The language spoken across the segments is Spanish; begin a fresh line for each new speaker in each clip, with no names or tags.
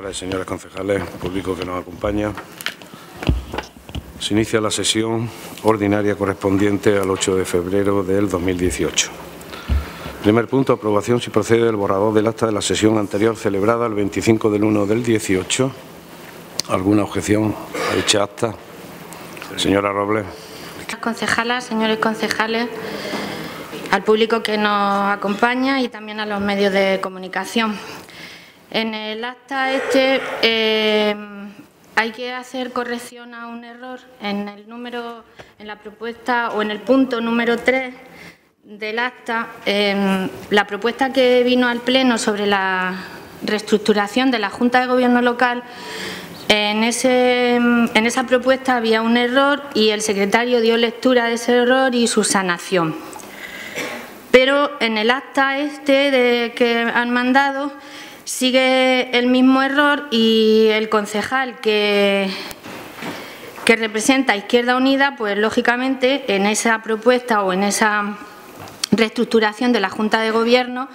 Señoras y señores concejales, público que nos acompaña, se inicia la sesión ordinaria correspondiente al 8 de febrero del 2018. Primer punto, aprobación si procede del borrador del acta de la sesión anterior celebrada el 25 del 1 del 18. ¿Alguna objeción a dicha acta? Señora Robles.
Concejalas, señores concejales, al público que nos acompaña y también a los medios de comunicación. En el acta hay que hacer corrección a un error en el número, en la propuesta o en el punto número 3 del acta. La propuesta que vino al Pleno sobre la reestructuración de la Junta de Gobierno local, en esa propuesta había un error y el secretario dio lectura de ese error y su sanación. Pero en el acta que han mandado sigue el mismo error y el concejal que representa a Izquierda Unida, pues lógicamente en esa propuesta o en esa reestructuración de la Junta de Gobierno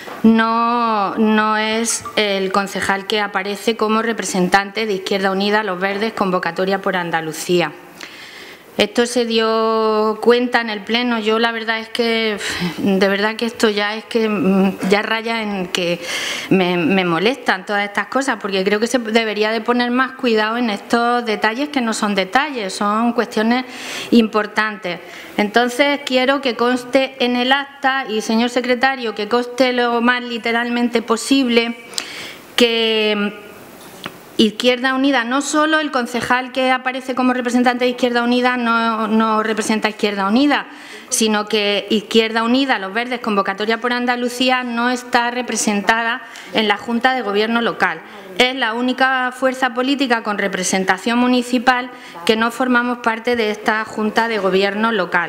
no es el concejal que aparece como representante de Izquierda Unida, Los Verdes, convocatoria por Andalucía. Esto se dio cuenta en el Pleno. Yo la verdad es que, de verdad que esto ya raya en que me molestan todas estas cosas, porque creo que se debería de poner más cuidado en estos detalles que no son detalles, son cuestiones importantes. Entonces quiero que conste en el acta y, señor secretario, que conste lo más literalmente posible que Izquierda Unida, no solo el concejal que aparece como representante de Izquierda Unida no representa a Izquierda Unida, sino que Izquierda Unida, Los Verdes, convocatoria por Andalucía, no está representada en la Junta de Gobierno local. Es la única fuerza política con representación municipal que no formamos parte de esta Junta de Gobierno local.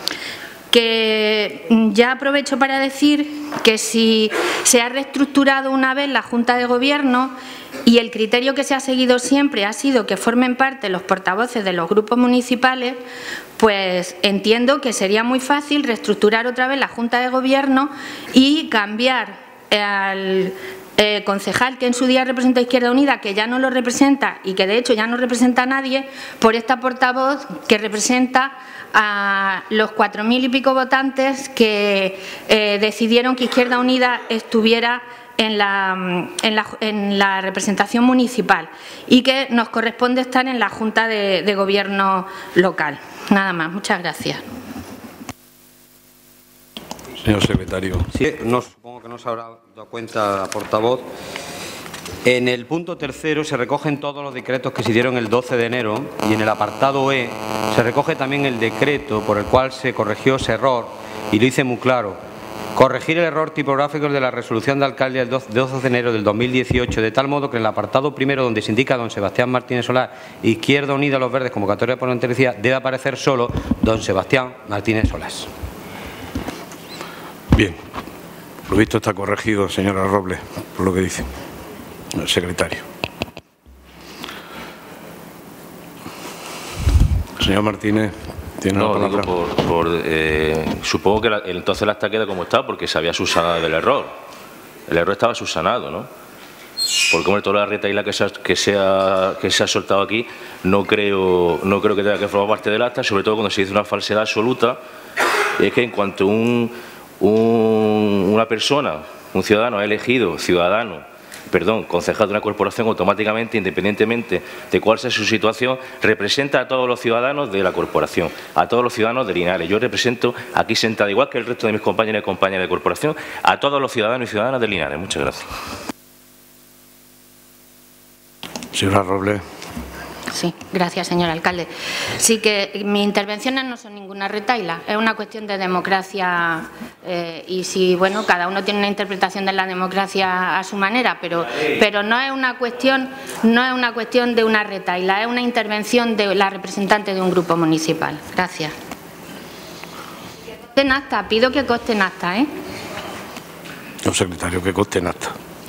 Que ya aprovecho para decir que si se ha reestructurado una vez la Junta de Gobierno y el criterio que se ha seguido siempre ha sido que formen parte los portavoces de los grupos municipales, pues entiendo que sería muy fácil reestructurar otra vez la Junta de Gobierno y cambiar al concejal que en su día representa a Izquierda Unida, que ya no lo representa y que de hecho ya no representa a nadie, por esta portavoz que representa a los 4.000 y pico votantes que decidieron que Izquierda Unida estuviera en la representación municipal y que nos corresponde estar en la Junta de Gobierno local. Nada más. Muchas gracias.
Señor secretario.
Sí, supongo que no se habrá dado cuenta la portavoz. En el punto tercero se recogen todos los decretos que se dieron el 12 de enero y en el apartado E se recoge también el decreto por el cual se corrigió ese error y lo hice muy claro. Corregir el error tipográfico de la resolución de alcalde del 12 de enero del 2018, de tal modo que en el apartado primero donde se indica don Sebastián Martínez Solás, Izquierda Unida, Los Verdes, convocatoria por Andalucía, debe aparecer solo don Sebastián Martínez Solás.
Bien, lo visto está corregido, señora Robles, por lo que dice el secretario. Señor Martínez, tiene la palabra.
Supongo que entonces el acta queda como está porque se había subsanado del error. El error estaba subsanado, ¿no? Porque hombre, toda la retahíla que se ha soltado aquí no creo que tenga que formar parte del acta, sobre todo cuando se dice una falsedad absoluta. Es que en cuanto una persona, un ciudadano ha elegido concejal de una corporación, automáticamente, independientemente de cuál sea su situación, representa a todos los ciudadanos de la corporación, a todos los ciudadanos de Linares. Yo represento aquí sentado, igual que el resto de mis compañeros y compañeras de corporación, a todos los ciudadanos y ciudadanas de Linares. Muchas gracias.
Señora Robles.
Sí, gracias, señor alcalde. Sí, que mis intervenciones no son ninguna retahíla, es una cuestión de democracia y si, bueno, cada uno tiene una interpretación de la democracia a su manera, pero no es una cuestión de una retahíla, es una intervención de la representante de un grupo municipal. Gracias. Que conste en acta, pido que conste en acta, ¿eh?
Señor secretario, que conste en acta.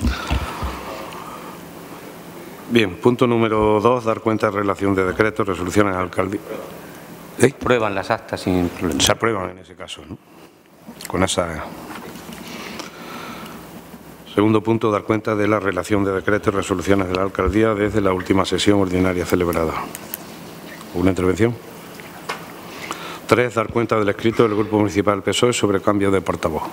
Bien, punto número 2, dar cuenta de relación de decretos, resoluciones alcaldías.
Aprueban las actas sin problema.
Se aprueban en ese caso, ¿no? Con esa. Segundo punto, dar cuenta de la relación de decretos y resoluciones de la Alcaldía desde la última sesión ordinaria celebrada. ¿Alguna intervención? 3. Dar cuenta del escrito del Grupo Municipal del PSOE sobre cambio de portavoz.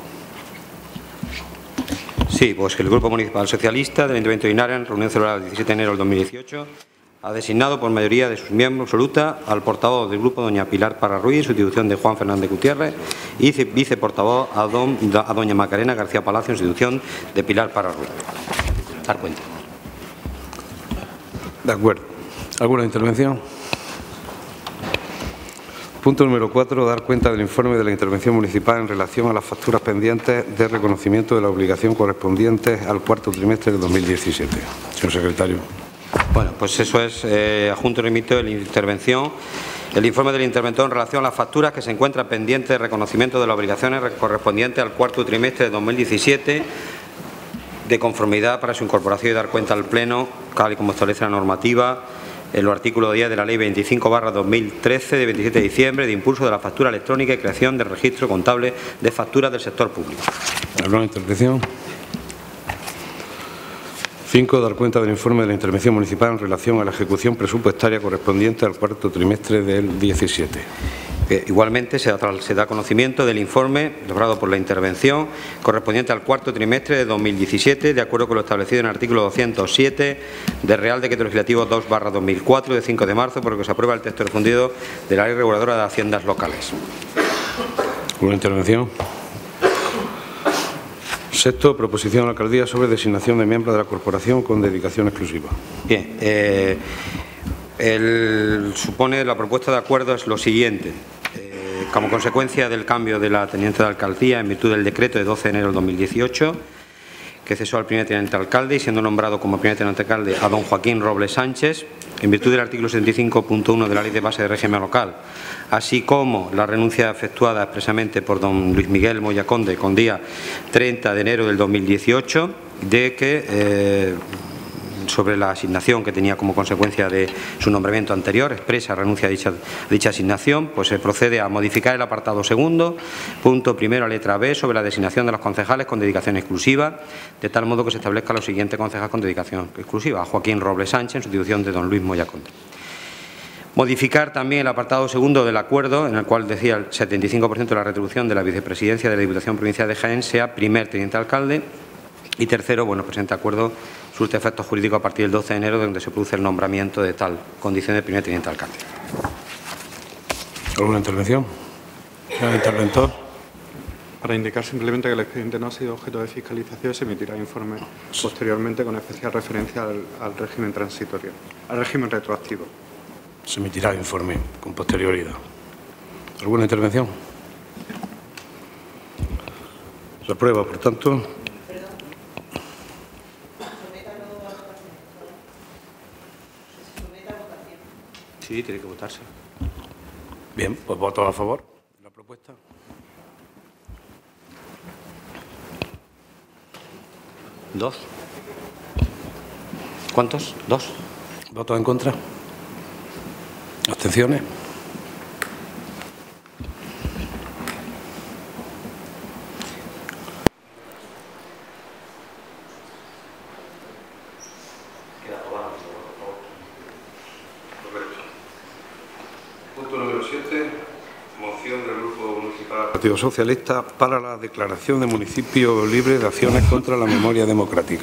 Sí, pues que el Grupo Municipal Socialista del Ayuntamiento de Linares, en reunión celebrada el 17 de enero del 2018, ha designado por mayoría de sus miembros absoluta al portavoz del grupo, doña Pilar Parra Ruiz, en sustitución de Juan Fernández Gutiérrez, y viceportavoz a doña Macarena García Palacio, en sustitución de Pilar Parra Ruiz. Dar cuenta.
De acuerdo. ¿Alguna intervención? Punto número 4. Dar cuenta del informe de la intervención municipal en relación a las facturas pendientes de reconocimiento de la obligación correspondientes al cuarto trimestre de 2017. Señor secretario.
Bueno, pues eso es, adjunto remito de la intervención, el informe del interventor en relación a las facturas que se encuentran pendientes de reconocimiento de las obligaciones correspondientes al cuarto trimestre de 2017, de conformidad para su incorporación y dar cuenta al Pleno, tal y como establece la normativa, en los artículos 10 de la Ley 25/2013 de 27 de diciembre de impulso de la factura electrónica y creación del registro contable de facturas del sector público.
¿Alguna intervención? 5. Dar cuenta del informe de la intervención municipal en relación a la ejecución presupuestaria correspondiente al cuarto trimestre del 17.
Igualmente se da conocimiento del informe elaborado por la intervención correspondiente al cuarto trimestre de 2017, de acuerdo con lo establecido en el artículo 207 del Real Decreto Legislativo 2/2004 de 5 de marzo, por el que se aprueba el texto refundido de la Ley Reguladora de Haciendas Locales.
¿Alguna intervención? 6. Proposición a la Alcaldía sobre designación de miembros de la Corporación con dedicación exclusiva.
Bien, supone la propuesta de acuerdo es lo siguiente. Como consecuencia del cambio de la teniente de alcaldía en virtud del decreto de 12 de enero del 2018, que cesó al primer teniente alcalde y siendo nombrado como primer teniente alcalde a don Joaquín Robles Sánchez, en virtud del artículo 75.1 de la Ley de Base de Régimen Local, así como la renuncia efectuada expresamente por don Luis Miguel Moya Conde con día 30 de enero del 2018, de que sobre la asignación que tenía como consecuencia de su nombramiento anterior, expresa renuncia a dicha asignación, pues se procede a modificar el apartado segundo, punto primero, letra B, sobre la designación de los concejales con dedicación exclusiva, de tal modo que se establezca los siguientes concejales con dedicación exclusiva: Joaquín Robles Sánchez, en sustitución de don Luis Moya Conde. Modificar también el apartado segundo del acuerdo, en el cual decía el 75% de la retribución de la vicepresidencia de la Diputación Provincial de Jaén sea primer teniente alcalde. Y tercero, bueno, presente acuerdo surte efectos jurídicos a partir del 12 de enero, donde se produce el nombramiento de tal condición de primer teniente alcalde.
¿Alguna intervención? Señor interventor.
Para indicar simplemente que el expediente no ha sido objeto de fiscalización, se emitirá informe posteriormente con especial referencia al régimen transitorio, al régimen retroactivo.
Se emitirá informe con posterioridad. ¿Alguna intervención? Se aprueba, por tanto.
Sí, tiene que votarse.
Bien, pues voto a favor de la propuesta.
¿Dos? ¿Cuántos? ¿Dos?
¿Votos en contra? ¿Abstenciones? Punto número 7. Moción del Grupo Municipal del Partido Socialista para la declaración de municipio libre de acciones contra la memoria democrática.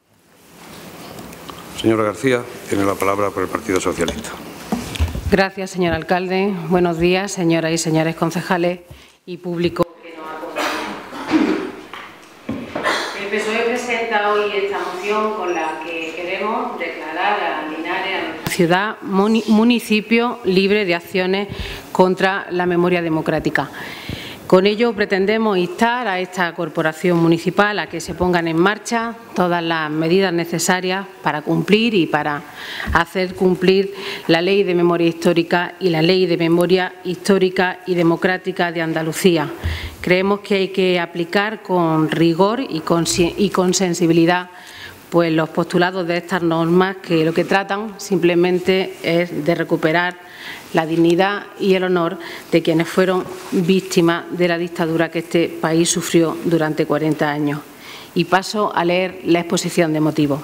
Señora García, tiene la palabra por el Partido Socialista.
Gracias, señor alcalde. Buenos días, señoras y señores concejales y público que nos acompaña. El PSOE presenta hoy esta moción con la que queremos declarar a Linares, a nuestra ciudad, municipio libre de acciones contra la memoria democrática. Con ello pretendemos instar a esta corporación municipal a que se pongan en marcha todas las medidas necesarias para cumplir y para hacer cumplir la Ley de Memoria Histórica y la Ley de Memoria Histórica y Democrática de Andalucía. Creemos que hay que aplicar con rigor y con sensibilidad pues los postulados de estas normas, que lo que tratan simplemente es de recuperar la dignidad y el honor de quienes fueron víctimas de la dictadura que este país sufrió durante 40 años. y paso a leer la exposición de motivos.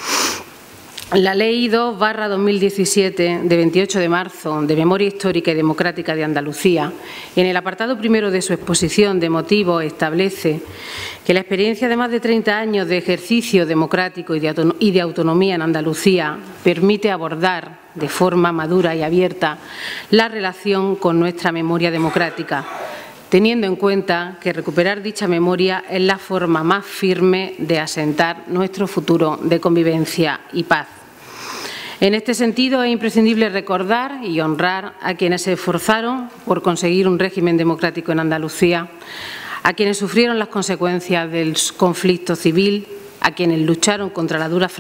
La Ley 2/2017, de 28 de marzo, de Memoria Histórica y Democrática de Andalucía, en el apartado primero de su exposición de motivos, establece que la experiencia de más de 30 años de ejercicio democrático y de autonomía en Andalucía permite abordar de forma madura y abierta la relación con nuestra memoria democrática, teniendo en cuenta que recuperar dicha memoria es la forma más firme de asentar nuestro futuro de convivencia y paz. En este sentido, es imprescindible recordar y honrar a quienes se esforzaron por conseguir un régimen democrático en Andalucía, a quienes sufrieron las consecuencias del conflicto civil, a quienes lucharon contra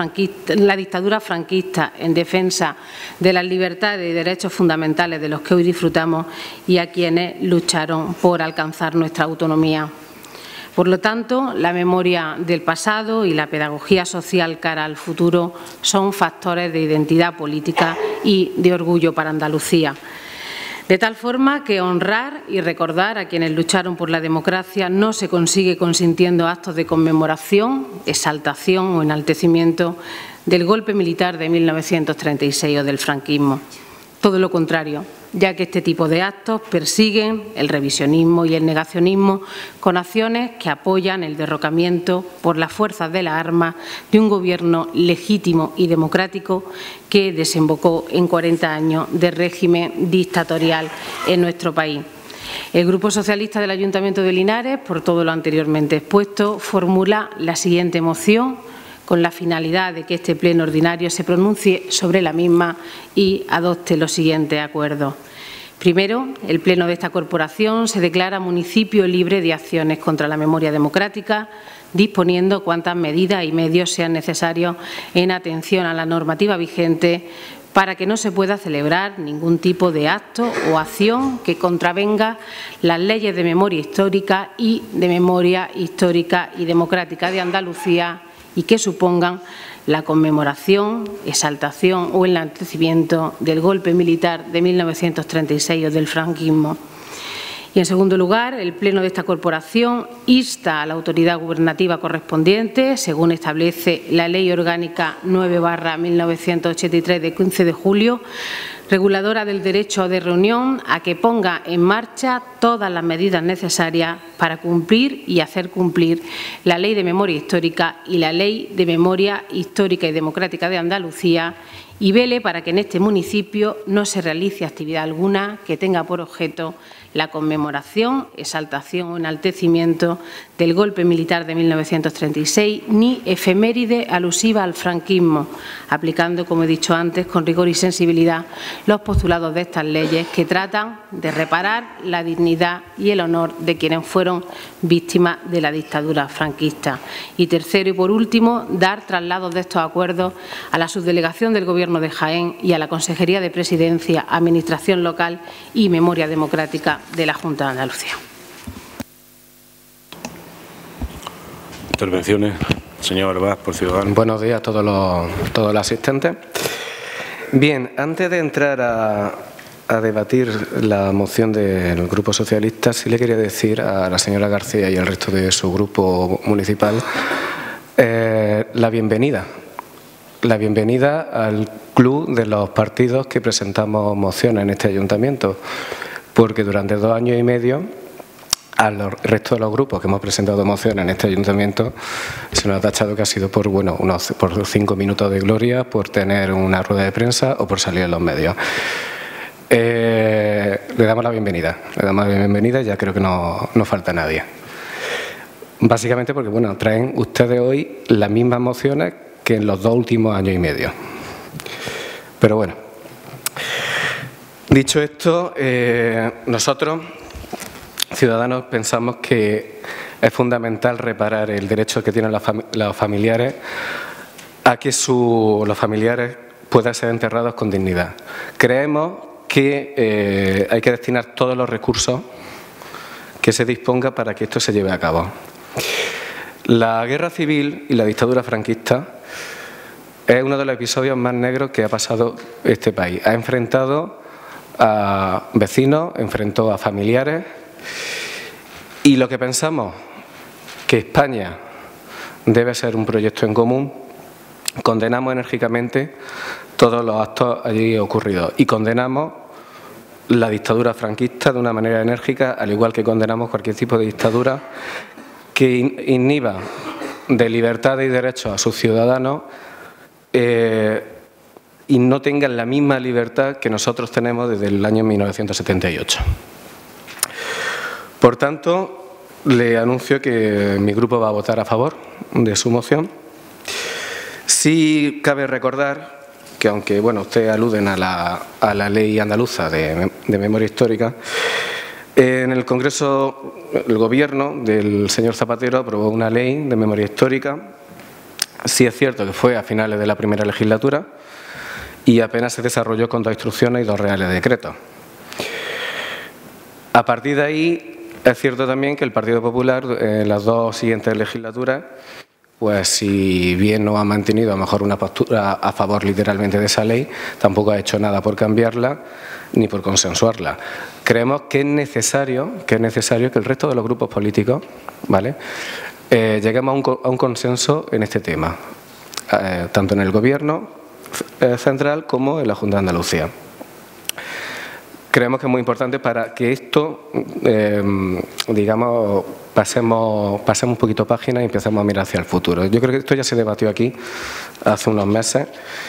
la dictadura franquista en defensa de las libertades y derechos fundamentales de los que hoy disfrutamos y a quienes lucharon por alcanzar nuestra autonomía. Por lo tanto, la memoria del pasado y la pedagogía social cara al futuro son factores de identidad política y de orgullo para Andalucía. De tal forma que honrar y recordar a quienes lucharon por la democracia no se consigue consintiendo actos de conmemoración, exaltación o enaltecimiento del golpe militar de 1936 o del franquismo. Todo lo contrario, ya que este tipo de actos persiguen el revisionismo y el negacionismo con acciones que apoyan el derrocamiento por las fuerzas de las armas de un gobierno legítimo y democrático que desembocó en 40 años de régimen dictatorial en nuestro país. El Grupo Socialista del Ayuntamiento de Linares, por todo lo anteriormente expuesto, formula la siguiente moción con la finalidad de que este pleno ordinario se pronuncie sobre la misma y adopte los siguientes acuerdos. Primero, el pleno de esta corporación se declara municipio libre de acciones contra la memoria democrática, disponiendo cuantas medidas y medios sean necesarios en atención a la normativa vigente para que no se pueda celebrar ningún tipo de acto o acción que contravenga las leyes de memoria histórica y democrática de Andalucía y que supongan la conmemoración, exaltación o enaltecimiento del golpe militar de 1936 o del franquismo. Y, en segundo lugar, el Pleno de esta corporación insta a la autoridad gubernativa correspondiente, según establece la Ley Orgánica 9/1983 de 15 de julio, reguladora del derecho de reunión, a que ponga en marcha todas las medidas necesarias para cumplir y hacer cumplir la Ley de Memoria Histórica y la Ley de Memoria Histórica y Democrática de Andalucía y vele para que en este municipio no se realice actividad alguna que tenga por objeto la conmemoración, exaltación o enaltecimiento del golpe militar de 1936 ni efeméride alusiva al franquismo, aplicando, como he dicho antes, con rigor y sensibilidad los postulados de estas leyes que tratan de reparar la dignidad y el honor de quienes fueron víctimas de la dictadura franquista. Y tercero y por último, dar traslados de estos acuerdos a la subdelegación del Gobierno de Jaén y a la Consejería de Presidencia, Administración Local y Memoria Democrática de la Junta de Andalucía.
Intervenciones. Señor Arbaz, por Ciudadanos.
Buenos días a todos los asistentes. Bien, antes de entrar a debatir la moción del Grupo Socialista, sí le quería decir a la señora García y al resto de su grupo municipal la bienvenida al club de los partidos que presentamos mociones en este ayuntamiento, porque durante 2 años y medio al resto de los grupos que hemos presentado mociones en este ayuntamiento se nos ha tachado que ha sido por 5 minutos de gloria, por tener una rueda de prensa o por salir en los medios. Le damos la bienvenida, y ya creo que no falta nadie. Básicamente porque traen ustedes hoy las mismas mociones que en los 2 últimos años y medio. Pero bueno, dicho esto, nosotros, Ciudadanos, pensamos que es fundamental reparar el derecho que tienen los familiares a que los familiares puedan ser enterrados con dignidad. Creemos que hay que destinar todos los recursos que se disponga para que esto se lleve a cabo. La guerra civil y la dictadura franquista es uno de los episodios más negros que ha pasado este país. Ha enfrentado a vecinos, enfrentó a familiares y lo que pensamos que España debe ser un proyecto en común. Condenamos enérgicamente todos los actos allí ocurridos y condenamos la dictadura franquista de una manera enérgica, al igual que condenamos cualquier tipo de dictadura que inhiba de libertades y derechos a sus ciudadanos y no tengan la misma libertad que nosotros tenemos desde el año 1978. Por tanto, le anuncio que mi grupo va a votar a favor de su moción. Sí cabe recordar que, aunque bueno, ustedes aluden a la ley andaluza de memoria histórica, en el Congreso el Gobierno del señor Zapatero aprobó una ley de memoria histórica. Sí es cierto que fue a finales de la primera legislatura y apenas se desarrolló con 2 instrucciones y 2 reales decretos. A partir de ahí, es cierto también que el Partido Popular en las 2 siguientes legislaturas, pues si bien no ha mantenido a lo mejor una postura a favor literalmente de esa ley, tampoco ha hecho nada por cambiarla ni por consensuarla. Creemos que es necesario que el resto de los grupos políticos, ¿vale?, lleguemos a un consenso en este tema, tanto en el Gobierno central como en la Junta de Andalucía. Creemos que es muy importante para que esto, digamos, pasemos un poquito página y empecemos a mirar hacia el futuro. Yo creo que esto ya se debatió aquí hace unos meses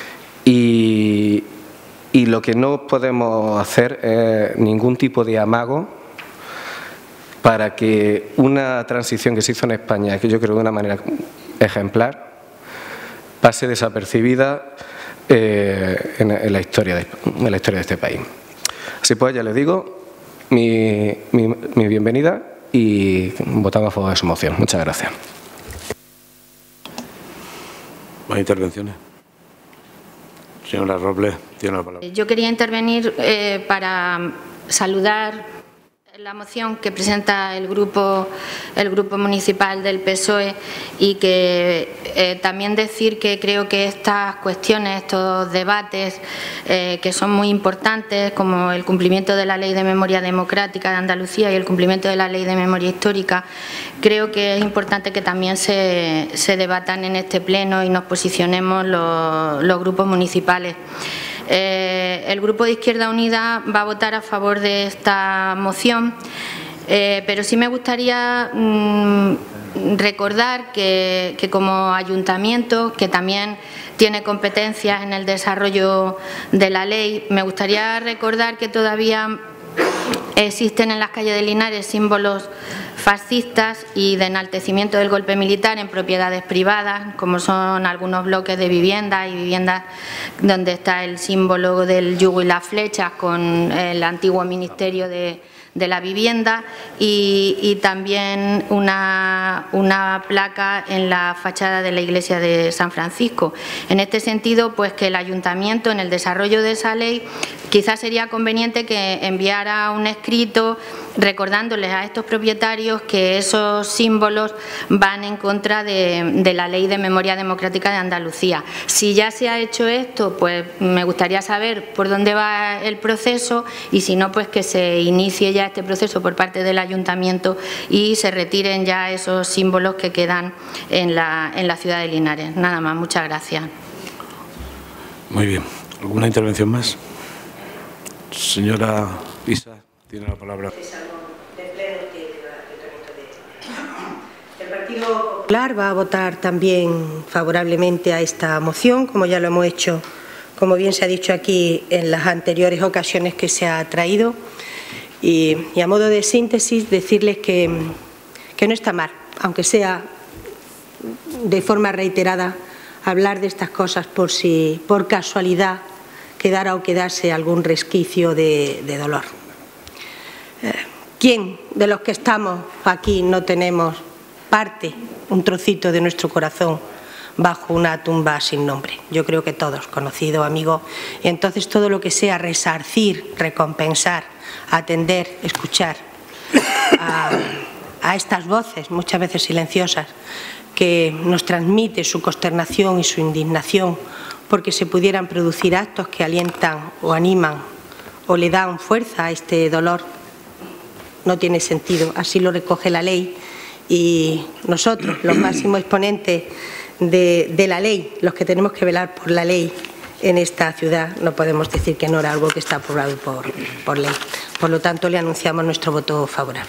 y lo que no podemos hacer es ningún tipo de amago para que una transición que se hizo en España, que yo creo de una manera ejemplar, pase desapercibida en la historia de este país. Así pues, ya les digo, mi bienvenida y votamos a favor de su moción. Muchas gracias.
¿Más intervenciones? Señora Robles, tiene la palabra.
Yo quería intervenir para saludar la moción que presenta el grupo municipal del PSOE y que también decir que creo que estas cuestiones, estos debates que son muy importantes, como el cumplimiento de la Ley de Memoria Democrática de Andalucía y el cumplimiento de la Ley de Memoria Histórica, creo que es importante que también se debatan en este pleno y nos posicionemos los grupos municipales. El Grupo de Izquierda Unida va a votar a favor de esta moción, pero sí me gustaría recordar que como ayuntamiento, que también tiene competencias en el desarrollo de la ley, me gustaría recordar que todavía existen en las calles de Linares símbolos fascistas y de enaltecimiento del golpe militar en propiedades privadas, como son algunos bloques de viviendas y viviendas donde está el símbolo del yugo y las flechas con el antiguo Ministerio de la Vivienda y también una placa en la fachada de la iglesia de San Francisco. En este sentido, pues que el ayuntamiento, en el desarrollo de esa ley, quizás sería conveniente que enviara un escrito recordándoles a estos propietarios que esos símbolos van en contra de la Ley de Memoria Democrática de Andalucía. Si ya se ha hecho esto, pues me gustaría saber por dónde va el proceso y si no, pues que se inicie ya este proceso por parte del ayuntamiento y se retiren ya esos símbolos que quedan en la ciudad de Linares. Nada más, muchas gracias.
Muy bien. ¿Alguna intervención más? Señora Isa, tiene la palabra.
El Partido Popular va a votar también favorablemente a esta moción, como ya lo hemos hecho, como bien se ha dicho aquí, en las anteriores ocasiones que se ha traído. Y a modo de síntesis, decirles que no está mal, aunque sea de forma reiterada, hablar de estas cosas por si por casualidad quedara o quedase algún resquicio de dolor. ¿Quién de los que estamos aquí no tenemos parte, un trocito de nuestro corazón bajo una tumba sin nombre? Yo creo que todos, conocidos, amigos, y entonces todo lo que sea resarcir, recompensar, atender, escuchar a estas voces, muchas veces silenciosas, que nos transmite su consternación y su indignación porque se pudieran producir actos que alientan o animan o le dan fuerza a este dolor, no tiene sentido. Así lo recoge la ley y nosotros, los máximos exponentes de la ley, los que tenemos que velar por la ley en esta ciudad, no podemos decir que no era algo que está aprobado por ley. Por lo tanto, le anunciamos nuestro voto favorable.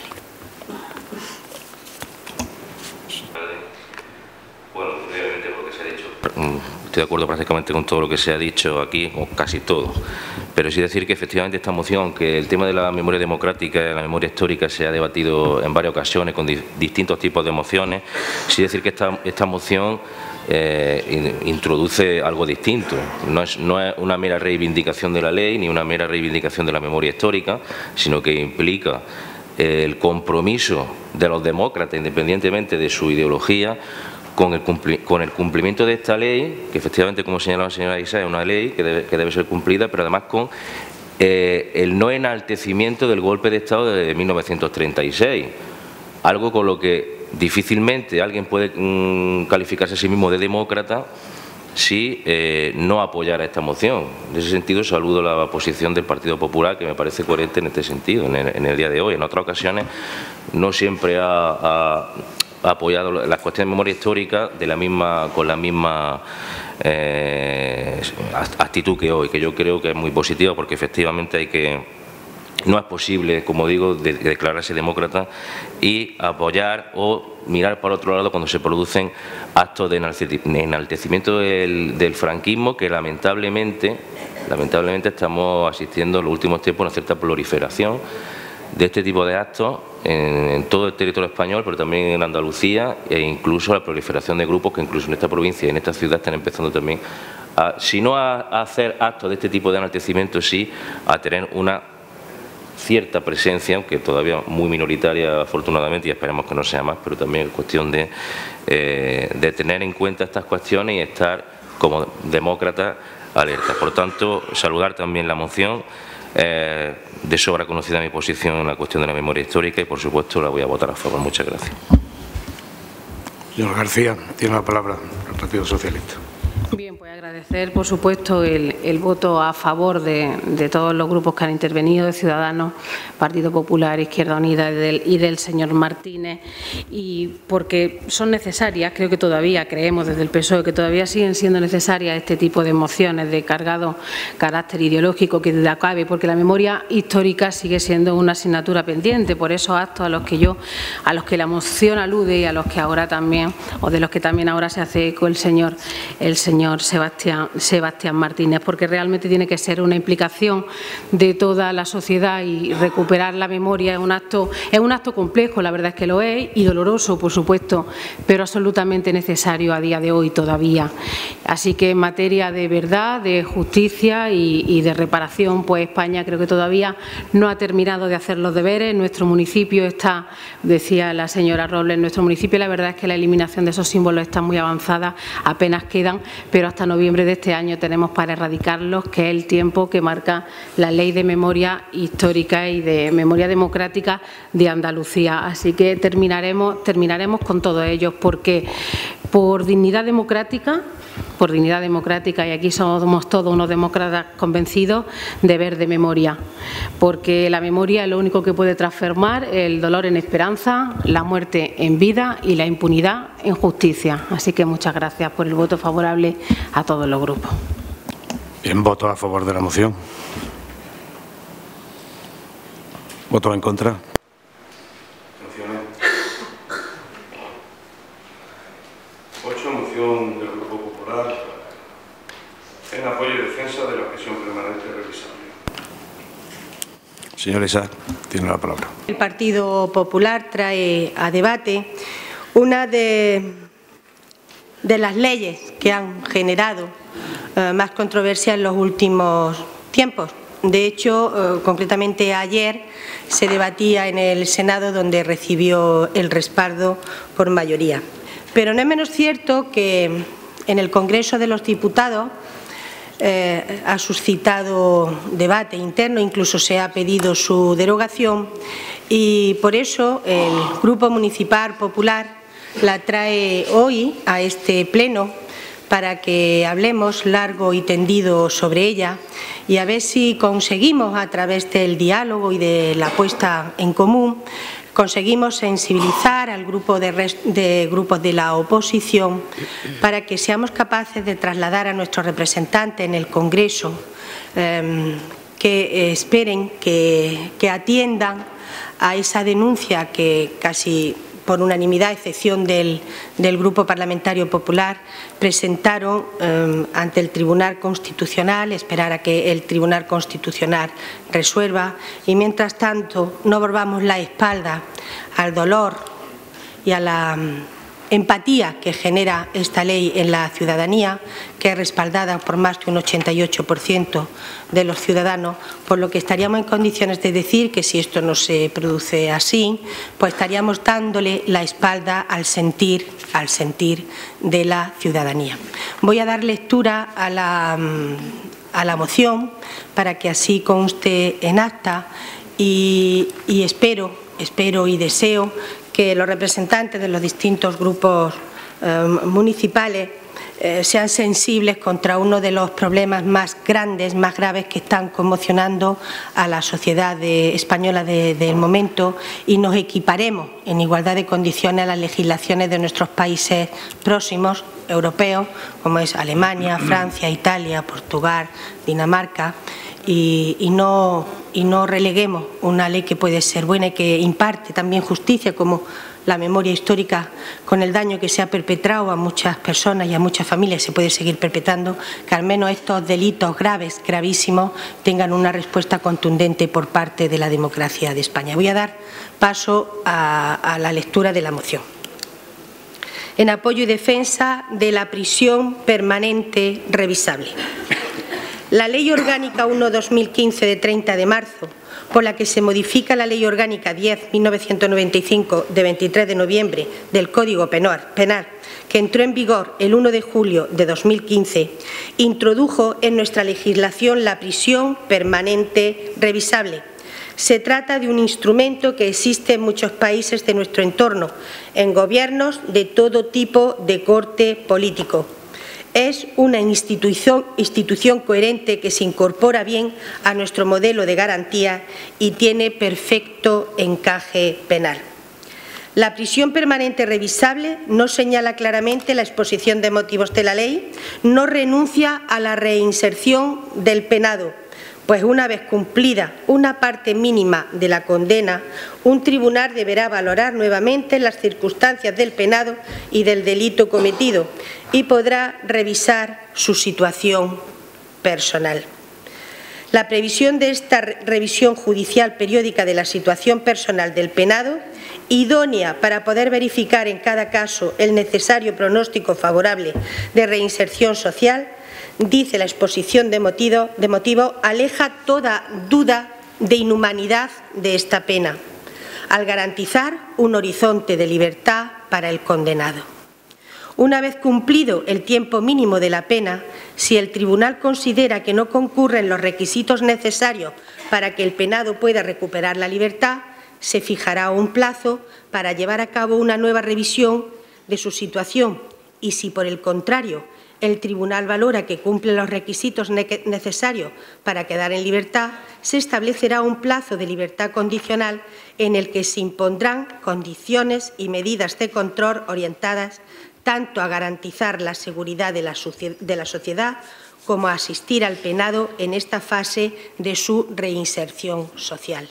Bueno, brevemente por lo que se ha dicho. Estoy de acuerdo prácticamente con todo lo que se ha dicho aquí, o casi todo. Pero sí decir que efectivamente esta moción, aunque el tema de la memoria democrática y la memoria histórica se ha debatido en varias ocasiones con distintos tipos de mociones, sí decir que esta moción introduce algo distinto. No es una mera reivindicación de la ley ni una mera reivindicación de la memoria histórica, sino que implica el compromiso de los demócratas, independientemente de su ideología, con el cumplimiento de esta ley, que efectivamente, como señalaba la señora Isa, es una ley que debe ser cumplida, pero además con el no enaltecimiento del golpe de Estado de 1936, algo con lo que difícilmente alguien puede calificarse a sí mismo de demócrata si no apoyara esta moción. En ese sentido, saludo la posición del Partido Popular, que me parece coherente en este sentido, en el día de hoy. En otras ocasiones no siempre ha apoyado las cuestiones de memoria histórica con la misma actitud que hoy, que yo creo que es muy positiva, porque efectivamente no es posible, como digo, declararse demócrata y apoyar o mirar para otro lado cuando se producen actos de enaltecimiento del franquismo, que lamentablemente estamos asistiendo en los últimos tiempos a una cierta proliferación de este tipo de actos en todo el territorio español, pero también en Andalucía, e incluso la proliferación de grupos que incluso en esta provincia y en esta ciudad están empezando también si no a hacer actos de este tipo de enaltecimiento, sí a tener una cierta presencia, aunque todavía muy minoritaria afortunadamente, y esperemos que no sea más, pero también es cuestión de tener en cuenta estas cuestiones y estar como demócrata alerta. Por tanto, saludar también la moción. De sobra conocida mi posición en la cuestión de la memoria histórica y, por supuesto, la voy a votar a favor. Muchas gracias.
Señor García, tiene la palabra el Partido Socialista.
Bien, pues agradecer, por supuesto, el voto a favor de todos los grupos que han intervenido, de Ciudadanos, Partido Popular, Izquierda Unida y del señor Martínez, y porque son necesarias, creemos desde el PSOE que todavía siguen siendo necesarias este tipo de mociones de cargado carácter ideológico que duda cabe, porque la memoria histórica sigue siendo una asignatura pendiente. Por esos actos a los que la moción alude y a los que ahora también, o de los que también ahora se hace eco el señor Sebastián Martínez, porque realmente tiene que ser una implicación de toda la sociedad, y recuperar la memoria es un acto complejo, la verdad es que lo es, y doloroso, por supuesto, pero absolutamente necesario a día de hoy todavía. Así que en materia de verdad, de justicia y de reparación, pues España creo que todavía no ha terminado de hacer los deberes. Nuestro municipio está, decía la señora Robles, nuestro municipio la verdad es que la eliminación de esos símbolos está muy avanzada, apenas quedan, pero hasta noviembre de este año tenemos para erradicarlos, que es el tiempo que marca la Ley de Memoria Histórica y de Memoria Democrática de Andalucía. Así que terminaremos con todos ellos, porque por dignidad democrática, y aquí somos todos unos demócratas convencidos, deber de memoria, porque la memoria es lo único que puede transformar el dolor en esperanza, la muerte en vida y la impunidad en justicia. Así que muchas gracias por el voto favorable a todos los grupos.
Bien, voto a favor de la moción. ¿Voto en contra? Moción del Grupo Popular en apoyo y defensa de la prisión permanente revisable. Señor Isaac, tiene la palabra.
El Partido Popular trae a debate una de las leyes que han generado más controversia en los últimos tiempos. De hecho, concretamente ayer se debatía en el Senado, donde recibió el respaldo por mayoría. Pero no es menos cierto que en el Congreso de los Diputados ha suscitado debate interno, incluso se ha pedido su derogación, y por eso el Grupo Municipal Popular la trae hoy a este pleno para que hablemos largo y tendido sobre ella y a ver si conseguimos, a través del diálogo y de la puesta en común, conseguimos sensibilizar al grupo de grupos de la oposición para que seamos capaces de trasladar a nuestros representantes en el Congreso que esperen, que atiendan a esa denuncia que casi por unanimidad, a excepción del Grupo Parlamentario Popular, presentaron ante el Tribunal Constitucional, esperar a que el Tribunal Constitucional resuelva y, mientras tanto, no volvamos la espalda al dolor y a la empatía que genera esta ley en la ciudadanía, que es respaldada por más de un 88% de los ciudadanos, por lo que estaríamos en condiciones de decir que si esto no se produce así, pues estaríamos dándole la espalda al sentir de la ciudadanía. Voy a dar lectura a la moción para que así conste en acta y espero y deseo que los representantes de los distintos grupos municipales sean sensibles contra uno de los problemas más grandes, más graves que están conmocionando a la sociedad española del momento y nos equiparemos en igualdad de condiciones a las legislaciones de nuestros países próximos europeos, como es Alemania, Francia, Italia, Portugal, Dinamarca, y no releguemos una ley que puede ser buena y que imparte también justicia, como la memoria histórica, con el daño que se ha perpetrado a muchas personas y a muchas familias se puede seguir perpetrando, que al menos estos delitos graves, gravísimos, tengan una respuesta contundente por parte de la democracia de España. Voy a dar paso a la lectura de la moción. En apoyo y defensa de la prisión permanente revisable. La Ley Orgánica 1/2015 de 30 de marzo, por la que se modifica la Ley Orgánica 10/1995 de 23 de noviembre del Código Penal, que entró en vigor el 1 de julio de 2015, introdujo en nuestra legislación la prisión permanente revisable. Se trata de un instrumento que existe en muchos países de nuestro entorno, en gobiernos de todo tipo de corte político. Es una institución coherente que se incorpora bien a nuestro modelo de garantía y tiene perfecto encaje penal. La prisión permanente revisable no señala claramente la exposición de motivos de la ley, no renuncia a la reinserción del penado, pues una vez cumplida una parte mínima de la condena, un tribunal deberá valorar nuevamente las circunstancias del penado y del delito cometido y podrá revisar su situación personal. La previsión de esta revisión judicial periódica de la situación personal del penado, idónea para poder verificar en cada caso el necesario pronóstico favorable de reinserción social, dice la exposición de motivo, aleja toda duda de inhumanidad de esta pena, al garantizar un horizonte de libertad para el condenado. Una vez cumplido el tiempo mínimo de la pena, si el tribunal considera que no concurren los requisitos necesarios para que el penado pueda recuperar la libertad, se fijará un plazo para llevar a cabo una nueva revisión de su situación y, si por el contrario el tribunal valora que cumple los requisitos necesarios para quedar en libertad, se establecerá un plazo de libertad condicional en el que se impondrán condiciones y medidas de control orientadas tanto a garantizar la seguridad de la sociedad como a asistir al penado en esta fase de su reinserción social.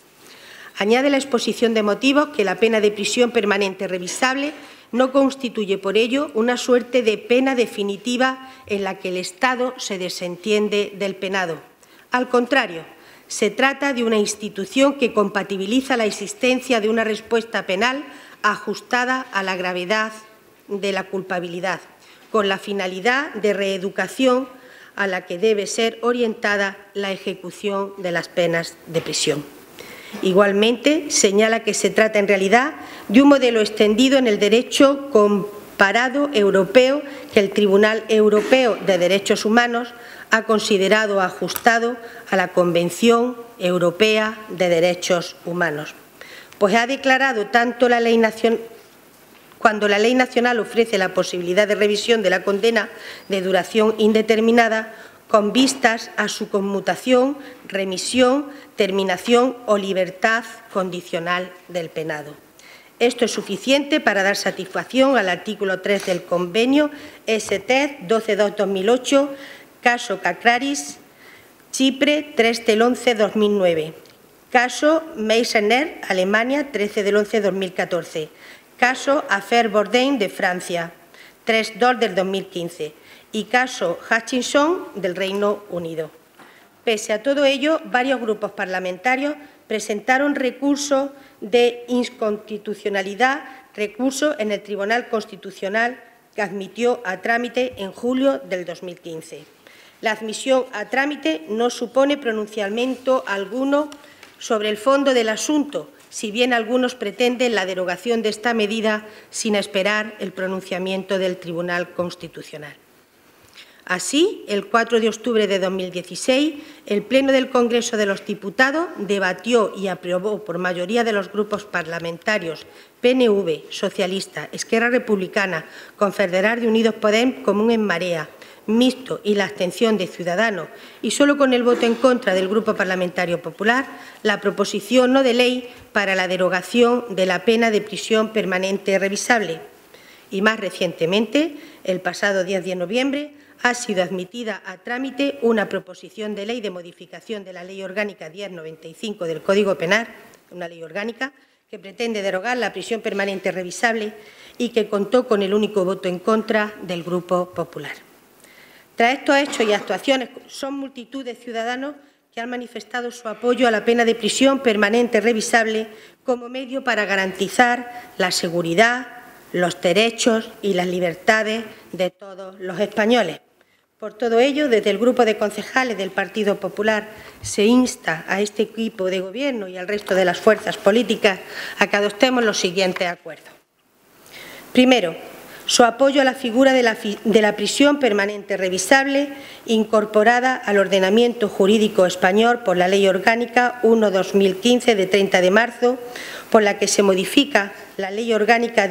Añade la exposición de motivos que la pena de prisión permanente revisable no constituye por ello una suerte de pena definitiva en la que el Estado se desentiende del penado. Al contrario, se trata de una institución que compatibiliza la existencia de una respuesta penal ajustada a la gravedad de la culpabilidad, con la finalidad de reeducación a la que debe ser orientada la ejecución de las penas de prisión. Igualmente, señala que se trata en realidad de un modelo extendido en el derecho comparado europeo que el Tribunal Europeo de Derechos Humanos ha considerado ajustado a la Convención Europea de Derechos Humanos, pues ha declarado tanto la ley nacional cuando la ley nacional ofrece la posibilidad de revisión de la condena de duración indeterminada, con vistas a su conmutación, remisión, terminación o libertad condicional del penado. Esto es suficiente para dar satisfacción al artículo 3 del Convenio STED 12.2/2008, caso Kakraris, Chipre 3 del 11/2009, caso Meisener, Alemania 13 del 11/2014, caso Affaire Bourdain de Francia 3-2 del 2015 y caso Hutchinson del Reino Unido. Pese a todo ello, varios grupos parlamentarios presentaron recursos de inconstitucionalidad, recurso en el Tribunal Constitucional que admitió a trámite en julio del 2015. La admisión a trámite no supone pronunciamiento alguno sobre el fondo del asunto, si bien algunos pretenden la derogación de esta medida sin esperar el pronunciamiento del Tribunal Constitucional. Así, el 4 de octubre de 2016, el Pleno del Congreso de los Diputados debatió y aprobó por mayoría de los grupos parlamentarios PNV, Socialista, Esquerra Republicana, Confederal de Unidos Podem, Común en Marea, Mixto y la abstención de Ciudadanos, y solo con el voto en contra del Grupo Parlamentario Popular, la proposición no de ley para la derogación de la pena de prisión permanente revisable. Y más recientemente, el pasado 10 de noviembre, ha sido admitida a trámite una proposición de ley de modificación de la Ley Orgánica 1095 del Código Penal, una ley orgánica que pretende derogar la prisión permanente revisable y que contó con el único voto en contra del Grupo Popular. Tras estos hechos y actuaciones, son multitud de ciudadanos que han manifestado su apoyo a la pena de prisión permanente revisable como medio para garantizar la seguridad, los derechos y las libertades de todos los españoles. Por todo ello, desde el Grupo de Concejales del Partido Popular se insta a este equipo de Gobierno y al resto de las fuerzas políticas a que adoptemos los siguientes acuerdos. Primero, su apoyo a la figura de la prisión permanente revisable incorporada al ordenamiento jurídico español por la Ley Orgánica 1/2015 de 30 de marzo, por la que se modifica la Ley Orgánica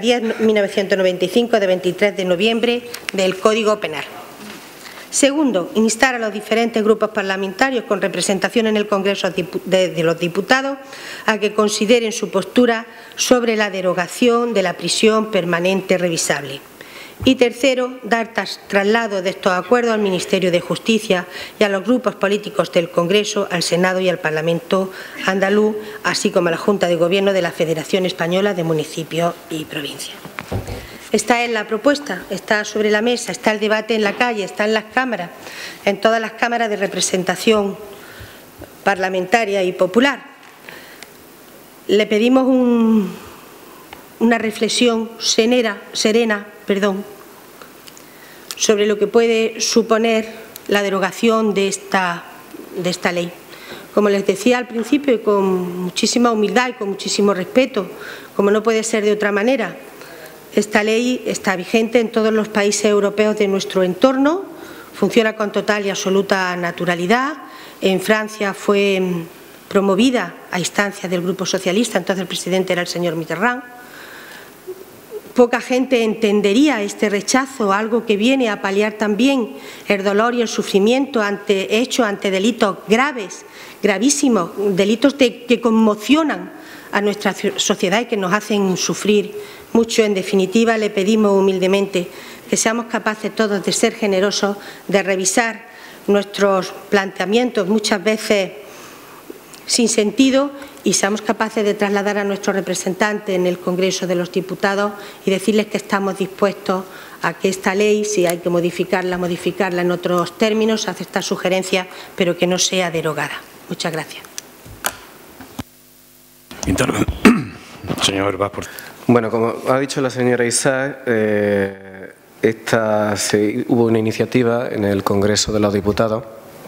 10/1995 de 23 de noviembre del Código Penal. Segundo, instar a los diferentes grupos parlamentarios con representación en el Congreso de los Diputados a que consideren su postura sobre la derogación de la prisión permanente revisable. Y tercero, dar traslado de estos acuerdos al Ministerio de Justicia y a los grupos políticos del Congreso, al Senado y al Parlamento andaluz, así como a la Junta de Gobierno de la Federación Española de Municipios y Provincias. Esta es la propuesta, está sobre la mesa, está el debate en la calle, está en las cámaras, en todas las cámaras de representación parlamentaria y popular. Le pedimos una reflexión serena, sobre lo que puede suponer la derogación de esta ley. Como les decía al principio, y con muchísima humildad y con muchísimo respeto, como no puede ser de otra manera, esta ley está vigente en todos los países europeos de nuestro entorno, funciona con total y absoluta naturalidad. En Francia fue promovida a instancias del Grupo Socialista, entonces el presidente era el señor Mitterrand. Poca gente entendería este rechazo, algo que viene a paliar también el dolor y el sufrimiento hecho ante delitos graves, gravísimos, delitos que conmocionan a nuestra sociedad y que nos hacen sufrir mucho. En definitiva, le pedimos humildemente que seamos capaces todos de ser generosos, de revisar nuestros planteamientos muchas veces sin sentido y seamos capaces de trasladar a nuestros representantes en el Congreso de los Diputados y decirles que estamos dispuestos a que esta ley, si hay que modificarla en otros términos, aceptar sugerencias, pero que no sea derogada. Muchas gracias.
Señor Herbaz.
Bueno, como ha dicho la señora Isaac, hubo una iniciativa en el Congreso de los Diputados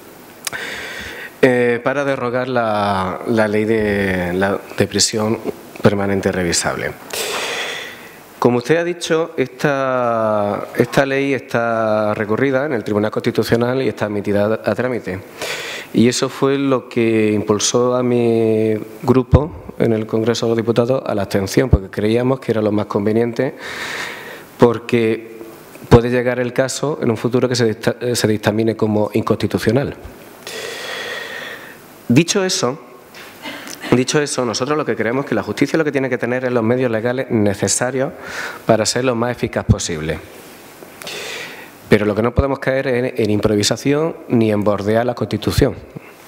para derogar la ley de prisión permanente revisable. Como usted ha dicho, esta ley está recurrida en el Tribunal Constitucional y está admitida a trámite. Y eso fue lo que impulsó a mi grupo en el Congreso de los Diputados a la abstención, porque creíamos que era lo más conveniente, porque puede llegar el caso en un futuro que se dictamine como inconstitucional. Dicho eso, nosotros lo que creemos es que la justicia lo que tiene que tener es los medios legales necesarios para ser lo más eficaz posible. Pero lo que no podemos caer es en improvisación ni en bordear la Constitución.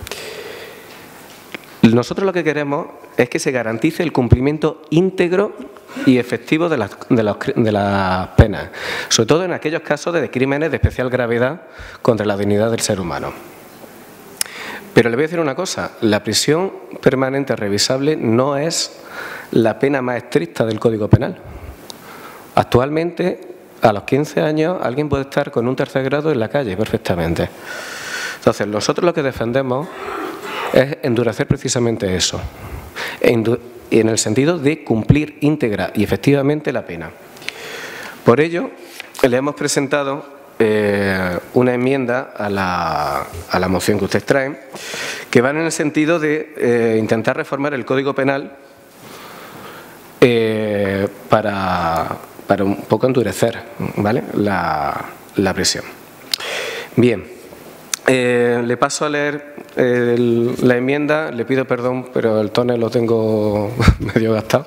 Nosotros lo que queremos es que se garantice el cumplimiento íntegro y efectivo de las penas, sobre todo en aquellos casos de crímenes de especial gravedad contra la dignidad del ser humano. Pero le voy a decir una cosa, la prisión permanente revisable no es la pena más estricta del Código Penal. Actualmente, a los 15 años, alguien puede estar con un tercer grado en la calle perfectamente. Entonces, nosotros lo que defendemos es endurecer precisamente eso, en el sentido de cumplir íntegra y efectivamente la pena. Por ello, le hemos presentado una enmienda a la moción que ustedes traen, que van en el sentido de intentar reformar el Código Penal para un poco endurecer, ¿vale?, la prisión. Bien, le paso a leer la enmienda. Le pido perdón, pero el tono lo tengo medio gastado.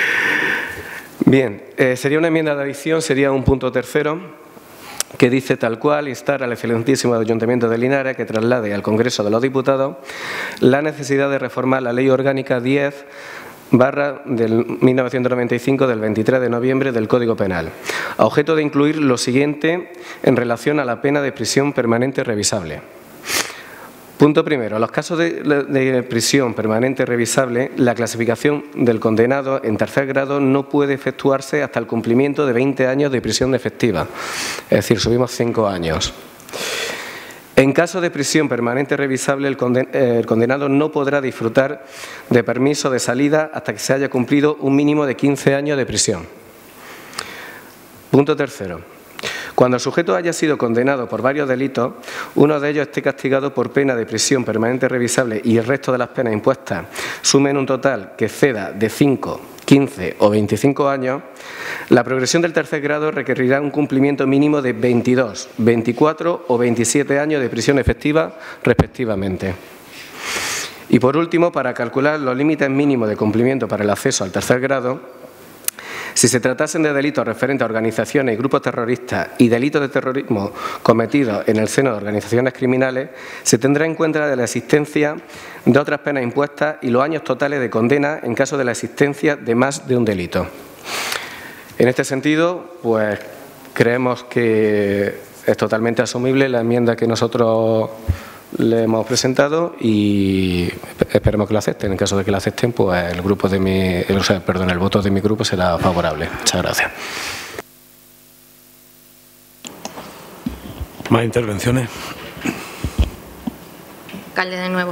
Bien, sería una enmienda de adición, sería un punto tercero, que dice tal cual: instar al excelentísimo Ayuntamiento de Linares que traslade al Congreso de los Diputados la necesidad de reformar la Ley Orgánica 10/1995 del 23 de noviembre del Código Penal, a objeto de incluir lo siguiente en relación a la pena de prisión permanente revisable. Punto primero. En los casos de prisión permanente revisable, la clasificación del condenado en tercer grado no puede efectuarse hasta el cumplimiento de 20 años de prisión efectiva. Es decir, subimos 5 años. En caso de prisión permanente revisable, el condenado no podrá disfrutar de permiso de salida hasta que se haya cumplido un mínimo de 15 años de prisión. Punto tercero. Cuando el sujeto haya sido condenado por varios delitos, uno de ellos esté castigado por pena de prisión permanente revisable y el resto de las penas impuestas sumen un total que exceda de 5, 15 o 25 años, la progresión del tercer grado requerirá un cumplimiento mínimo de 22, 24 o 27 años de prisión efectiva, respectivamente. Y por último, para calcular los límites mínimos de cumplimiento para el acceso al tercer grado, si se tratasen de delitos referentes a organizaciones y grupos terroristas y delitos de terrorismo cometidos en el seno de organizaciones criminales, se tendrá en cuenta la existencia de otras penas impuestas y los años totales de condena en caso de la existencia de más de un delito. En este sentido, pues creemos que es totalmente asumible la enmienda que nosotros le hemos presentado y esperemos que lo acepten. En caso de que lo acepten, pues el voto de mi grupo será favorable. Muchas gracias.
¿Más intervenciones?
Alcalde, de nuevo.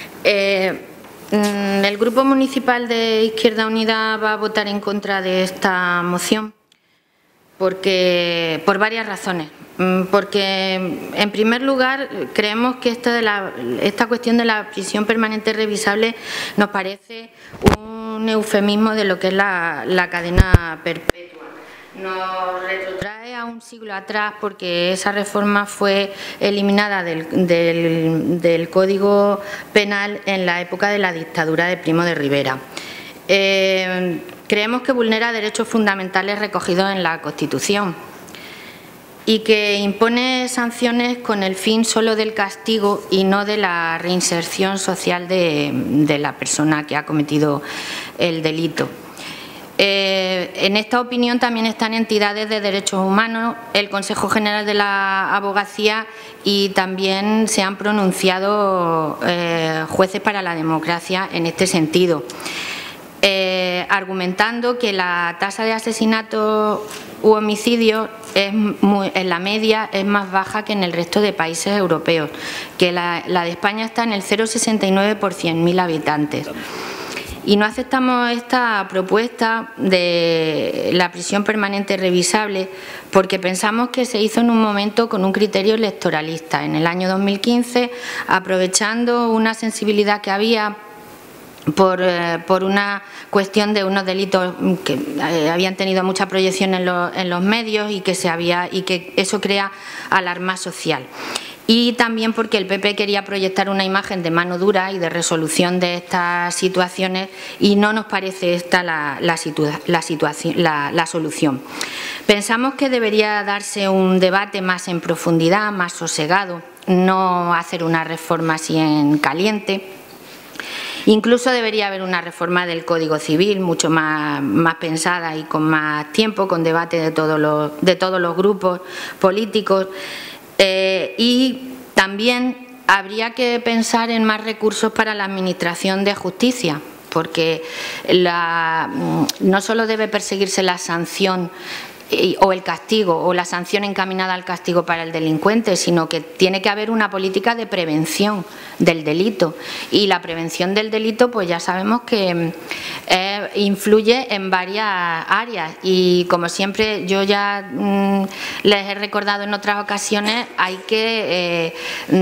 El Grupo Municipal de Izquierda Unida va a votar en contra de esta moción por varias razones. Porque, en primer lugar, creemos que esta cuestión de la prisión permanente revisable nos parece un eufemismo de lo que es la cadena perpetua. Nos retrotrae a un siglo atrás porque esa reforma fue eliminada del Código Penal en la época de la dictadura de Primo de Rivera. Creemos que vulnera derechos fundamentales recogidos en la Constitución y que impone sanciones con el fin solo del castigo y no de la reinserción social de la persona que ha cometido el delito. En esta opinión también están entidades de derechos humanos, el Consejo General de la Abogacía y también se han pronunciado jueces para la democracia en este sentido, argumentando que la tasa de asesinatos u homicidios en la media es más baja que en el resto de países europeos, que la de España está en el 0,69 por 100.000 habitantes. Y no aceptamos esta propuesta de la prisión permanente revisable porque pensamos que se hizo en un momento con un criterio electoralista. En el año 2015, aprovechando una sensibilidad que había por una cuestión de unos delitos que habían tenido mucha proyección en los medios y que eso crea alarma social. Y también porque el PP quería proyectar una imagen de mano dura y de resolución de estas situaciones y no nos parece esta la solución. Pensamos que debería darse un debate más en profundidad, más sosegado, no hacer una reforma así en caliente. Incluso debería haber una reforma del Código Civil mucho más pensada y con más tiempo, con debate de todos los grupos políticos. Y también habría que pensar en más recursos para la Administración de Justicia, porque no solo debe perseguirse la sanción o el castigo o la sanción encaminada al castigo para el delincuente, sino que tiene que haber una política de prevención del delito. Y la prevención del delito, pues ya sabemos que influye en varias áreas y, como siempre yo ya les he recordado en otras ocasiones, hay que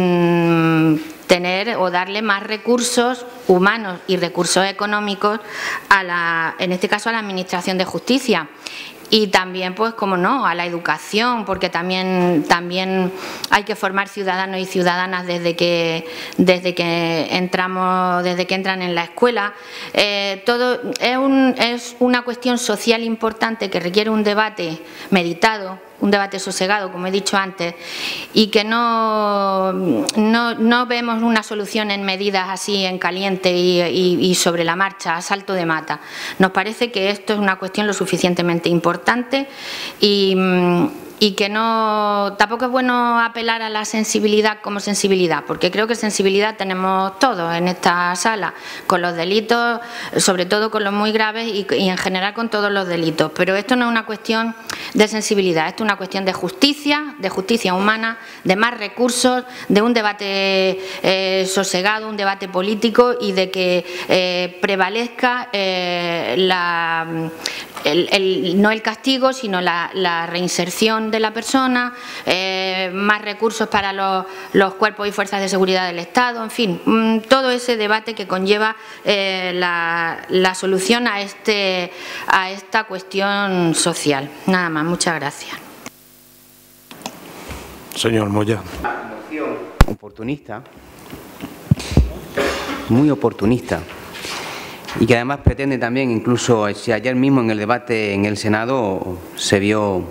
tener o darle más recursos humanos y recursos económicos en este caso a la Administración de Justicia. Y también, pues, como no, a la educación, porque también hay que formar ciudadanos y ciudadanas desde que entran en la escuela. Todo es una cuestión social importante que requiere un debate meditado, un debate sosegado, como he dicho antes, y que no vemos una solución en medidas así en caliente y sobre la marcha, a salto de mata. Nos parece que esto es una cuestión lo suficientemente importante y que tampoco es bueno apelar a la sensibilidad como sensibilidad, porque creo que sensibilidad tenemos todos en esta sala, con los delitos, sobre todo con los muy graves y en general con todos los delitos. Pero esto no es una cuestión de sensibilidad, esto es una cuestión de justicia humana, de más recursos, de un debate sosegado, un debate político y de que prevalezca no el castigo, sino la reinserción de la persona, más recursos para los cuerpos y fuerzas de seguridad del Estado, en fin, todo ese debate que conlleva la solución a esta cuestión social. Nada más, muchas gracias.
Señor Moya.
Una moción oportunista, muy oportunista, y que además pretende también, incluso si ayer mismo en el debate en el Senado se vio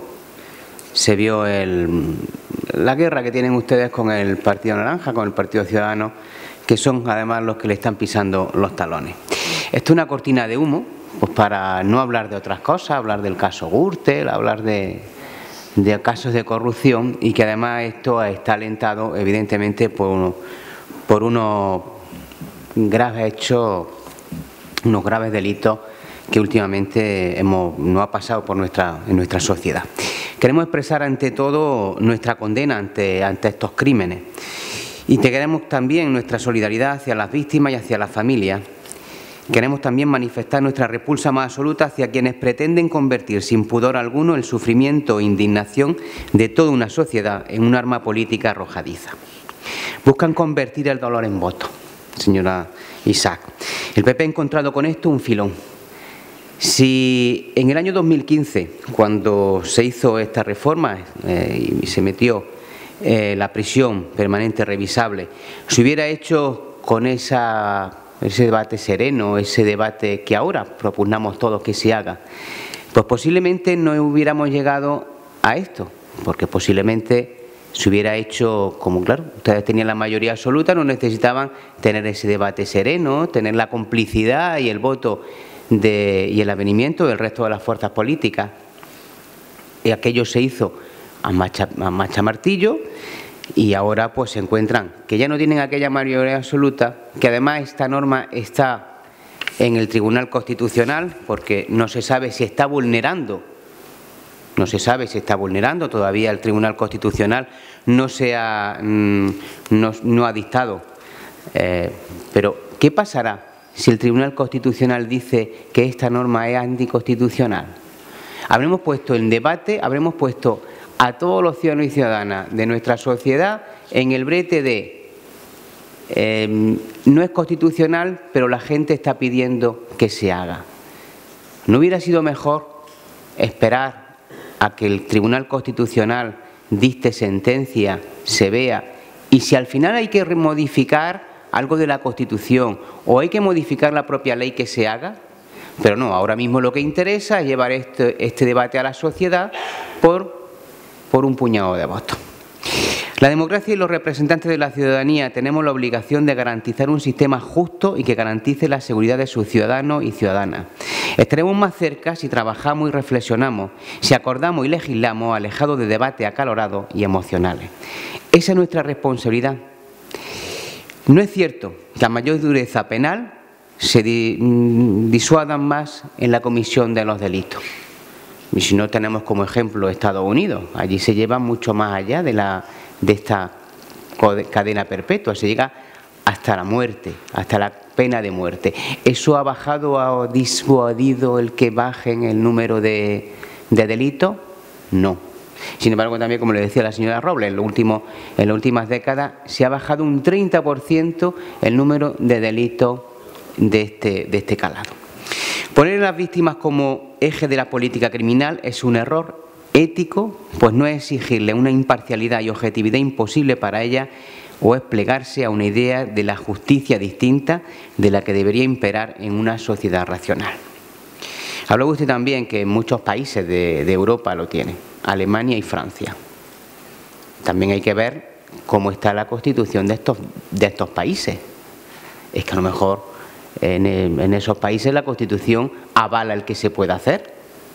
la guerra que tienen ustedes con el Partido Naranja, con el Partido Ciudadano, que son además los que le están pisando los talones. Esto es una cortina de humo, pues para no hablar de otras cosas, hablar del caso Gürtel, hablar de casos de corrupción, y que además esto está alentado evidentemente por unos graves hechos, unos graves delitos que últimamente nos ha pasado en nuestra sociedad. Queremos expresar ante todo nuestra condena ante estos crímenes y queremos también nuestra solidaridad hacia las víctimas y hacia las familias. Queremos también manifestar nuestra repulsa más absoluta hacia quienes pretenden convertir sin pudor alguno el sufrimiento e indignación de toda una sociedad en un arma política arrojadiza. Buscan convertir el dolor en voto, señora Isaac. El PP ha encontrado con esto un filón. Si en el año 2015, cuando se hizo esta reforma y se metió la prisión permanente revisable, se hubiera hecho con ese debate sereno, ese debate que ahora propugnamos todos que se haga, pues posiblemente no hubiéramos llegado a esto, porque posiblemente se hubiera hecho como, claro, ustedes tenían la mayoría absoluta, no necesitaban tener ese debate sereno, tener la complicidad y el voto y el avenimiento del resto de las fuerzas políticas. Y aquello se hizo a marcha martillo, y ahora pues se encuentran que ya no tienen aquella mayoría absoluta, que además esta norma está en el Tribunal Constitucional porque no se sabe si está vulnerando. No se sabe si está vulnerando, todavía el Tribunal Constitucional no ha dictado. Pero, ¿qué pasará si el Tribunal Constitucional dice que esta norma es anticonstitucional? Habremos puesto en debate, habremos puesto a todos los ciudadanos y ciudadanas de nuestra sociedad en el brete de no es constitucional, pero la gente está pidiendo que se haga. ¿No hubiera sido mejor esperar a que el Tribunal Constitucional dicte sentencia, se vea, y si al final hay que modificar algo de la Constitución o hay que modificar la propia ley, que se haga? Pero no, ahora mismo lo que interesa es llevar este debate a la sociedad por un puñado de votos. La democracia y los representantes de la ciudadanía tenemos la obligación de garantizar un sistema justo y que garantice la seguridad de sus ciudadanos y ciudadanas. Estaremos más cerca si trabajamos y reflexionamos, si acordamos y legislamos alejados de debates acalorados y emocionales. Esa es nuestra responsabilidad. No es cierto que a mayor dureza penal se disuadan más en la comisión de los delitos. Y si no, tenemos como ejemplo Estados Unidos. Allí se lleva mucho más allá de esta cadena perpetua, se llega hasta la muerte, hasta la pena de muerte. ¿Eso ha bajado, ha disuadido el que bajen el número de delitos? No. Sin embargo, también, como le decía la señora Robles, en las últimas décadas se ha bajado un 30% el número de delitos de este calado. Poner a las víctimas como eje de la política criminal es un error ético, pues no es exigirle una imparcialidad y objetividad imposible para ella, o es plegarse a una idea de la justicia distinta de la que debería imperar en una sociedad racional. Habló usted también que muchos países de Europa lo tienen, Alemania y Francia. También hay que ver cómo está la constitución de estos países. Es que a lo mejor en esos países la Constitución avala el que se pueda hacer.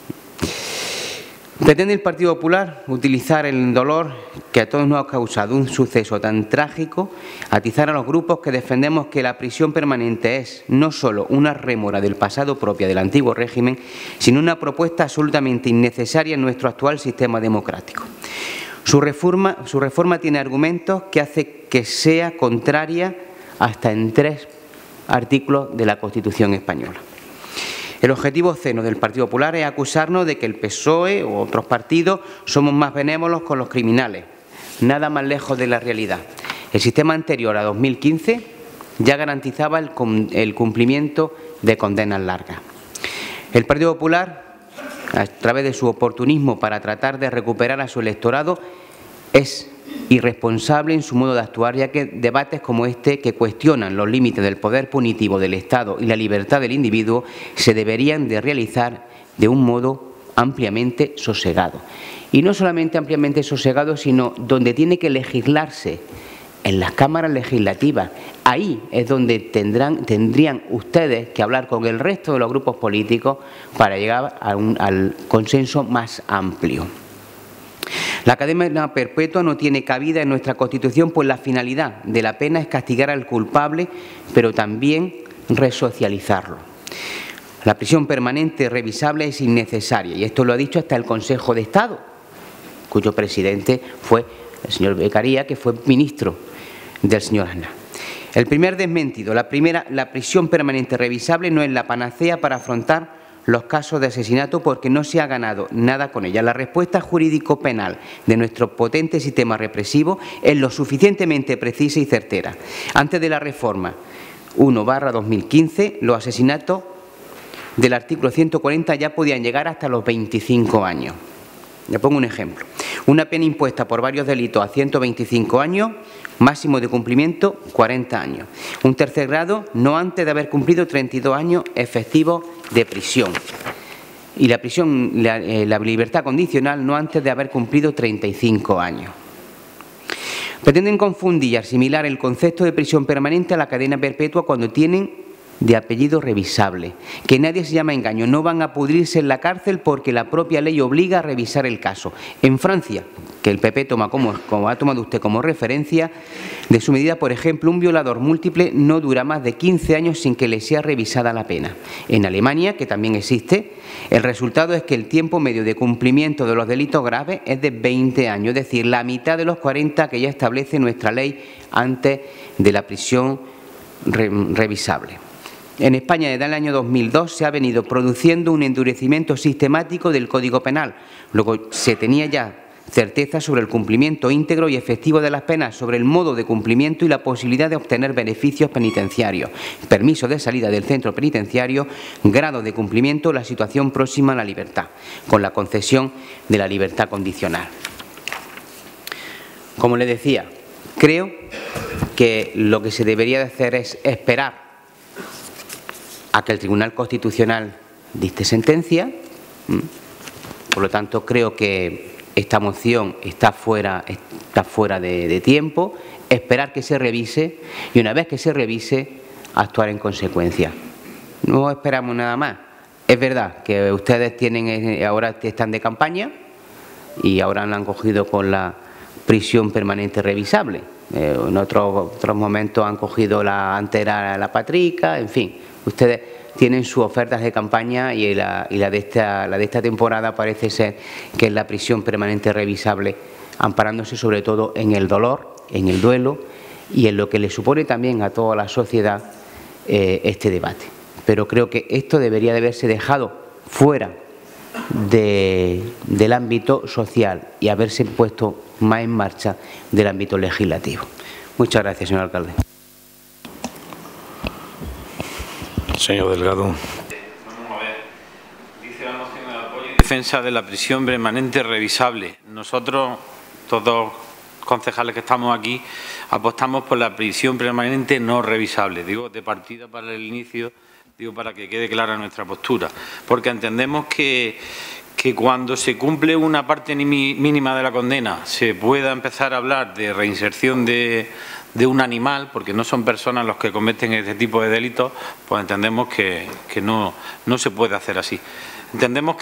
¿Pretende el Partido Popular utilizar el dolor que a todos nos ha causado un suceso tan trágico, atizar a los grupos que defendemos que la prisión permanente es no solo una rémora del pasado propia del antiguo régimen, sino una propuesta absolutamente innecesaria en nuestro actual sistema democrático? Su reforma tiene argumentos que hace que sea contraria hasta en 3 artículos de la Constitución española. El objetivo ceno del Partido Popular es acusarnos de que el PSOE u otros partidos somos más benévolos con los criminales. Nada más lejos de la realidad. El sistema anterior a 2015 ya garantizaba el cumplimiento de condenas largas. El Partido Popular, a través de su oportunismo para tratar de recuperar a su electorado, es irresponsable en su modo de actuar, ya que debates como este, que cuestionan los límites del poder punitivo del Estado y la libertad del individuo, se deberían de realizar de un modo ampliamente sosegado. Y no solamente ampliamente sosegado, sino donde tiene que legislarse, en las cámaras legislativas. Ahí es donde tendrían ustedes que hablar con el resto de los grupos políticos para llegar al consenso más amplio. La cadena perpetua no tiene cabida en nuestra Constitución, pues la finalidad de la pena es castigar al culpable, pero también resocializarlo. La prisión permanente revisable es innecesaria, y esto lo ha dicho hasta el Consejo de Estado, cuyo presidente fue el señor Beccaria, que fue ministro del señor Aznar. El primer desmentido, la prisión permanente revisable no es la panacea para afrontar los casos de asesinato, porque no se ha ganado nada con ella. La respuesta jurídico-penal de nuestro potente sistema represivo es lo suficientemente precisa y certera. Antes de la reforma 1/2015, los asesinatos del artículo 140 ya podían llegar hasta los 25 años. Le pongo un ejemplo. Una pena impuesta por varios delitos a 125 años, máximo de cumplimiento 40 años. Un tercer grado no antes de haber cumplido 32 años efectivos de prisión. Y la libertad condicional no antes de haber cumplido 35 años. Pretenden confundir y asimilar el concepto de prisión permanente a la cadena perpetua cuando tienen de apellido revisable. Que nadie se llama engaño, no van a pudrirse en la cárcel porque la propia ley obliga a revisar el caso. En Francia, que el PP toma como ha tomado usted como referencia de su medida, por ejemplo, un violador múltiple no dura más de 15 años sin que le sea revisada la pena. En Alemania, que también existe, el resultado es que el tiempo medio de cumplimiento de los delitos graves es de 20 años, es decir, la mitad de los 40 que ya establece nuestra ley antes de la prisión revisable. En España, desde el año 2002, se ha venido produciendo un endurecimiento sistemático del Código Penal. Luego se tenía ya certeza sobre el cumplimiento íntegro y efectivo de las penas, sobre el modo de cumplimiento y la posibilidad de obtener beneficios penitenciarios, permiso de salida del centro penitenciario, grado de cumplimiento, la situación próxima a la libertad, con la concesión de la libertad condicional. Como le decía, creo que lo que se debería de hacer es esperar a que el Tribunal Constitucional dicte sentencia. Por lo tanto, creo que esta moción está fuera de tiempo, esperar que se revise y una vez que se revise, actuar en consecuencia. No esperamos nada más. Es verdad que ustedes ahora están de campaña y ahora la han cogido con la prisión permanente revisable. En otros momentos han cogido antes era la patrica, en fin, ustedes tienen sus ofertas de campaña y la de esta temporada parece ser que es la prisión permanente revisable, amparándose sobre todo en el dolor, en el duelo y en lo que le supone también a toda la sociedad este debate. Pero creo que esto debería de haberse dejado fuera del ámbito social y haberse puesto más en marcha del ámbito legislativo. Muchas gracias, señor alcalde.
Señor Delgado.
Vamos a ver. Dice la moción de apoyo y defensa de la prisión permanente revisable. Nosotros, todos los concejales que estamos aquí, apostamos por la prisión permanente no revisable. Digo, de partida para el inicio, digo, para que quede clara nuestra postura. Porque entendemos que cuando se cumple una parte mínima de la condena se pueda empezar a hablar de reinserción de un animal, porque no son personas los que cometen este tipo de delitos, pues entendemos que no se puede hacer así. Entendemos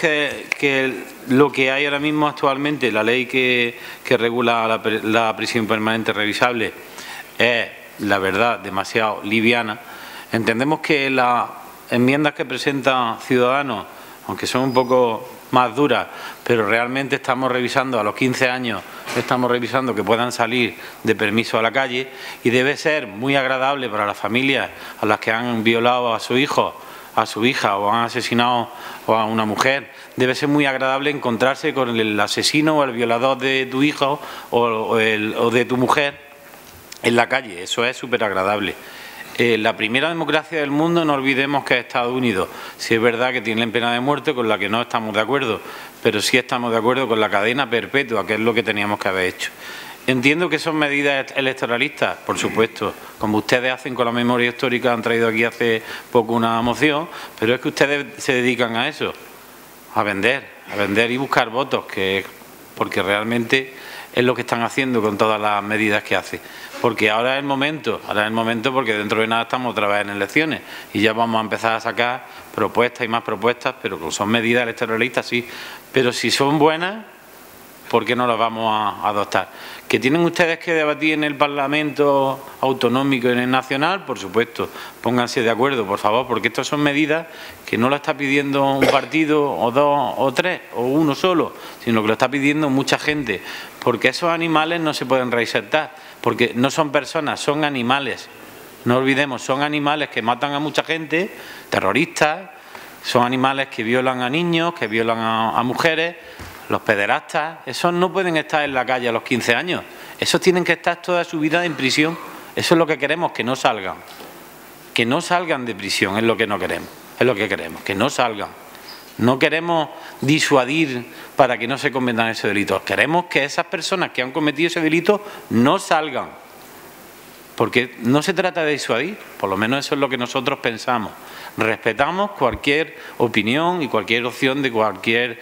que lo que hay ahora mismo actualmente, la ley que regula la prisión permanente revisable, es, la verdad, demasiado liviana. Entendemos que las enmiendas que presenta Ciudadanos, aunque son un poco más duras, pero realmente estamos revisando a los 15 años, estamos revisando que puedan salir de permiso a la calle y debe ser muy agradable para las familias a las que han violado a su hijo, a su hija o han asesinado a una mujer. Debe ser muy agradable encontrarse con el asesino o el violador de tu hijo o de tu mujer en la calle. Eso es súper agradable. La primera democracia del mundo, no olvidemos que es Estados Unidos. Sí es verdad que tienen pena de muerte, con la que no estamos de acuerdo, pero sí estamos de acuerdo con la cadena perpetua, que es lo que teníamos que haber hecho. Entiendo que son medidas electoralistas, por supuesto, como ustedes hacen con la memoria histórica, han traído aquí hace poco una moción, pero es que ustedes se dedican a eso, a vender y buscar votos, porque realmente es lo que están haciendo con todas las medidas que hacen. Porque ahora es el momento porque dentro de nada estamos otra vez en elecciones y ya vamos a empezar a sacar propuestas y más propuestas, pero son medidas electoralistas, sí. Pero si son buenas, ¿por qué no las vamos a adoptar? ¿Que tienen ustedes que debatir en el Parlamento autonómico y en el nacional? Por supuesto, pónganse de acuerdo, por favor, porque estas son medidas que no las está pidiendo un partido o dos o tres o uno solo, sino que lo está pidiendo mucha gente, porque esos animales no se pueden reinsertar, porque no son personas, son animales. No olvidemos, son animales que matan a mucha gente, terroristas, son animales que violan a niños, que violan a mujeres. Los pederastas, esos no pueden estar en la calle a los 15 años. Esos tienen que estar toda su vida en prisión. Eso es lo que queremos, que no salgan. Que no salgan de prisión, es lo que no queremos. Es lo que queremos, que no salgan. No queremos disuadir para que no se cometan esos delitos. Queremos que esas personas que han cometido ese delito no salgan. Porque no se trata de disuadir, por lo menos eso es lo que nosotros pensamos. Respetamos cualquier opinión y cualquier opción de cualquier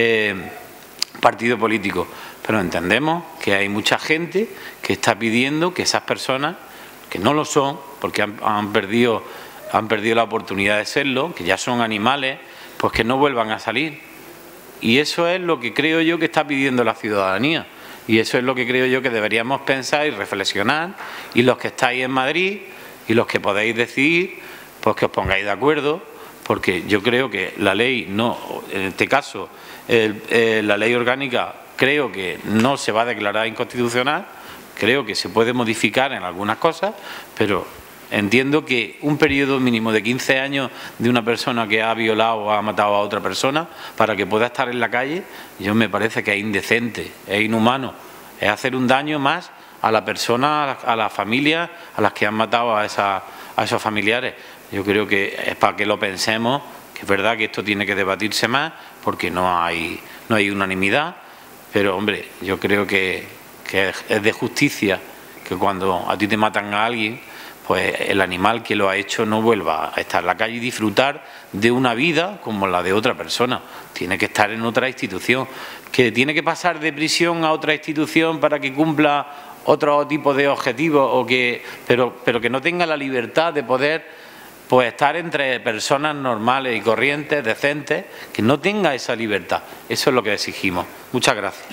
partido político, pero entendemos que hay mucha gente que está pidiendo que esas personas, que no lo son, porque han perdido la oportunidad de serlo, que ya son animales, pues que no vuelvan a salir. Y eso es lo que creo yo que está pidiendo la ciudadanía. Y eso es lo que creo yo que deberíamos pensar y reflexionar. Y los que estáis en Madrid y los que podéis decidir, pues que os pongáis de acuerdo, porque yo creo que la ley no, en este caso, la ley orgánica creo que no se va a declarar inconstitucional, creo que se puede modificar en algunas cosas, pero Entiendo que un periodo mínimo de 15 años de una persona que ha violado o ha matado a otra persona para que pueda estar en la calle, yo me parece que es indecente, es inhumano, es hacer un daño más a la persona, a las familias, a las que han matado a esos familiares. Yo creo que es para que lo pensemos, que es verdad que esto tiene que debatirse más porque no hay unanimidad, pero hombre, yo creo que es de justicia que cuando a ti te matan a alguien, pues el animal que lo ha hecho no vuelva a estar en la calle y disfrutar de una vida como la de otra persona. Tiene que estar en otra institución, que tiene que pasar de prisión a otra institución para que cumpla otro tipo de objetivos, pero que no tenga la libertad de poder pues estar entre personas normales y corrientes, decentes, que no tenga esa libertad. Eso es lo que exigimos. Muchas gracias.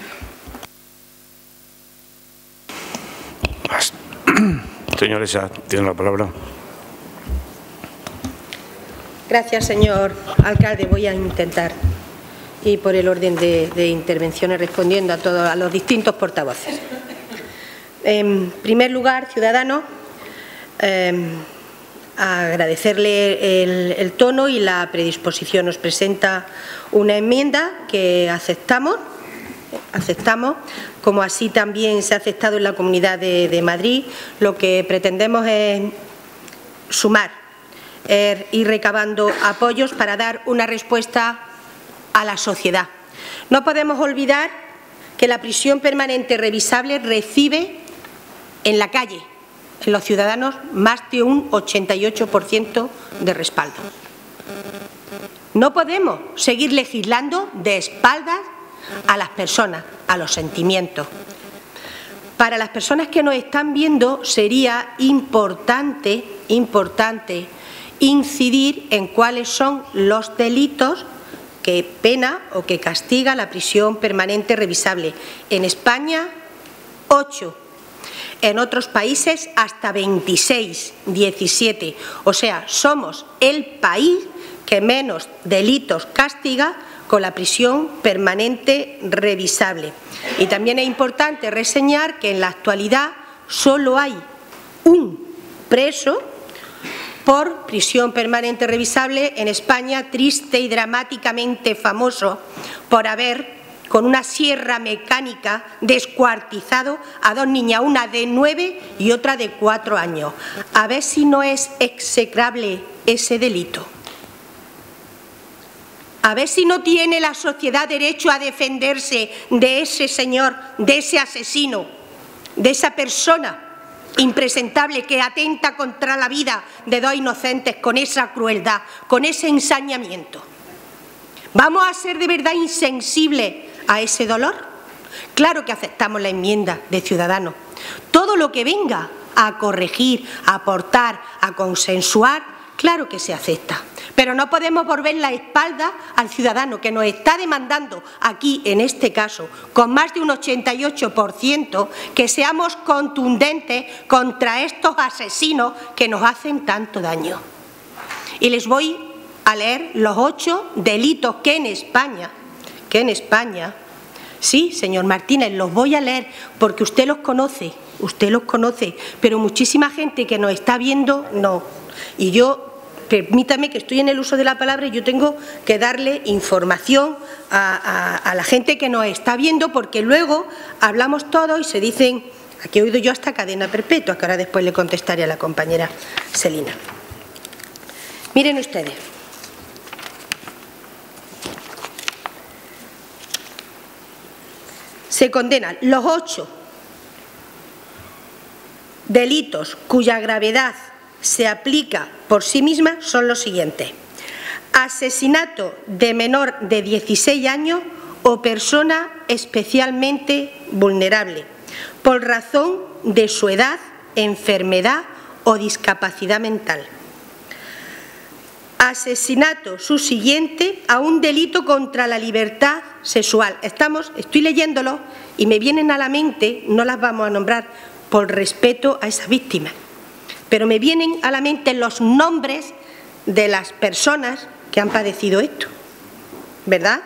Señor Esa, tiene la palabra.
Gracias, señor alcalde. Voy a intentar ir por el orden de intervenciones respondiendo a los distintos portavoces. En primer lugar, ciudadanos, agradecerle el tono y la predisposición. Nos presenta una enmienda que aceptamos, como así también se ha aceptado en la Comunidad de Madrid. Lo que pretendemos es sumar, ir recabando apoyos para dar una respuesta a la sociedad. No podemos olvidar que la prisión permanente revisable recibe en la calle, en los ciudadanos, más de un 88% de respaldo. No podemos seguir legislando de espaldas a las personas, a los sentimientos. Para las personas que nos están viendo sería importante incidir en cuáles son los delitos que pena o que castiga la prisión permanente revisable. En España, 8. En otros países hasta 26, 17. O sea, somos el país que menos delitos castiga con la prisión permanente revisable. Y también es importante reseñar que en la actualidad solo hay un preso por prisión permanente revisable en España, triste y dramáticamente famoso por haber, con una sierra mecánica, descuartizado a 2 niñas, una de 9 y otra de 4 años. A ver si no es execrable ese delito. A ver si no tiene la sociedad derecho a defenderse de ese señor, de ese asesino, de esa persona impresentable que atenta contra la vida de 2 inocentes con esa crueldad, con ese ensañamiento. ¿Vamos a ser de verdad insensibles a ese dolor? Claro que aceptamos la enmienda de Ciudadanos. Todo lo que venga a corregir, a aportar, a consensuar, claro que se acepta. Pero no podemos volver la espalda al ciudadano que nos está demandando aquí, en este caso, con más de un 88%, que seamos contundentes contra estos asesinos que nos hacen tanto daño. Y les voy a leer los 8 delitos que en España, sí, señor Martínez, los voy a leer porque usted los conoce, pero muchísima gente que nos está viendo no. Y yo, permítame que estoy en el uso de la palabra y yo tengo que darle información a la gente que nos está viendo, porque luego hablamos todos y se dicen, aquí he oído yo hasta cadena perpetua, que ahora después le contestaré a la compañera Celina. Miren ustedes. Se condenan los 8 delitos cuya gravedad se aplica por sí misma son los siguientes: asesinato de menor de 16 años o persona especialmente vulnerable por razón de su edad, enfermedad o discapacidad mental. Asesinato subsiguiente a un delito contra la libertad sexual. Estoy leyéndolo y me vienen a la mente, no las vamos a nombrar por respeto a esas víctimas, pero me vienen a la mente los nombres de las personas que han padecido esto, ¿verdad?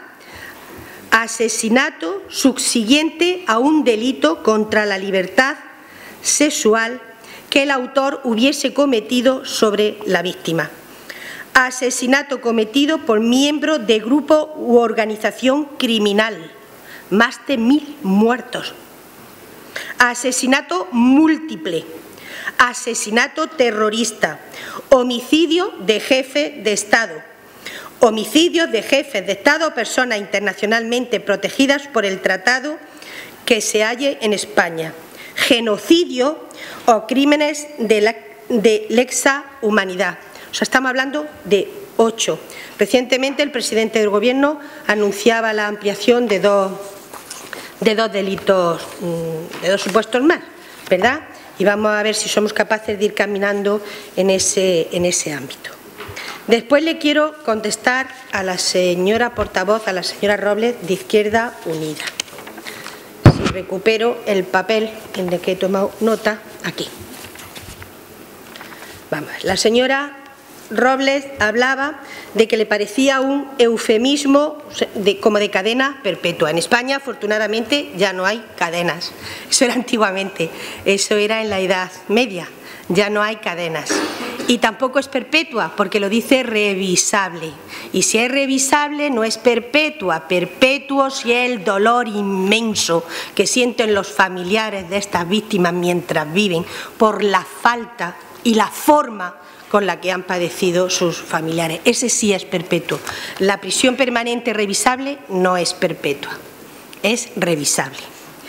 Asesinato subsiguiente a un delito contra la libertad sexual que el autor hubiese cometido sobre la víctima. Asesinato cometido por miembro de grupo u organización criminal. Más de 1000 muertos. Asesinato múltiple. Asesinato terrorista. Homicidio de jefe de Estado. Homicidio de jefes de Estado o personas internacionalmente protegidas por el tratado que se halle en España. Genocidio o crímenes de lesa humanidad. O sea, estamos hablando de 8. Recientemente el presidente del Gobierno anunciaba la ampliación de dos delitos, de 2 supuestos más, ¿verdad? Y vamos a ver si somos capaces de ir caminando en ese ámbito. Después le quiero contestar a la señora portavoz, a la señora Robles, de Izquierda Unida. Si recupero el papel en el que he tomado nota, aquí. Vamos, la señora Robles hablaba de que le parecía un eufemismo como de cadena perpetua. En España, afortunadamente, ya no hay cadenas. Eso era antiguamente, eso era en la Edad Media. Ya no hay cadenas. Y tampoco es perpetua, porque lo dice revisable. Y si es revisable, no es perpetua. Perpetuo si es el dolor inmenso que sienten los familiares de estas víctimas mientras viven por la falta y la forma con la que han padecido sus familiares. Ese sí es perpetuo. La prisión permanente revisable no es perpetua, es revisable.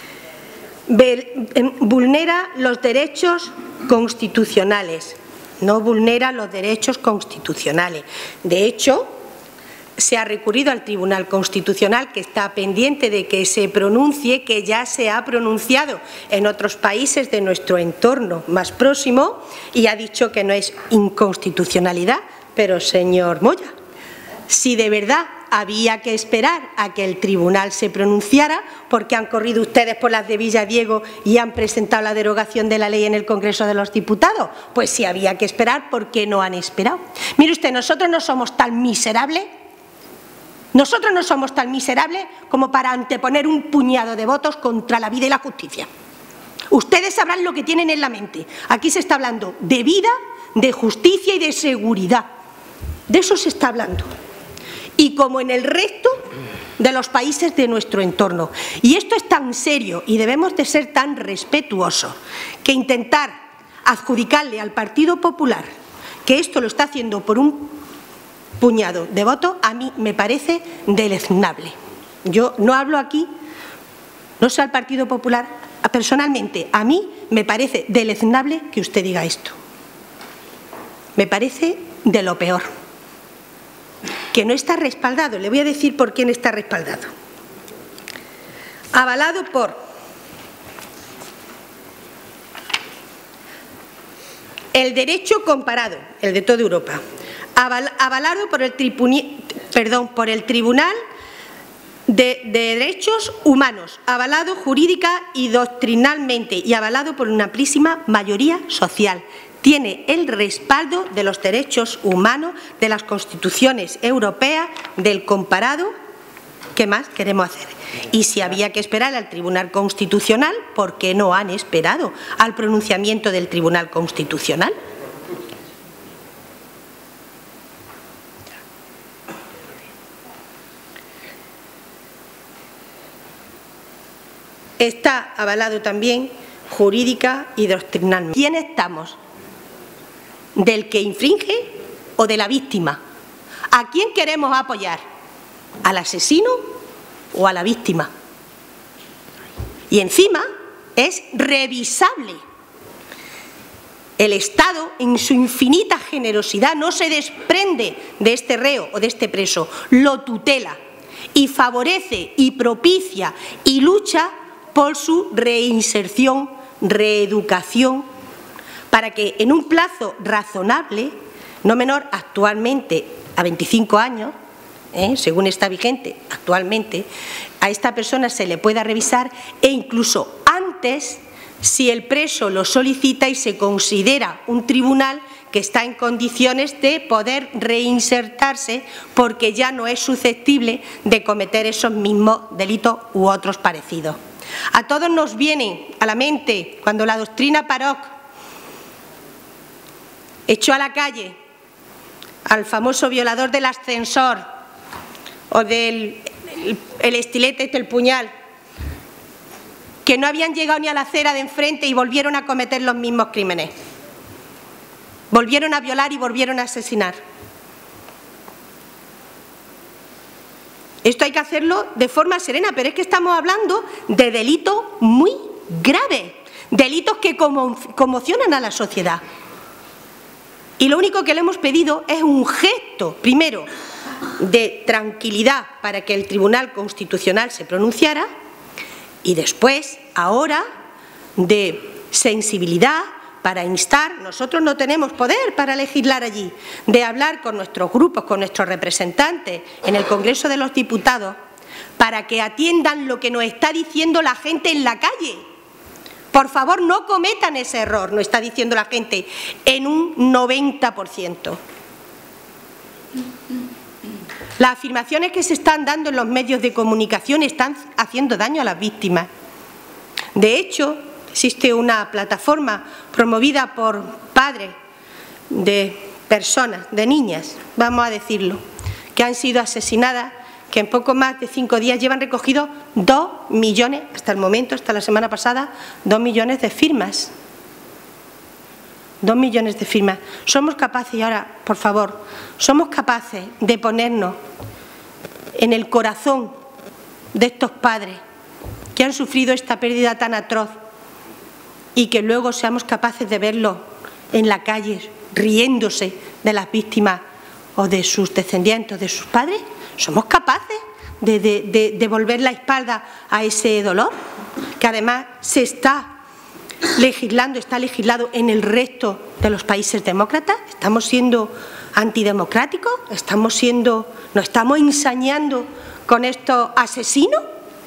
Vulnera los derechos constitucionales, no vulnera los derechos constitucionales. De hecho, se ha recurrido al Tribunal Constitucional, que está pendiente de que se pronuncie, que ya se ha pronunciado en otros países de nuestro entorno más próximo, y ha dicho que no es inconstitucionalidad. Pero, señor Moya, si de verdad había que esperar a que el tribunal se pronunciara, porque han corrido ustedes por las de Villadiego y han presentado la derogación de la ley en el Congreso de los Diputados. Pues si había que esperar, ¿por qué no han esperado? Mire usted, nosotros no somos tan miserables como para anteponer un puñado de votos contra la vida y la justicia. Ustedes sabrán lo que tienen en la mente. Aquí se está hablando de vida, de justicia y de seguridad. De eso se está hablando. Y como en el resto de los países de nuestro entorno. Y esto es tan serio y debemos de ser tan respetuosos que intentar adjudicarle al Partido Popular que esto lo está haciendo por un puñado de votos, a mí me parece deleznable. Yo no hablo aquí, no sé al Partido Popular, personalmente a mí me parece deleznable que usted diga esto. Me parece de lo peor. Que no está respaldado. Le voy a decir por quién está respaldado. Avalado por el derecho comparado, el de toda Europa. Avalado por el Tribunal de Derechos Humanos, avalado jurídica y doctrinalmente y avalado por una amplísima mayoría social. Tiene el respaldo de los derechos humanos, de las constituciones europeas, del comparado. ¿Qué más queremos hacer? Y si había que esperar al Tribunal Constitucional, ¿por qué no han esperado al pronunciamiento del Tribunal Constitucional? Está avalado también jurídica y doctrinalmente. ¿Quién estamos? ¿Del que infringe o de la víctima? ¿A quién queremos apoyar? ¿Al asesino o a la víctima? Y encima es revisable. El Estado, en su infinita generosidad, no se desprende de este reo o de este preso, lo tutela y favorece y propicia y lucha por su reinserción, reeducación, para que en un plazo razonable, no menor actualmente a 25 años, según está vigente actualmente, a esta persona se le pueda revisar e incluso antes si el preso lo solicita y se considera un tribunal que está en condiciones de poder reinsertarse porque ya no es susceptible de cometer esos mismos delitos u otros parecidos. A todos nos viene a la mente cuando la doctrina Paroc echó a la calle al famoso violador del ascensor o del el estilete, el puñal, que no habían llegado ni a la acera de enfrente y volvieron a cometer los mismos crímenes. Volvieron a violar y volvieron a asesinar. Esto hay que hacerlo de forma serena, pero es que estamos hablando de delitos muy graves, delitos que conmocionan a la sociedad. Y lo único que le hemos pedido es un gesto, primero, de tranquilidad para que el Tribunal Constitucional se pronunciara y después, ahora, de sensibilidad para instar, nosotros no tenemos poder para legislar allí, de hablar con nuestros grupos, con nuestros representantes en el Congreso de los Diputados, para que atiendan lo que nos está diciendo la gente en la calle. Por favor, no cometan ese error, nos está diciendo la gente, en un 90%. Las afirmaciones que se están dando en los medios de comunicación están haciendo daño a las víctimas. De hecho, existe una plataforma promovida por padres de personas, de niñas, vamos a decirlo, que han sido asesinadas, que en poco más de 5 días llevan recogido 2 millones, hasta el momento, hasta la semana pasada, 2 millones de firmas. 2 millones de firmas. Somos capaces, y ahora, por favor, somos capaces de ponernos en el corazón de estos padres que han sufrido esta pérdida tan atroz y que luego seamos capaces de verlos en la calle riéndose de las víctimas o de sus descendientes, de sus padres. ¿Somos capaces de volver la espalda a ese dolor? Que además se está legislado en el resto de los países demócratas. ¿Estamos siendo antidemocráticos? ¿Nos estamos ensañando con estos asesinos?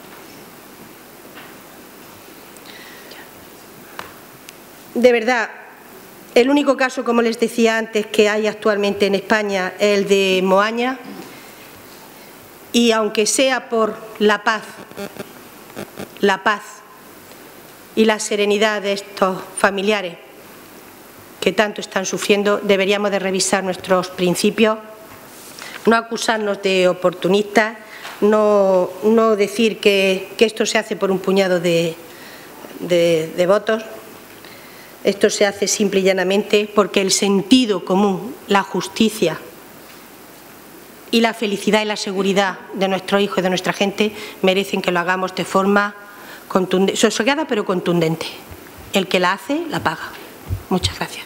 De verdad, el único caso, como les decía antes, que hay actualmente en España es el de Moaña. Y aunque sea por la paz y la serenidad de estos familiares que tanto están sufriendo, deberíamos de revisar nuestros principios, no acusarnos de oportunistas, no decir que esto se hace por un puñado de votos. Esto se hace simple y llanamente porque el sentido común, la justicia y la felicidad y la seguridad de nuestros hijos y de nuestra gente merecen que lo hagamos de forma contundente, sosegada pero contundente. El que la hace, la paga. Muchas gracias.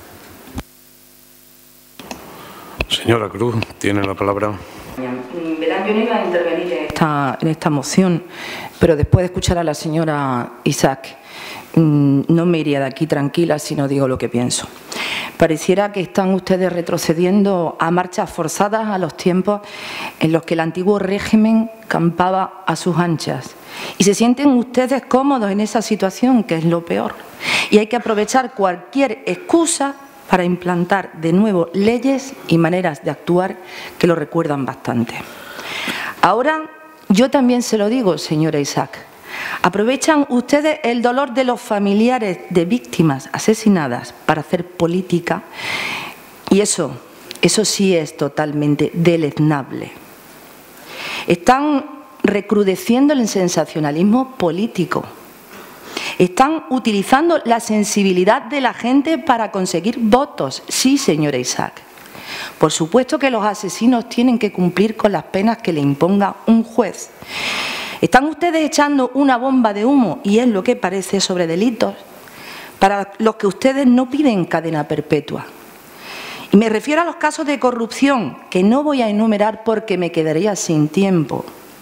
Señora Cruz, tiene la palabra.
Verán, yo no iba a intervenir en esta moción, pero después de escuchar a la señora Isaac, no me iría de aquí tranquila si no digo lo que pienso. Pareciera que están ustedes retrocediendo a marchas forzadas a los tiempos en los que el antiguo régimen campaba a sus anchas. Y se sienten ustedes cómodos en esa situación, que es lo peor. Y hay que aprovechar cualquier excusa para implantar de nuevo leyes y maneras de actuar que lo recuerdan bastante. Ahora, yo también se lo digo, señora Isaac, aprovechan ustedes el dolor de los familiares de víctimas asesinadas para hacer política y eso sí es totalmente deleznable. Están recrudeciendo el sensacionalismo político. Están utilizando la sensibilidad de la gente para conseguir votos. Sí, señora Isaac. Por supuesto que los asesinos tienen que cumplir con las penas que le imponga un juez. Están ustedes echando una bomba de humo, y es lo que parece, sobre delitos para los que ustedes no piden cadena perpetua. Y me refiero a los casos de corrupción, que no voy a enumerar porque me quedaría sin tiempo.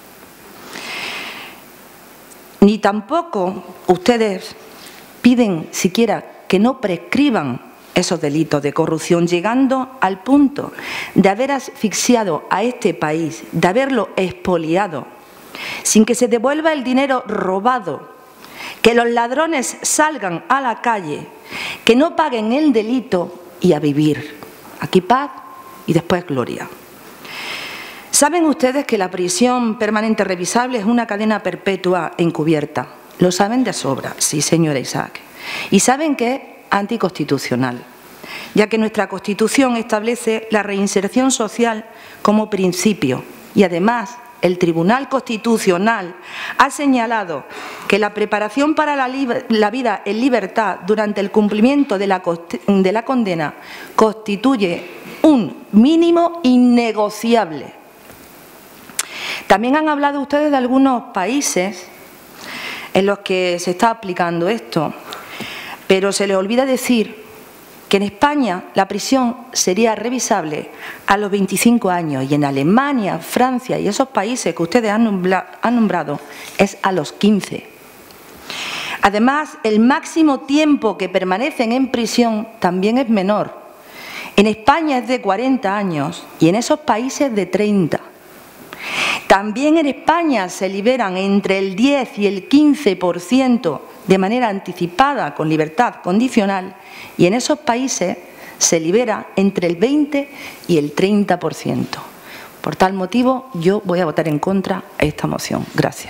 Ni tampoco ustedes piden siquiera que no prescriban esos delitos de corrupción, llegando al punto de haber asfixiado a este país, de haberlo expoliado, sin que se devuelva el dinero robado, que los ladrones salgan a la calle, que no paguen el delito y a vivir. Aquí paz y después gloria. ¿Saben ustedes que la prisión permanente revisable es una cadena perpetua encubierta? Lo saben de sobra, sí, señora Isaac. Y saben que es anticonstitucional. ya que nuestra Constitución establece la reinserción social como principio y, además, el Tribunal Constitucional ha señalado que la preparación para la vida en libertad durante el cumplimiento de la condena constituye un mínimo innegociable. También han hablado ustedes de algunos países en los que se está aplicando esto, pero se les olvida decir que en España la prisión sería revisable a los 25 años y en Alemania, Francia y esos países que ustedes han nombrado es a los 15. Además, el máximo tiempo que permanecen en prisión también es menor. En España es de 40 años y en esos países de 30. También en España se liberan entre el 10 y el 15% de manera anticipada con libertad condicional y en esos países se libera entre el 20 y el 30%. Por tal motivo, yo voy a votar en contra de esta moción. Gracias.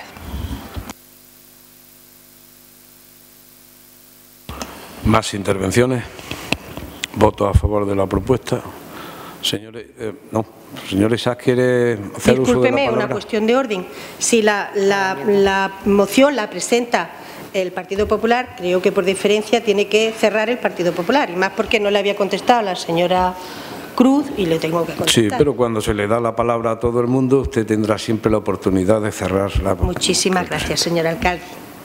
¿Más intervenciones? ¿Voto a favor de la propuesta? Señores, no. Señor Isaac, ¿quiere hacer uso de la palabra?
Discúlpeme, una cuestión de orden. Si la moción la presenta el Partido Popular, creo que por diferencia tiene que cerrar el Partido Popular, y más porque no le había contestado a la señora Cruz y le tengo que contestar.
Sí, pero cuando se le da la palabra a todo el mundo, usted tendrá siempre la oportunidad de cerrar la...
Muchísimas gracias, señor alcalde.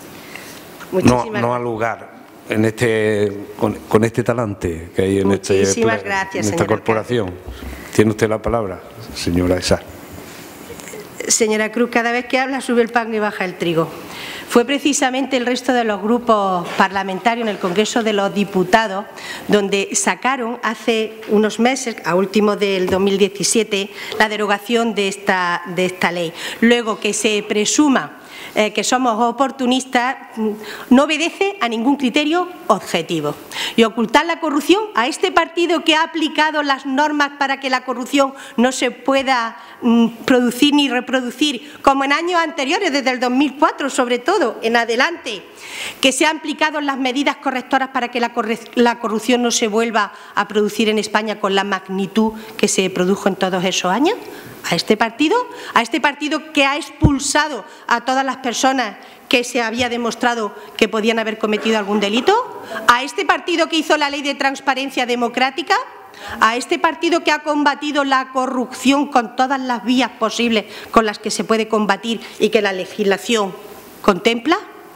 No al lugar. Con este talante que hay en esta corporación. Tiene usted la palabra, señora Esa.
Señora Cruz, cada vez que habla sube el pan y baja el trigo. Fue precisamente el resto de los grupos parlamentarios en el Congreso de los Diputados donde sacaron hace unos meses, a último del 2017, la derogación de esta ley. Luego, que se presuma que somos oportunistas no obedece a ningún criterio objetivo. Y ocultar la corrupción a este partido que ha aplicado las normas para que la corrupción no se pueda producir ni reproducir, como en años anteriores, desde el 2004 sobre todo, en adelante, que se han aplicado las medidas correctoras para que la corrupción no se vuelva a producir en España con la magnitud que se produjo en todos esos años. A este partido que ha expulsado a todas las personas que se había demostrado que podían haber cometido algún delito, a este partido que hizo la ley de transparencia democrática, a este partido que ha combatido la corrupción con todas las vías posibles con las que se puede combatir y que la legislación contempla.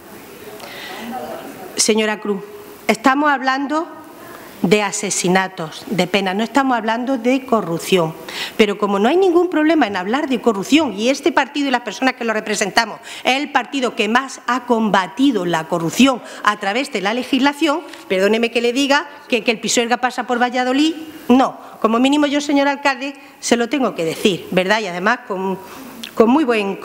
Señora Cruz, estamos hablando de asesinatos, de pena, no estamos hablando de corrupción. Pero como no hay ningún problema en hablar de corrupción y este partido y las personas que lo representamos es el partido que más ha combatido la corrupción a través de la legislación, perdóneme que le diga que el Pisuerga pasa por Valladolid, no. Como mínimo yo, señor alcalde, se lo tengo que decir, ¿verdad? Y además con muy buen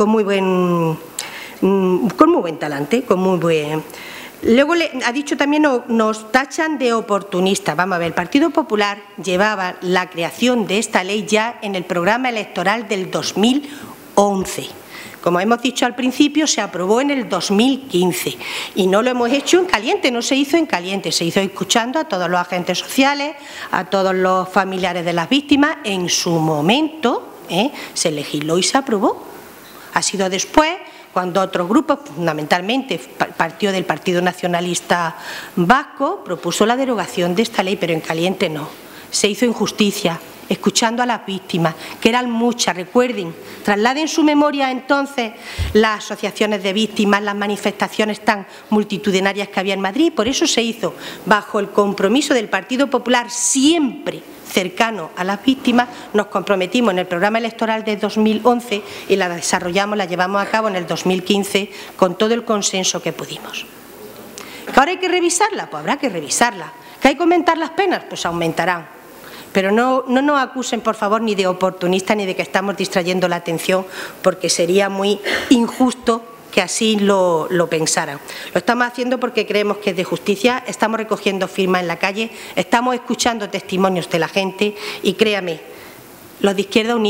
talante, con muy buen... Luego ha dicho también, nos tachan de oportunistas. Vamos a ver, el Partido Popular llevaba la creación de esta ley ya en el programa electoral del 2011. Como hemos dicho al principio, se aprobó en el 2015 y no lo hemos hecho en caliente, no se hizo en caliente, se hizo escuchando a todos los agentes sociales, a todos los familiares de las víctimas. En su momento se legisló y se aprobó. Ha sido después, cuando otros grupos, fundamentalmente partió del Partido Nacionalista Vasco, propuso la derogación de esta ley, pero en caliente no. Se hizo en justicia, escuchando a las víctimas, que eran muchas, recuerden, trasladen su memoria entonces las asociaciones de víctimas, las manifestaciones tan multitudinarias que había en Madrid. Por eso se hizo bajo el compromiso del Partido Popular, siempre cercano a las víctimas. Nos comprometimos en el programa electoral de 2011 y la desarrollamos, la llevamos a cabo en el 2015 con todo el consenso que pudimos. ¿Que ahora hay que revisarla? Pues habrá que revisarla. ¿Que hay que aumentar las penas? Pues aumentarán. Pero no nos acusen, por favor, ni de oportunistas ni de que estamos distrayendo la atención, porque sería muy injusto que así lo pensaran. Lo estamos haciendo porque creemos que es de justicia, estamos recogiendo firmas en la calle, estamos escuchando testimonios de la gente y créame, los de Izquierda Unida,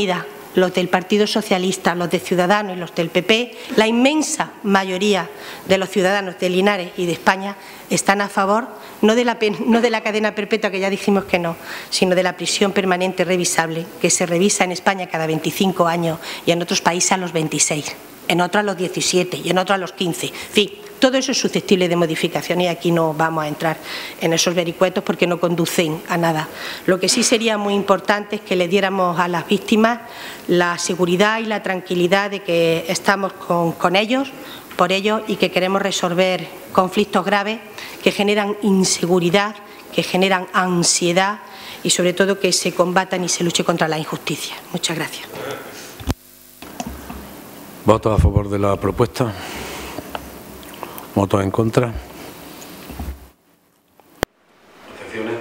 los del Partido Socialista, los de Ciudadanos y los del PP, la inmensa mayoría de los ciudadanos de Linares y de España están a favor no de la cadena perpetua, que ya dijimos que no, sino de la prisión permanente revisable, que se revisa en España cada 25 años y en otros países a los 26, en otros a los 17 y en otros a los 15. En fin, todo eso es susceptible de modificación y aquí no vamos a entrar en esos vericuetos porque no conducen a nada. Lo que sí sería muy importante es que le diéramos a las víctimas la seguridad y la tranquilidad de que estamos con ellos, por ellos, y que queremos resolver conflictos graves que generan inseguridad, que generan ansiedad y sobre todo que se combatan y se luche contra la injusticia. Muchas gracias.
¿Votos a favor de la propuesta? ¿Votos en contra? ¿Abstenciones?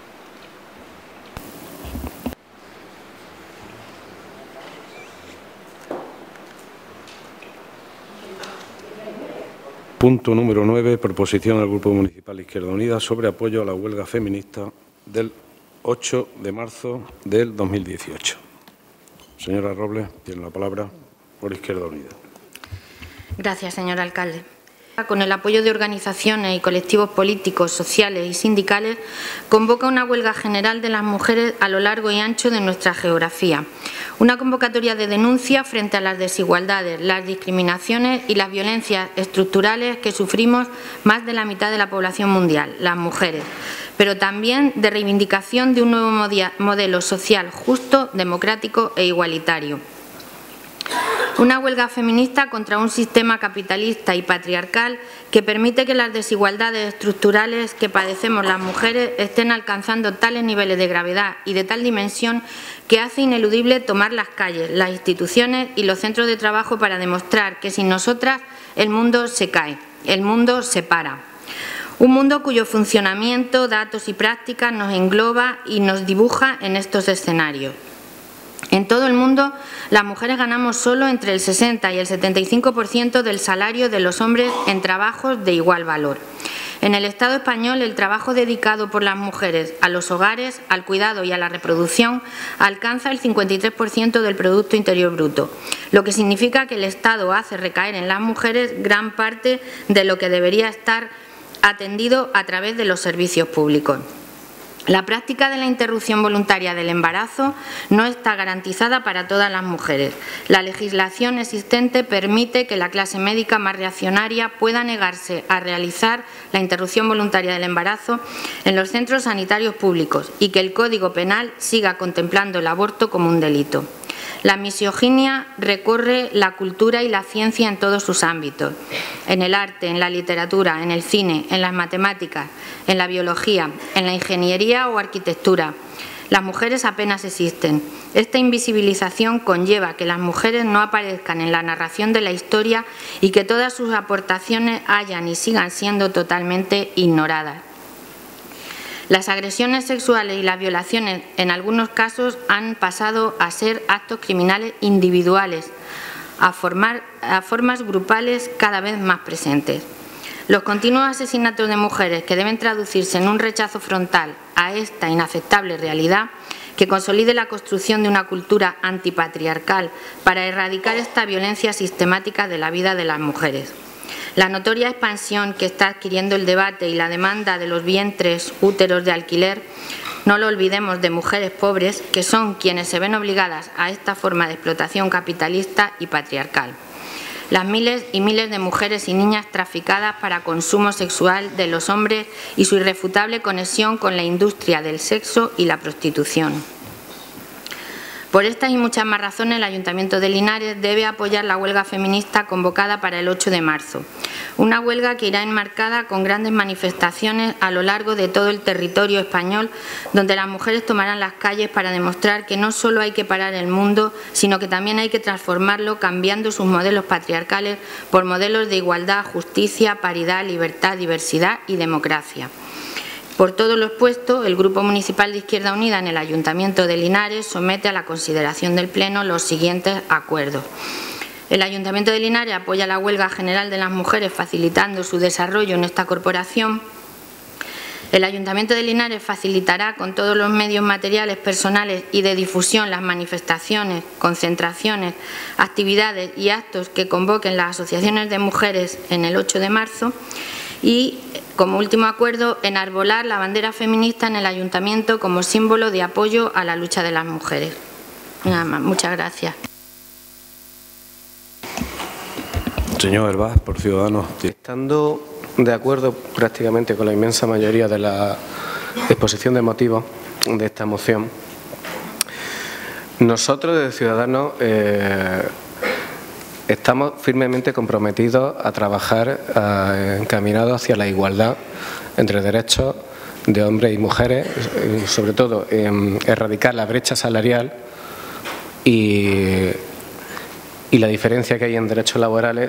Punto número 9. Proposición del Grupo Municipal Izquierda Unida sobre apoyo a la huelga feminista del 8 de marzo del 2018. Señora Robles, tiene la palabra por Izquierda Unida.
Gracias, señor alcalde. Con el apoyo de organizaciones y colectivos políticos, sociales y sindicales, convoca una huelga general de las mujeres a lo largo y ancho de nuestra geografía. Una convocatoria de denuncia frente a las desigualdades, las discriminaciones y las violencias estructurales que sufrimos más de la mitad de la población mundial, las mujeres, pero también de reivindicación de un nuevo modelo social justo, democrático e igualitario. Una huelga feminista contra un sistema capitalista y patriarcal que permite que las desigualdades estructurales que padecemos las mujeres estén alcanzando tales niveles de gravedad y de tal dimensión que hace ineludible tomar las calles, las instituciones y los centros de trabajo para demostrar que sin nosotras el mundo se cae, el mundo se para. Un mundo cuyo funcionamiento, datos y prácticas nos engloba y nos dibuja en estos escenarios. En todo el mundo, las mujeres ganamos solo entre el 60 y el 75% del salario de los hombres en trabajos de igual valor. En el Estado español, el trabajo dedicado por las mujeres a los hogares, al cuidado y a la reproducción alcanza el 53% del Producto Interior Bruto, lo que significa que el Estado hace recaer en las mujeres gran parte de lo que debería estar atendido a través de los servicios públicos. La práctica de la interrupción voluntaria del embarazo no está garantizada para todas las mujeres. La legislación existente permite que la clase médica más reaccionaria pueda negarse a realizar la interrupción voluntaria del embarazo en los centros sanitarios públicos y que el Código Penal siga contemplando el aborto como un delito. La misoginia recorre la cultura y la ciencia en todos sus ámbitos, en el arte, en la literatura, en el cine, en las matemáticas, en la biología, en la ingeniería o arquitectura. Las mujeres apenas existen. Esta invisibilización conlleva que las mujeres no aparezcan en la narración de la historia y que todas sus aportaciones hayan y sigan siendo totalmente ignoradas. Las agresiones sexuales y las violaciones en algunos casos han pasado a ser actos criminales individuales, a formas grupales cada vez más presentes. Los continuos asesinatos de mujeres que deben traducirse en un rechazo frontal a esta inaceptable realidad que consolide la construcción de una cultura antipatriarcal para erradicar esta violencia sistemática de la vida de las mujeres. La notoria expansión que está adquiriendo el debate y la demanda de los vientres úteros de alquiler, no lo olvidemos, de mujeres pobres, que son quienes se ven obligadas a esta forma de explotación capitalista y patriarcal. Las miles y miles de mujeres y niñas traficadas para consumo sexual de los hombres y su irrefutable conexión con la industria del sexo y la prostitución. Por estas y muchas más razones, el Ayuntamiento de Linares debe apoyar la huelga feminista convocada para el 8 de marzo. Una huelga que irá enmarcada con grandes manifestaciones a lo largo de todo el territorio español, donde las mujeres tomarán las calles para demostrar que no solo hay que parar el mundo, sino que también hay que transformarlo cambiando sus modelos patriarcales por modelos de igualdad, justicia, paridad, libertad, diversidad y democracia. Por todo lo expuesto, el Grupo Municipal de Izquierda Unida en el Ayuntamiento de Linares somete a la consideración del Pleno los siguientes acuerdos. El Ayuntamiento de Linares apoya la huelga general de las mujeres facilitando su desarrollo en esta corporación. El Ayuntamiento de Linares facilitará con todos los medios materiales, personales y de difusión las manifestaciones, concentraciones, actividades y actos que convoquen las asociaciones de mujeres en el 8 de marzo y, como último acuerdo, enarbolar la bandera feminista en el Ayuntamiento como símbolo de apoyo a la lucha de las mujeres. Nada más. Muchas gracias.
Señor Hervás, por Ciudadanos.
Estando de acuerdo prácticamente con la inmensa mayoría de la exposición de motivos de esta moción, nosotros desde Ciudadanos estamos firmemente comprometidos a trabajar encaminados hacia la igualdad entre derechos de hombres y mujeres, sobre todo en erradicar la brecha salarial y la diferencia que hay en derechos laborales,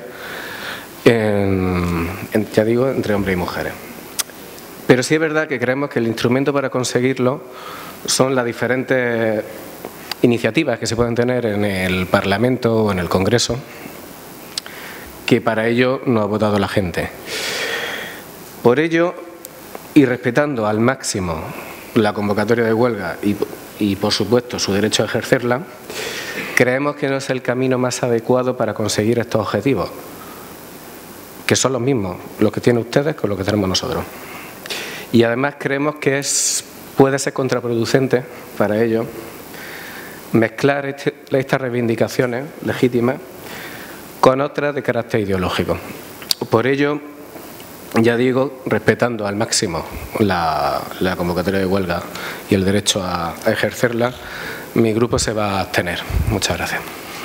ya digo, entre hombres y mujeres. Pero sí es verdad que creemos que el instrumento para conseguirlo son las diferentes iniciativas que se pueden tener en el Parlamento o en el Congreso, que para ello no ha votado la gente. Por ello, y respetando al máximo la convocatoria de huelga y por supuesto, su derecho a ejercerla, creemos que no es el camino más adecuado para conseguir estos objetivos, que son los mismos, los que tienen ustedes con los que tenemos nosotros. Y además creemos que puede ser contraproducente para ellos mezclar estas reivindicaciones legítimas con otras de carácter ideológico. Por ello, ya digo, respetando al máximo la convocatoria de huelga y el derecho a ejercerla, mi grupo se va a abstener. Muchas gracias.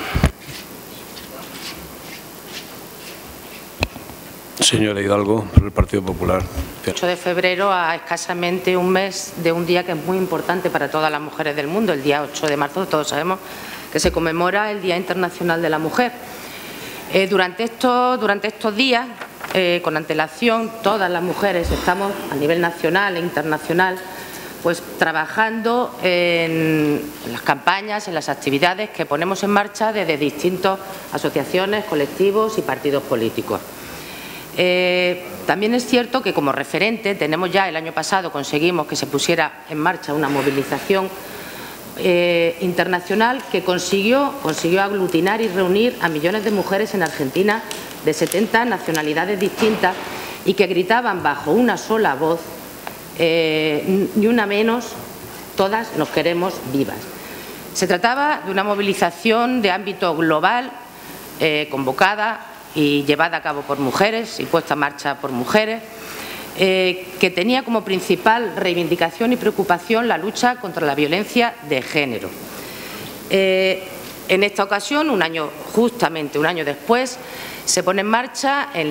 Señora Hidalgo, por el Partido Popular.
8 de febrero, a escasamente un mes de un día que es muy importante para todas las mujeres del mundo. El día 8 de marzo, todos sabemos que se conmemora el Día Internacional de la Mujer. Durante estos días, con antelación, todas las mujeres estamos a nivel nacional e internacional pues trabajando en las campañas, en las actividades que ponemos en marcha desde distintas asociaciones, colectivos y partidos políticos. También es cierto que como referente tenemos ya, el año pasado conseguimos que se pusiera en marcha una movilización internacional que consiguió aglutinar y reunir a millones de mujeres en Argentina de 70 nacionalidades distintas y que gritaban bajo una sola voz, ni una menos, todas nos queremos vivas. Se trataba de una movilización de ámbito global, convocada y llevada a cabo por mujeres y puesta en marcha por mujeres, que tenía como principal reivindicación y preocupación la lucha contra la violencia de género. En esta ocasión, justamente un año después, se pone en marcha a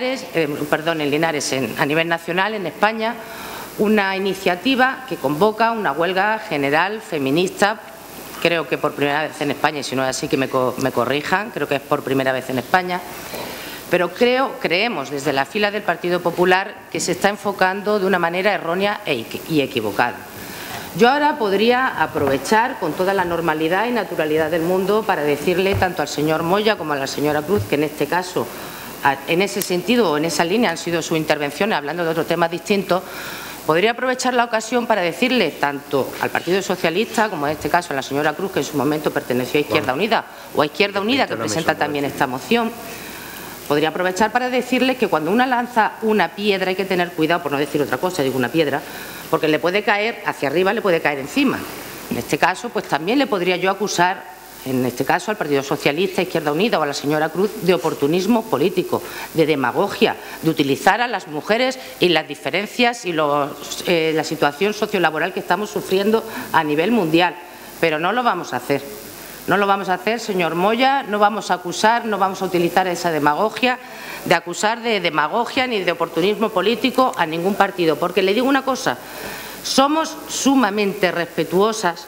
nivel nacional, en España, una iniciativa que convoca una huelga general feminista, creo que por primera vez en España, y si no es así que me corrijan, creo que es por primera vez en España, pero creemos desde la fila del Partido Popular que se está enfocando de una manera errónea y equivocada. Yo ahora podría aprovechar con toda la normalidad y naturalidad del mundo para decirle tanto al señor Moya como a la señora Cruz que en este caso, en ese sentido o en esa línea han sido sus intervenciones hablando de otros temas distintos. Podría aprovechar la ocasión para decirle tanto al Partido Socialista como en este caso a la señora Cruz, que en su momento perteneció a Izquierda Unida, o a Izquierda Unida, que presenta también esta moción. Podría aprovechar para decirles que cuando una lanza una piedra hay que tener cuidado, por no decir otra cosa, digo una piedra, porque le puede caer hacia arriba, le puede caer encima. En este caso, pues también le podría yo acusar, en este caso al Partido Socialista, Izquierda Unida o a la señora Cruz, de oportunismo político, de demagogia, de utilizar a las mujeres y las diferencias y la situación sociolaboral que estamos sufriendo a nivel mundial. Pero no lo vamos a hacer. No lo vamos a hacer, señor Moya, no vamos a acusar, no vamos a utilizar esa demagogia, de acusar de demagogia ni de oportunismo político a ningún partido. Porque le digo una cosa, somos sumamente respetuosas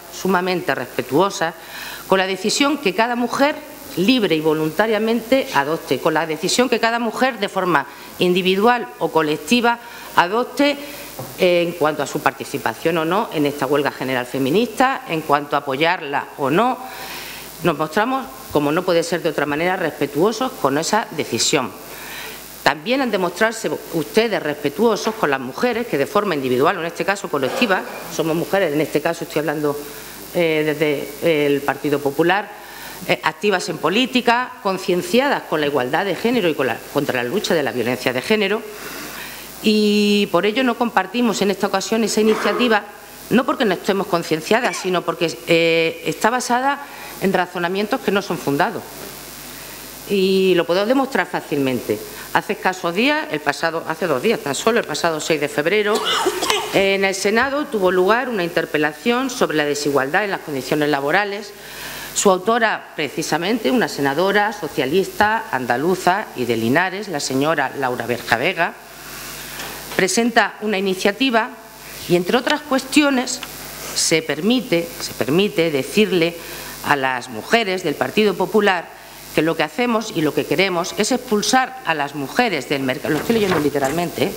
con la decisión que cada mujer libre y voluntariamente adopte, con la decisión que cada mujer de forma individual o colectiva adopte en cuanto a su participación o no en esta huelga general feminista, en cuanto a apoyarla o no. Nos mostramos, como no puede ser de otra manera, respetuosos con esa decisión.
también han de mostrarse ustedes respetuosos con las mujeres que de forma individual o en este caso colectiva, somos mujeres, en este caso estoy hablando desde el Partido Popular, activas en política, concienciadas con la igualdad de género y contra la lucha de la violencia de género, y por ello no compartimos en esta ocasión esa iniciativa, no porque no estemos concienciadas, sino porque está basada en razonamientos que no son fundados. Y lo puedo demostrar fácilmente. Hace escasos días, hace 2 días tan solo, el pasado 6 de febrero, en el Senado tuvo lugar una interpelación sobre la desigualdad en las condiciones laborales. Su autora, precisamente, una senadora socialista andaluza y de Linares, la señora Laura Berja Vega, presenta una iniciativa y, entre otras cuestiones, se permite decirle a las mujeres del Partido Popular que lo que hacemos y lo que queremos es expulsar a las mujeres del mercado, lo estoy leyendo literalmente,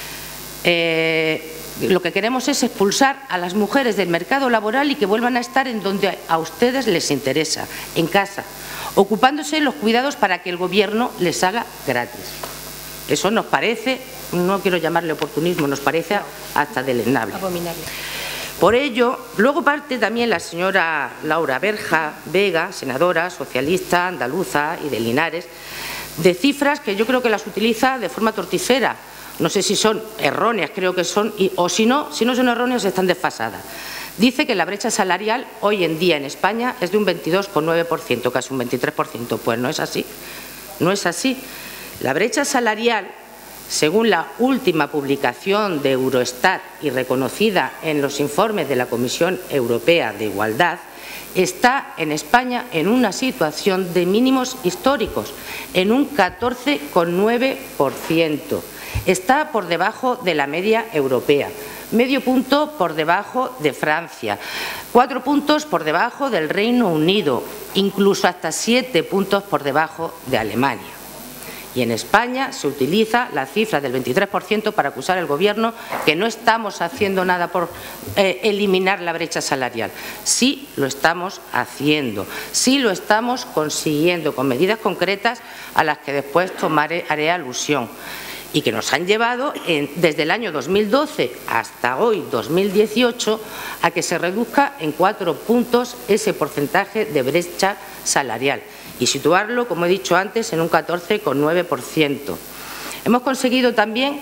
lo que queremos es expulsar a las mujeres del mercado laboral y que vuelvan a estar en donde a ustedes les interesa, en casa, ocupándose de los cuidados para que el Gobierno les haga gratis. Eso nos parece, no quiero llamarle oportunismo, nos parece hasta deleznable.
Abominable.
Por ello, luego parte también la señora Laura Berja Vega, senadora socialista andaluza y de Linares, de cifras que yo creo que las utiliza de forma torticera. No sé si son erróneas, creo que son, o si no son erróneas, están desfasadas. Dice que la brecha salarial hoy en día en España es de un 22,9%, casi un 23%. Pues no es así, no es así. La brecha salarial, según la última publicación de Eurostat y reconocida en los informes de la Comisión Europea de Igualdad, está en España en una situación de mínimos históricos, en un 14,9%. Está por debajo de la media europea, medio punto por debajo de Francia, 4 puntos por debajo del Reino Unido, incluso hasta 7 puntos por debajo de Alemania. Y en España se utiliza la cifra del 23% para acusar al Gobierno que no estamos haciendo nada por eliminar la brecha salarial. Sí lo estamos haciendo, sí lo estamos consiguiendo con medidas concretas a las que después haré alusión y que nos han llevado desde el año 2012 hasta hoy, 2018, a que se reduzca en 4 puntos ese porcentaje de brecha salarial y situarlo, como he dicho antes, en un 14,9%. Hemos conseguido también,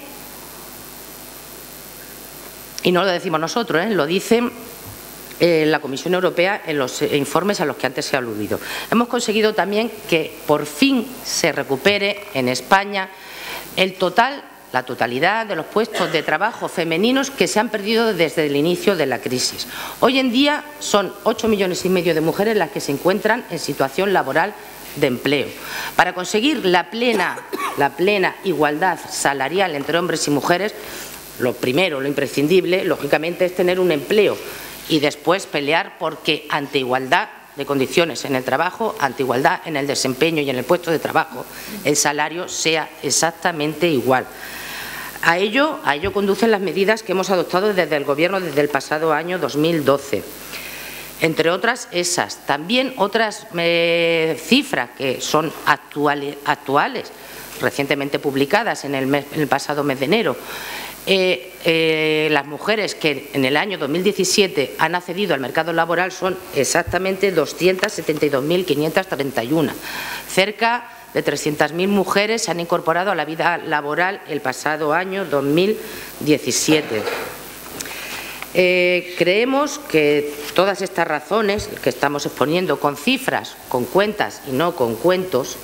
y no lo decimos nosotros, lo dicen la Comisión Europea en los informes a los que antes se ha aludido, hemos conseguido también que por fin se recupere en España la totalidad de los puestos de trabajo femeninos que se han perdido desde el inicio de la crisis. Hoy en día son 8,5 millones de mujeres las que se encuentran en situación laboral de empleo. Para conseguir la plena igualdad salarial entre hombres y mujeres, lo primero, lo imprescindible, lógicamente, es tener un empleo y después pelear porque ante igualdad de condiciones en el trabajo, ante igualdad en el desempeño y en el puesto de trabajo, el salario sea exactamente igual. A ello conducen las medidas que hemos adoptado desde el Gobierno desde el pasado año 2012. Entre otras esas, también otras cifras que son actuales, recientemente publicadas en el pasado mes de enero. Las mujeres que en el año 2017 han accedido al mercado laboral son exactamente 272.531. Cerca de 300.000 mujeres se han incorporado a la vida laboral el pasado año 2017. Creemos que todas estas razones que estamos exponiendo con cifras, con cuentas y no con cuentos,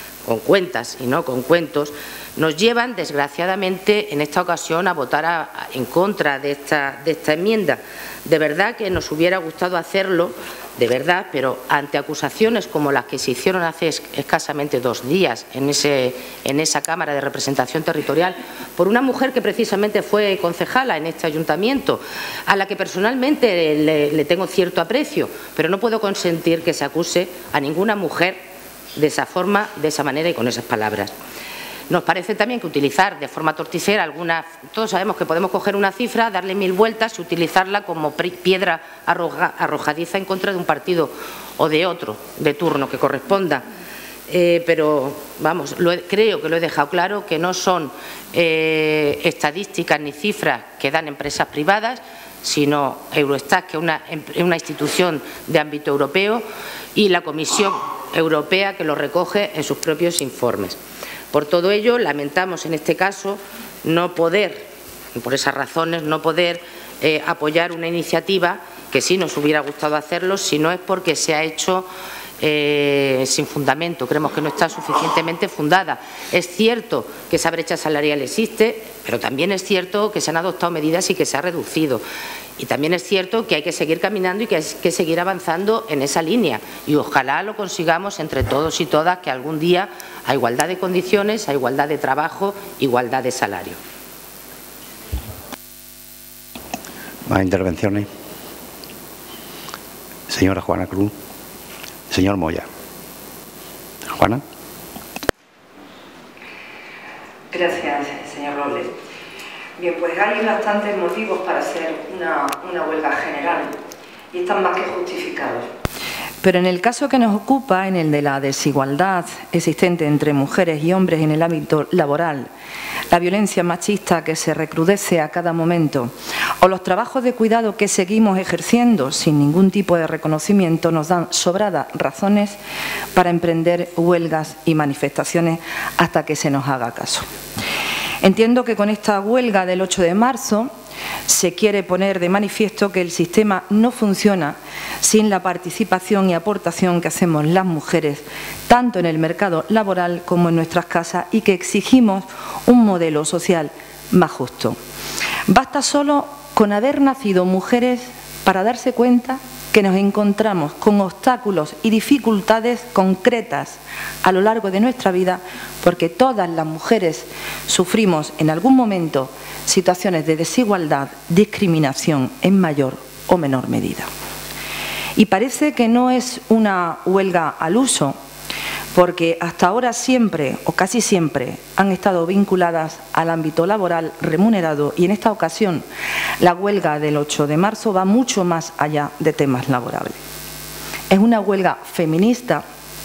nos llevan, desgraciadamente, en esta ocasión a votar en contra de esta enmienda. De verdad que nos hubiera gustado hacerlo, de verdad, pero ante acusaciones como las que se hicieron hace escasamente 2 días en esa Cámara de Representación Territorial por una mujer que precisamente fue concejala en este ayuntamiento, a la que personalmente le tengo cierto aprecio, pero no puedo consentir que se acuse a ninguna mujer de esa forma, de esa manera y con esas palabras. Nos parece también que utilizar de forma torticera todos sabemos que podemos coger una cifra, darle 1000 vueltas y utilizarla como piedra arrojadiza en contra de un partido o de otro de turno que corresponda. pero vamos, creo que lo he dejado claro, que no son estadísticas ni cifras que dan empresas privadas, sino Eurostat, que es una institución de ámbito europeo, y la Comisión Europea, que lo recoge en sus propios informes. Por todo ello, lamentamos en este caso no poder, por esas razones, no poder apoyar una iniciativa que sí nos hubiera gustado hacerlo, si no es porque se ha hecho sin fundamento. Creemos que no está suficientemente fundada. Es cierto que esa brecha salarial existe, pero también es cierto que se han adoptado medidas y que se ha reducido. Y también es cierto que hay que seguir caminando y que hay que seguir avanzando en esa línea. Y ojalá lo consigamos entre todos y todas, que algún día a igualdad de condiciones, a igualdad de trabajo, igualdad de salario.
Más intervenciones. Señora Juana Cruz. Señor Moya. Juana.
Gracias, señor Robles. Bien, pues hay bastantes motivos para hacer una huelga general y están más que justificados. Pero en el caso que nos ocupa, en el de la desigualdad existente entre mujeres y hombres en el ámbito laboral, la violencia machista que se recrudece a cada momento o los trabajos de cuidado que seguimos ejerciendo sin ningún tipo de reconocimiento, nos dan sobradas razones para emprender huelgas y manifestaciones hasta que se nos haga caso. Entiendo que con esta huelga del 8 de marzo se quiere poner de manifiesto que el sistema no funciona sin la participación y aportación que hacemos las mujeres, tanto en el mercado laboral como en nuestras casas, y que exigimos un modelo social más justo. Basta solo con haber nacido mujeres para darse cuenta que nos encontramos con obstáculos y dificultades concretas a lo largo de nuestra vida, porque todas las mujeres sufrimos en algún momento situaciones de desigualdad, discriminación en mayor o menor medida. Y parece que no es una huelga al uso, porque hasta ahora siempre o casi siempre han estado vinculadas al ámbito laboral remunerado, y en esta ocasión la huelga del 8 de marzo va mucho más allá de temas laborales. Es una huelga feminista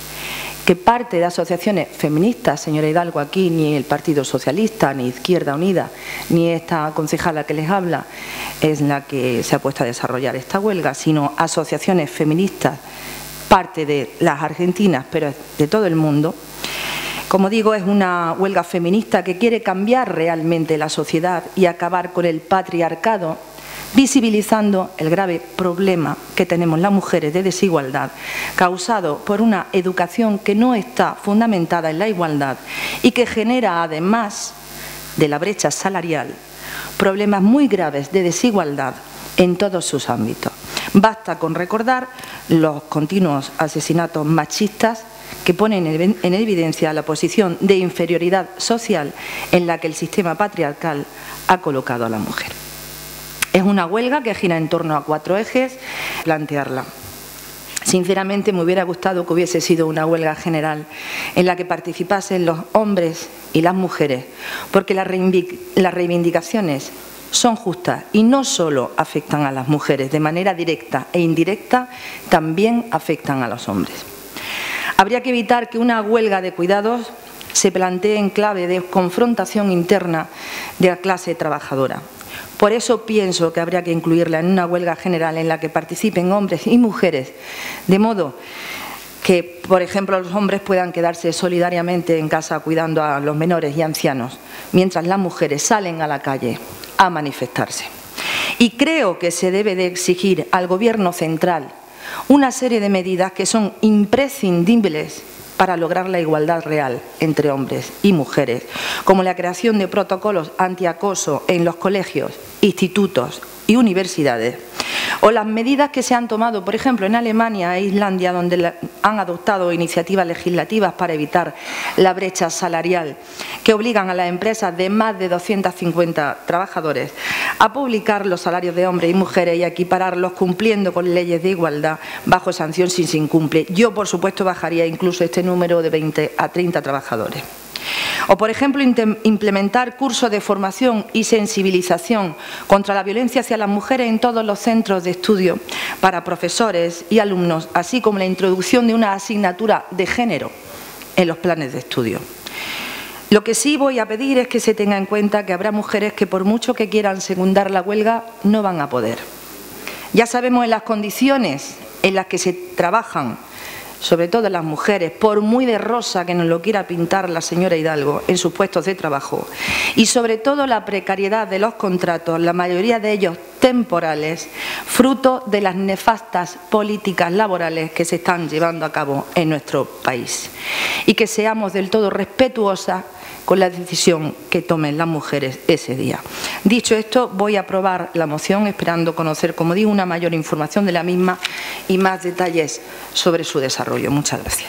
que parte de asociaciones feministas, señora Hidalgo, aquí ni el Partido Socialista, ni Izquierda Unida, ni esta concejala que les habla es la que se ha puesto a desarrollar esta huelga, sino asociaciones feministas, parte de las argentinas, pero de todo el mundo. Como digo, es una huelga feminista que quiere cambiar realmente la sociedad y acabar con el patriarcado, visibilizando el grave problema que tenemos las mujeres de desigualdad, causado por una educación que no está fundamentada en la igualdad y que genera, además de la brecha salarial, problemas muy graves de desigualdad en todos sus ámbitos. Basta con recordar los continuos asesinatos machistas que ponen en evidencia la posición de inferioridad social en la que el sistema patriarcal ha colocado a la mujer. Es una huelga que gira en torno a 4 ejes. Plantearla. Sinceramente, me hubiera gustado que hubiese sido una huelga general en la que participasen los hombres y las mujeres, porque las reivindicaciones son justas y no solo afectan a las mujeres de manera directa e indirecta, también afectan a los hombres. Habría que evitar que una huelga de cuidados se plantee en clave de confrontación interna de la clase trabajadora. Por eso pienso que habría que incluirla en una huelga general en la que participen hombres y mujeres, de modo que, por ejemplo, los hombres puedan quedarse solidariamente en casa cuidando a los menores y ancianos, mientras las mujeres salen a la calle a manifestarse. Y creo que se debe de exigir al Gobierno central una serie de medidas que son imprescindibles para lograr la igualdad real entre hombres y mujeres, como la creación de protocolos antiacoso en los colegios, institutos y universidades, o las medidas que se han tomado, por ejemplo, en Alemania e Islandia, donde han adoptado iniciativas legislativas para evitar la brecha salarial, que obligan a las empresas de más de 250 trabajadores a publicar los salarios de hombres y mujeres y a equipararlos cumpliendo con leyes de igualdad bajo sanción si se incumple. Yo, por supuesto, bajaría incluso este número de 20 a 30 trabajadores. O, por ejemplo, implementar cursos de formación y sensibilización contra la violencia hacia las mujeres en todos los centros de estudio para profesores y alumnos, así como la introducción de una asignatura de género en los planes de estudio. Lo que sí voy a pedir es que se tenga en cuenta que habrá mujeres que por mucho que quieran secundar la huelga no van a poder. Ya sabemos en las condiciones en las que se trabajan, sobre todo las mujeres, por muy de rosa que nos lo quiera pintar la señora Hidalgo, en sus puestos de trabajo, y sobre todo la precariedad de los contratos, la mayoría de ellos temporales, fruto de las nefastas políticas laborales que se están llevando a cabo en nuestro país. Y que seamos del todo respetuosas con la decisión que tomen las mujeres ese día. Dicho esto, voy a aprobar la moción, esperando conocer, como digo, una mayor información de la misma y más detalles sobre su desarrollo. Muchas gracias.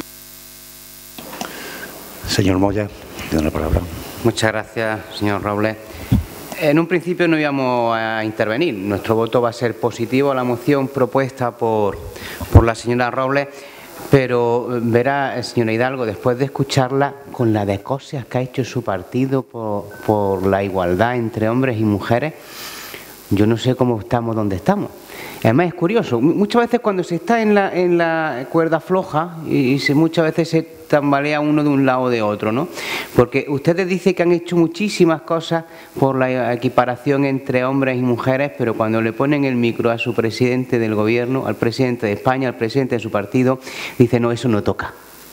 Señor Moya, tiene la palabra.
Muchas gracias, señor Robles. En un principio no íbamos a intervenir. Nuestro voto va a ser positivo a la moción propuesta por la señora Robles. Pero verá, señora Hidalgo, después de escucharla, con la de cosas que ha hecho su partido por la igualdad entre hombres y mujeres, yo no sé cómo estamos donde estamos. Además es curioso, muchas veces cuando se está en la cuerda floja muchas veces se tambalea uno de un lado o de otro, ¿no? Porque ustedes dicen que han hecho muchísimas cosas por la equiparación entre hombres y mujeres, pero cuando le ponen el micro a su presidente del gobierno, al presidente de España, al presidente de su partido, dice no, eso no toca.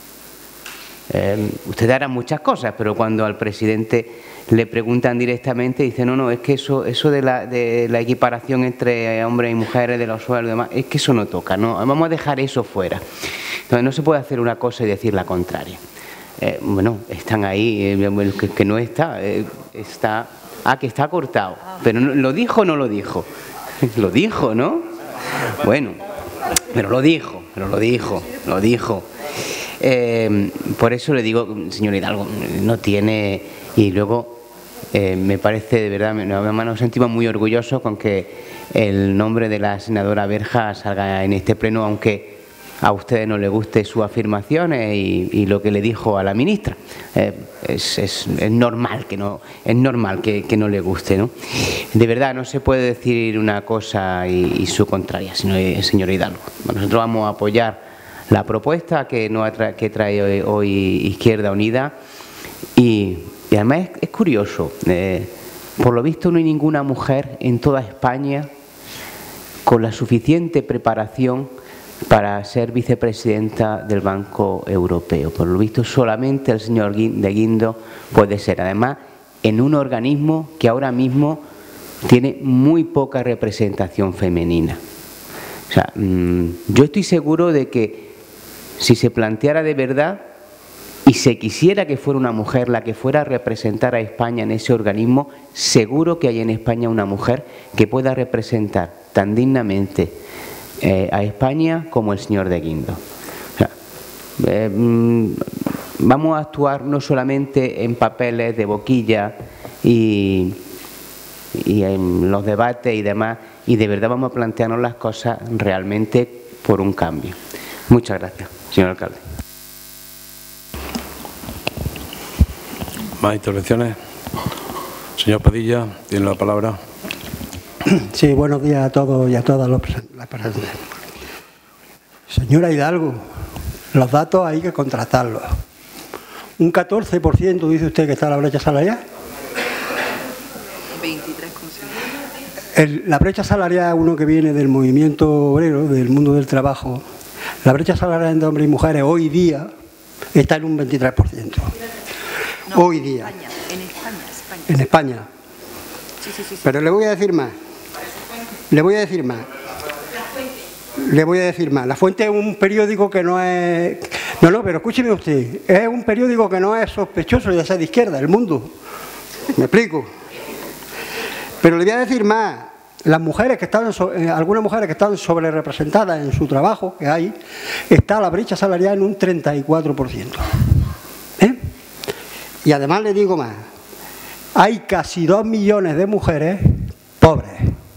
Ustedes harán muchas cosas, pero cuando al presidente le preguntan directamente, dice no, es que eso de la equiparación entre hombres y mujeres, de los sueldos y demás, es que eso no toca, no, vamos a dejar eso fuera. Entonces no se puede hacer una cosa y decir la contraria. Bueno, están ahí, el que no está, que está cortado, pero ¿lo dijo o no lo dijo? Lo dijo, ¿no? Bueno, pero lo dijo. Por eso le digo, señor Hidalgo, no tiene... Y luego me parece, de verdad, nos sentimos muy orgullosos con que el nombre de la senadora Berja salga en este pleno, aunque a ustedes no les guste sus afirmaciones y lo que le dijo a la ministra. Es normal que no le guste, ¿no? De verdad, no se puede decir una cosa y su contraria, señor Hidalgo. Nosotros vamos a apoyar la propuesta que trae hoy Izquierda Unida y además es curioso, por lo visto no hay ninguna mujer en toda España con la suficiente preparación para ser vicepresidenta del Banco Europeo. Por lo visto solamente el señor de Guindos puede ser, además en un organismo que ahora mismo tiene muy poca representación femenina. O sea, yo estoy seguro de que si se planteara de verdad y se quisiera que fuera una mujer la que fuera a representar a España en ese organismo, seguro que hay en España una mujer que pueda representar tan dignamente a España como el señor de Guindos. O sea, vamos a actuar no solamente en papeles de boquilla y en los debates y demás, y de verdad vamos a plantearnos las cosas realmente por un cambio. Muchas gracias, señor alcalde.
¿Más intervenciones? Señor Padilla, tiene la palabra.
Sí, buenos días a todos y a todas las presentes. Señora Hidalgo, los datos hay que contrastarlos. Un 14% dice usted que está la brecha salarial. 23,5. La brecha salarial, uno que viene del movimiento obrero, del mundo del trabajo, la brecha salarial entre hombres y mujeres hoy día está en un 23%. No, hoy día. En España. Sí. Pero le voy a decir más. Le voy a decir más. La Fuente es un periódico que no es... No, pero escúcheme usted. Es un periódico que no es sospechoso de ser de izquierda, El Mundo. ¿Me explico? Pero le voy a decir más. Las mujeres que están, algunas mujeres que están sobre representadas en su trabajo, que hay, está la brecha salarial en un 34%. Y además le digo más. Hay casi 2 millones de mujeres pobres.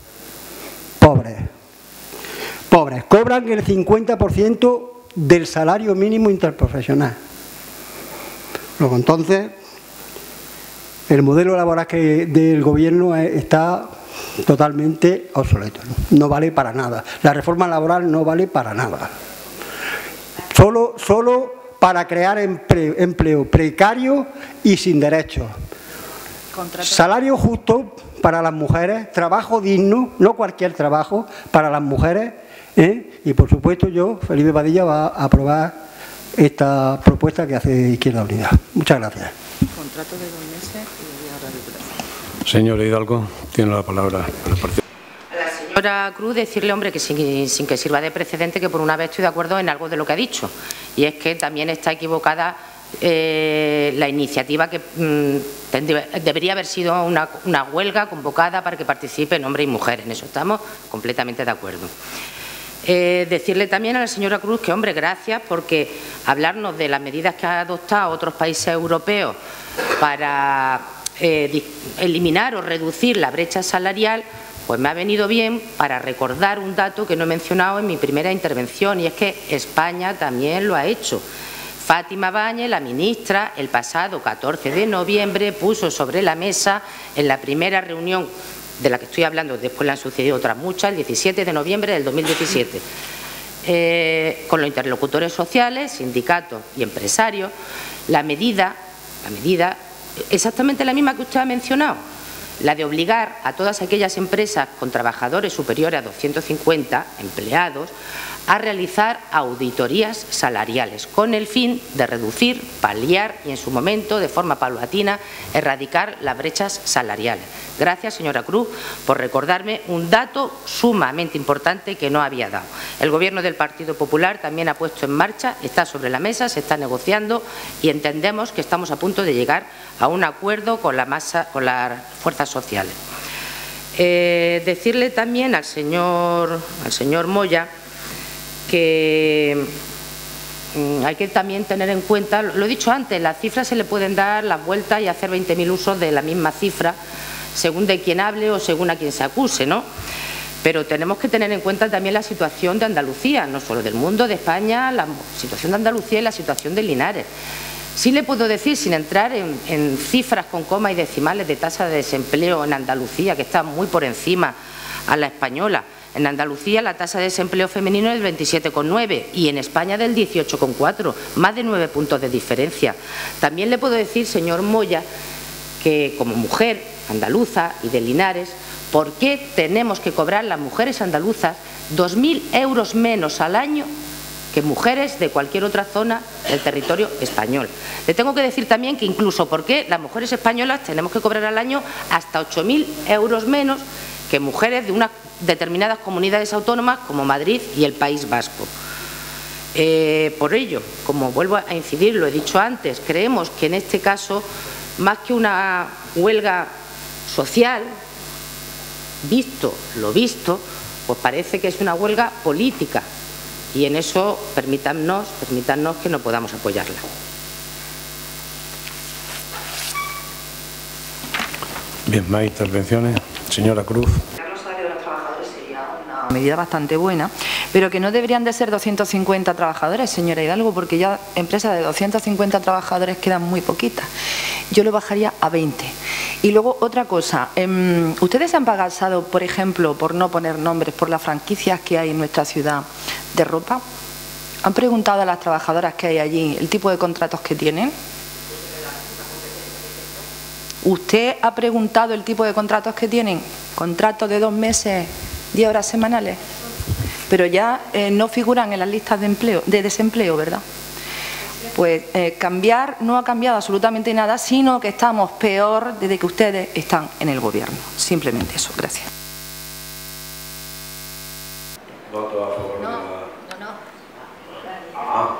Cobran el 50% del salario mínimo interprofesional. Luego, entonces, el modelo laboral del gobierno está totalmente obsoleto. No vale para nada. La reforma laboral no vale para nada. Solo para crear empleo precario y sin derechos. Salario justo para las mujeres, trabajo digno, no cualquier trabajo, para las mujeres, y por supuesto yo, Felipe Padilla, va a aprobar esta propuesta que hace Izquierda Unida. Muchas gracias.
Contrato de 2 meses y ahora de duración.
Señora Hidalgo, tiene la palabra el partido.
A la señora Cruz decirle, hombre, que sin que sirva de precedente, que por una vez estoy de acuerdo en algo de lo que ha dicho, y es que también está equivocada la iniciativa que debería haber sido una huelga convocada para que participen hombres y mujeres. En eso estamos completamente de acuerdo. Decirle también a la señora Cruz que, hombre, gracias, porque hablarnos de las medidas que han adoptado otros países europeos para eliminar o reducir la brecha salarial, pues me ha venido bien para recordar un dato que no he mencionado en mi primera intervención, y es que España también lo ha hecho. Fátima Báñez, la ministra, el pasado 14 de noviembre puso sobre la mesa en la primera reunión de la que estoy hablando, después le han sucedido otras muchas, el 17 de noviembre del 2017, con los interlocutores sociales, sindicatos y empresarios, la medida exactamente la misma que usted ha mencionado, la de obligar a todas aquellas empresas con trabajadores superiores a 250 empleados a realizar auditorías salariales con el fin de reducir, paliar y en su momento, de forma paulatina, erradicar las brechas salariales. Gracias, señora Cruz, por recordarme un dato sumamente importante que no había dado. El Gobierno del Partido Popular también ha puesto en marcha, está sobre la mesa, se está negociando y entendemos que estamos a punto de llegar a un acuerdo con las fuerzas sociales. Decirle también al señor Moya que hay que también tener en cuenta, lo he dicho antes, las cifras se le pueden dar las vueltas y hacer 20.000 usos de la misma cifra, según de quien hable o según a quien se acuse, ¿no? Pero tenemos que tener en cuenta también la situación de Andalucía, no solo del mundo, de España, la situación de Andalucía y la situación de Linares. Sí le puedo decir, sin entrar en cifras con coma y decimales de tasa de desempleo en Andalucía, que está muy por encima a la española. En Andalucía la tasa de desempleo femenino es del 27,9 y en España del 18,4, más de 9 puntos de diferencia. También le puedo decir, señor Moya, que como mujer andaluza y de Linares, ¿por qué tenemos que cobrar las mujeres andaluzas 2.000 euros menos al año que mujeres de cualquier otra zona del territorio español? Le tengo que decir también que incluso por qué las mujeres españolas tenemos que cobrar al año hasta 8.000 euros menos que mujeres de unas determinadas comunidades autónomas como Madrid y el País Vasco. Por ello, como vuelvo a incidir, lo he dicho antes, creemos que en este caso, más que una huelga social, visto lo visto, pues parece que es una huelga política y en eso permítannos que no podamos apoyarla.
Bien, más intervenciones. Señora Cruz.
Una medida bastante buena, pero que no deberían de ser 250 trabajadores, señora Hidalgo, porque ya empresas de 250 trabajadores quedan muy poquitas. Yo lo bajaría a 20. Y luego otra cosa, ¿ustedes se han pasado, por ejemplo, por no poner nombres, por las franquicias que hay en nuestra ciudad de ropa? ¿Han preguntado a las trabajadoras que hay allí el tipo de contratos que tienen? ¿Usted ha preguntado el tipo de contratos que tienen? ¿Contratos de 2 meses, 10 horas semanales? Pero ya no figuran en las listas de desempleo, ¿verdad? Pues cambiar no ha cambiado absolutamente nada, sino que estamos peor desde que ustedes están en el Gobierno. Simplemente eso. Gracias.
¿Voto a favor de la...?
No.
Ah.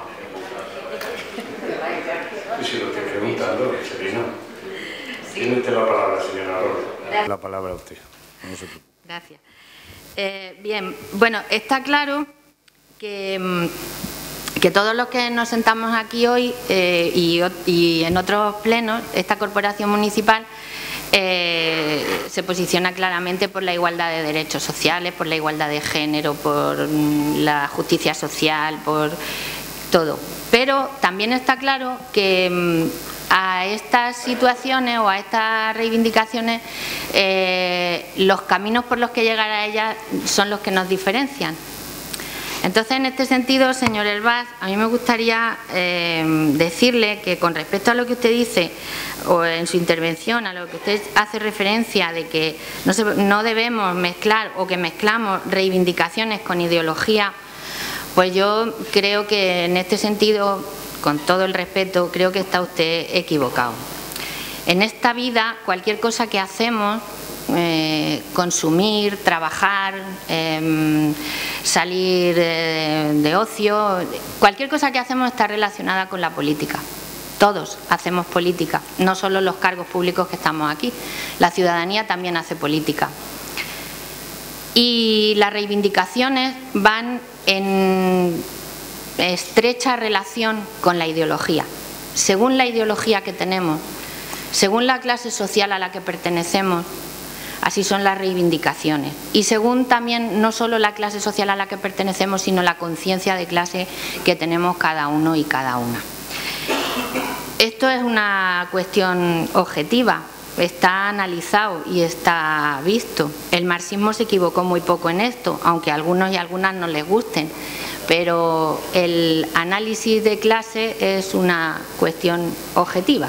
Si lo estoy preguntando, que se vino. Tiene usted la palabra, señora Rosa. La palabra a usted. No se preocupe.
Gracias. Bien, bueno, está claro que todos los que nos sentamos aquí hoy y en otros plenos, esta corporación municipal se posiciona claramente por la igualdad de derechos sociales, por la igualdad de género, por la justicia social, por todo. Pero también está claro que a estas situaciones o a estas reivindicaciones los caminos por los que llegar a ellas son los que nos diferencian. Entonces, en este sentido, señor Hervás, a mí me gustaría decirle que con respecto a lo que usted dice, o en su intervención, a lo que usted hace referencia de que no debemos mezclar o que mezclamos reivindicaciones con ideología, pues yo creo que en este sentido, con todo el respeto, creo que está usted equivocado. En esta vida, cualquier cosa que hacemos, consumir, trabajar, salir de ocio, cualquier cosa que hacemos está relacionada con la política. Todos hacemos política, no solo los cargos públicos que estamos aquí, la ciudadanía también hace política. Y las reivindicaciones van en estrecha relación con la ideología. Según la ideología que tenemos, según la clase social a la que pertenecemos, así son las reivindicaciones. Y según también no solo la clase social a la que pertenecemos, sino la conciencia de clase que tenemos cada uno y cada una. Esto es una cuestión objetiva, está analizado y está visto. El marxismo se equivocó muy poco en esto, aunque a algunos y a algunas no les gusten, pero el análisis de clase es una cuestión objetiva.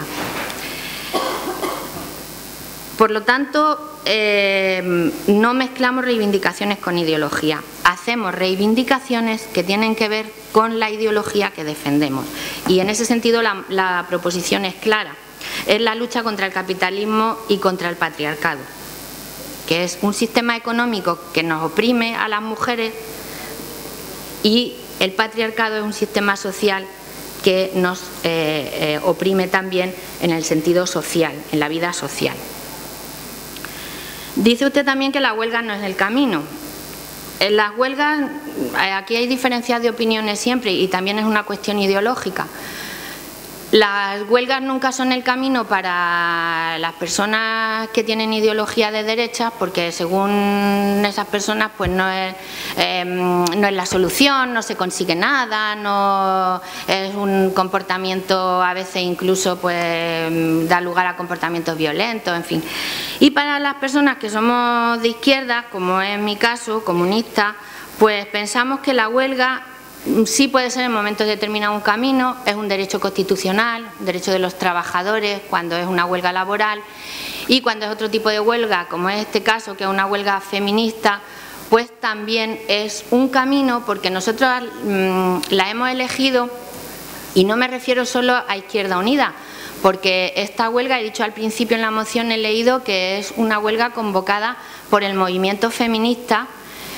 Por lo tanto, no mezclamos reivindicaciones con ideología. Hacemos reivindicaciones que tienen que ver con la ideología que defendemos. Y en ese sentido la proposición es clara. Es la lucha contra el capitalismo y contra el patriarcado, que es un sistema económico que nos oprime a las mujeres, y el patriarcado es un sistema social que nos oprime también en el sentido social, en la vida social. Dice usted también que la huelga no es el camino. En las huelgas, aquí hay diferencias de opiniones siempre y también es una cuestión ideológica. Las huelgas nunca son el camino para las personas que tienen ideología de derechas, porque según esas personas pues no es la solución, no se consigue nada, no es un comportamiento, a veces incluso pues da lugar a comportamientos violentos, en fin. Y para las personas que somos de izquierda, como es mi caso, comunista, pues pensamos que la huelga sí puede ser en momentos determinados un camino, es un derecho constitucional, un derecho de los trabajadores cuando es una huelga laboral, y cuando es otro tipo de huelga, como es este caso, que es una huelga feminista, pues también es un camino, porque nosotros la hemos elegido, y no me refiero solo a Izquierda Unida, porque esta huelga, he dicho al principio en la moción, he leído que es una huelga convocada por el movimiento feminista,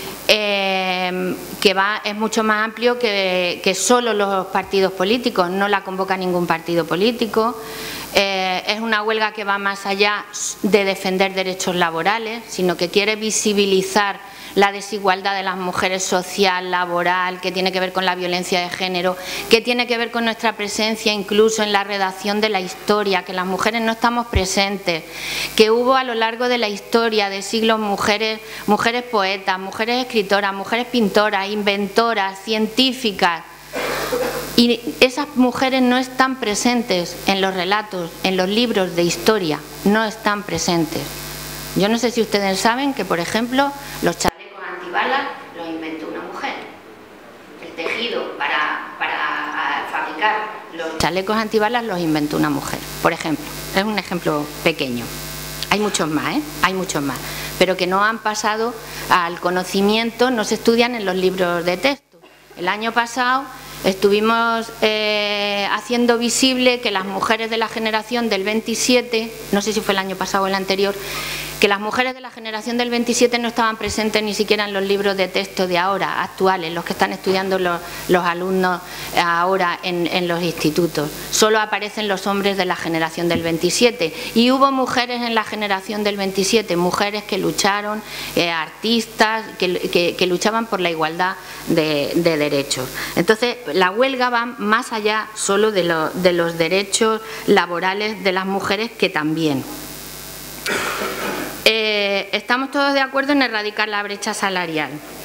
que es mucho más amplio que solo los partidos políticos, no la convoca ningún partido político, es una huelga que va más allá de defender derechos laborales, sino que quiere visibilizar la desigualdad de las mujeres social, laboral, que tiene que ver con la violencia de género, que tiene que ver con nuestra presencia incluso en la redacción de la historia, que las mujeres no estamos presentes, que hubo a lo largo de la historia de siglos mujeres poetas, mujeres escritoras, mujeres pintoras, inventoras, científicas, y esas mujeres no están presentes en los relatos, en los libros de historia, no están presentes. Yo no sé si ustedes saben que, por ejemplo, los chalecos antibalas los inventó una mujer. El tejido para fabricar los chalecos antibalas los inventó una mujer, por ejemplo. Es un ejemplo pequeño. Hay muchos más, hay muchos más, pero que no han pasado al conocimiento, no se estudian en los libros de texto. El año pasado estuvimos haciendo visible que las mujeres de la generación del 27, no sé si fue el año pasado o el anterior, que las mujeres de la generación del 27 no estaban presentes ni siquiera en los libros de texto de ahora, actuales, los que están estudiando los alumnos ahora en los institutos. Solo aparecen los hombres de la generación del 27. Y hubo mujeres en la generación del 27, mujeres que lucharon, artistas, que luchaban por la igualdad de derechos. Entonces, la huelga va más allá solo de los derechos laborales de las mujeres, que también. Estamos todos de acuerdo en erradicar la brecha salarial.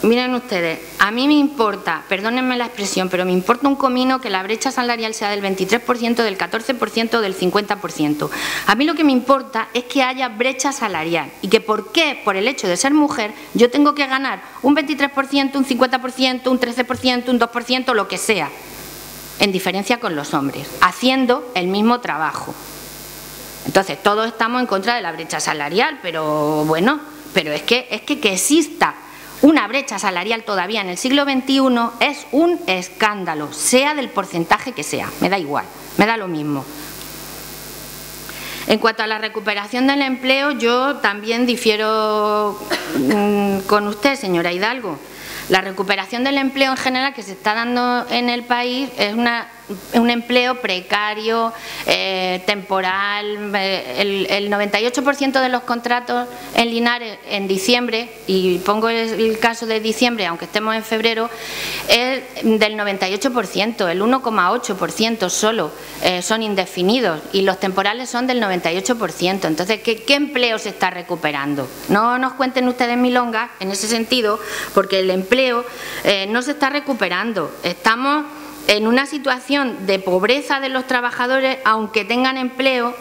miren ustedes, a mí me importa, perdónenme la expresión, pero me importa un comino que la brecha salarial sea del 23%, del 14% o del 50%. A mí lo que me importa es que haya brecha salarial y que por qué, por el hecho de ser mujer, yo tengo que ganar un 23%, un 50%, un 13%, un 2%, lo que sea, en diferencia con los hombres, haciendo el mismo trabajo. Entonces, todos estamos en contra de la brecha salarial, pero bueno, pero es que exista una brecha salarial todavía en el siglo XXI es un escándalo, sea del porcentaje que sea, me da igual, me da lo mismo. En cuanto a la recuperación del empleo, yo también difiero con usted, señora Hidalgo. La recuperación del empleo en general que se está dando en el país es un empleo precario, temporal. El 98% de los contratos en Linares en diciembre, y pongo el caso de diciembre, aunque estemos en febrero, es del 98%, el 1,8% solo son indefinidos y los temporales son del 98%. Entonces, ¿qué empleo se está recuperando? No nos cuenten ustedes milongas en ese sentido, porque el empleo no se está recuperando. Estamos en una situación de pobreza de los trabajadores, aunque tengan empleo,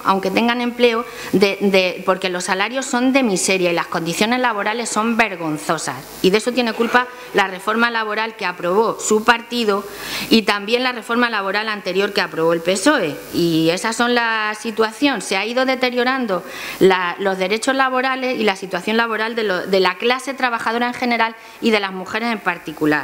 porque los salarios son de miseria y las condiciones laborales son vergonzosas. Y de eso tiene culpa la reforma laboral que aprobó su partido y también la reforma laboral anterior que aprobó el PSOE. Y esas son la situación. Se ha ido deteriorando los derechos laborales y la situación laboral de la clase trabajadora en general y de las mujeres en particular.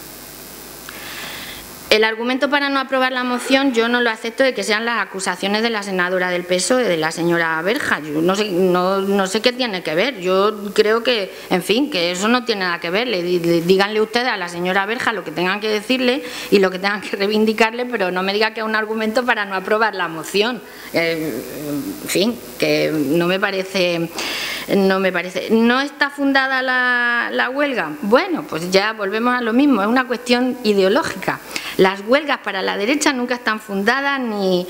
El argumento para no aprobar la moción yo no lo acepto, de que sean las acusaciones de la senadora del PSOE, de la señora Berja. Yo no sé qué tiene que ver. Yo creo que, en fin, que eso no tiene nada que ver. Díganle ustedes a la señora Berja lo que tengan que decirle y lo que tengan que reivindicarle, pero no me diga que es un argumento para no aprobar la moción. En fin, que no me parece. ¿No está fundada la huelga? Bueno, pues ya volvemos a lo mismo, es una cuestión ideológica. Las huelgas para la derecha nunca están fundadas ni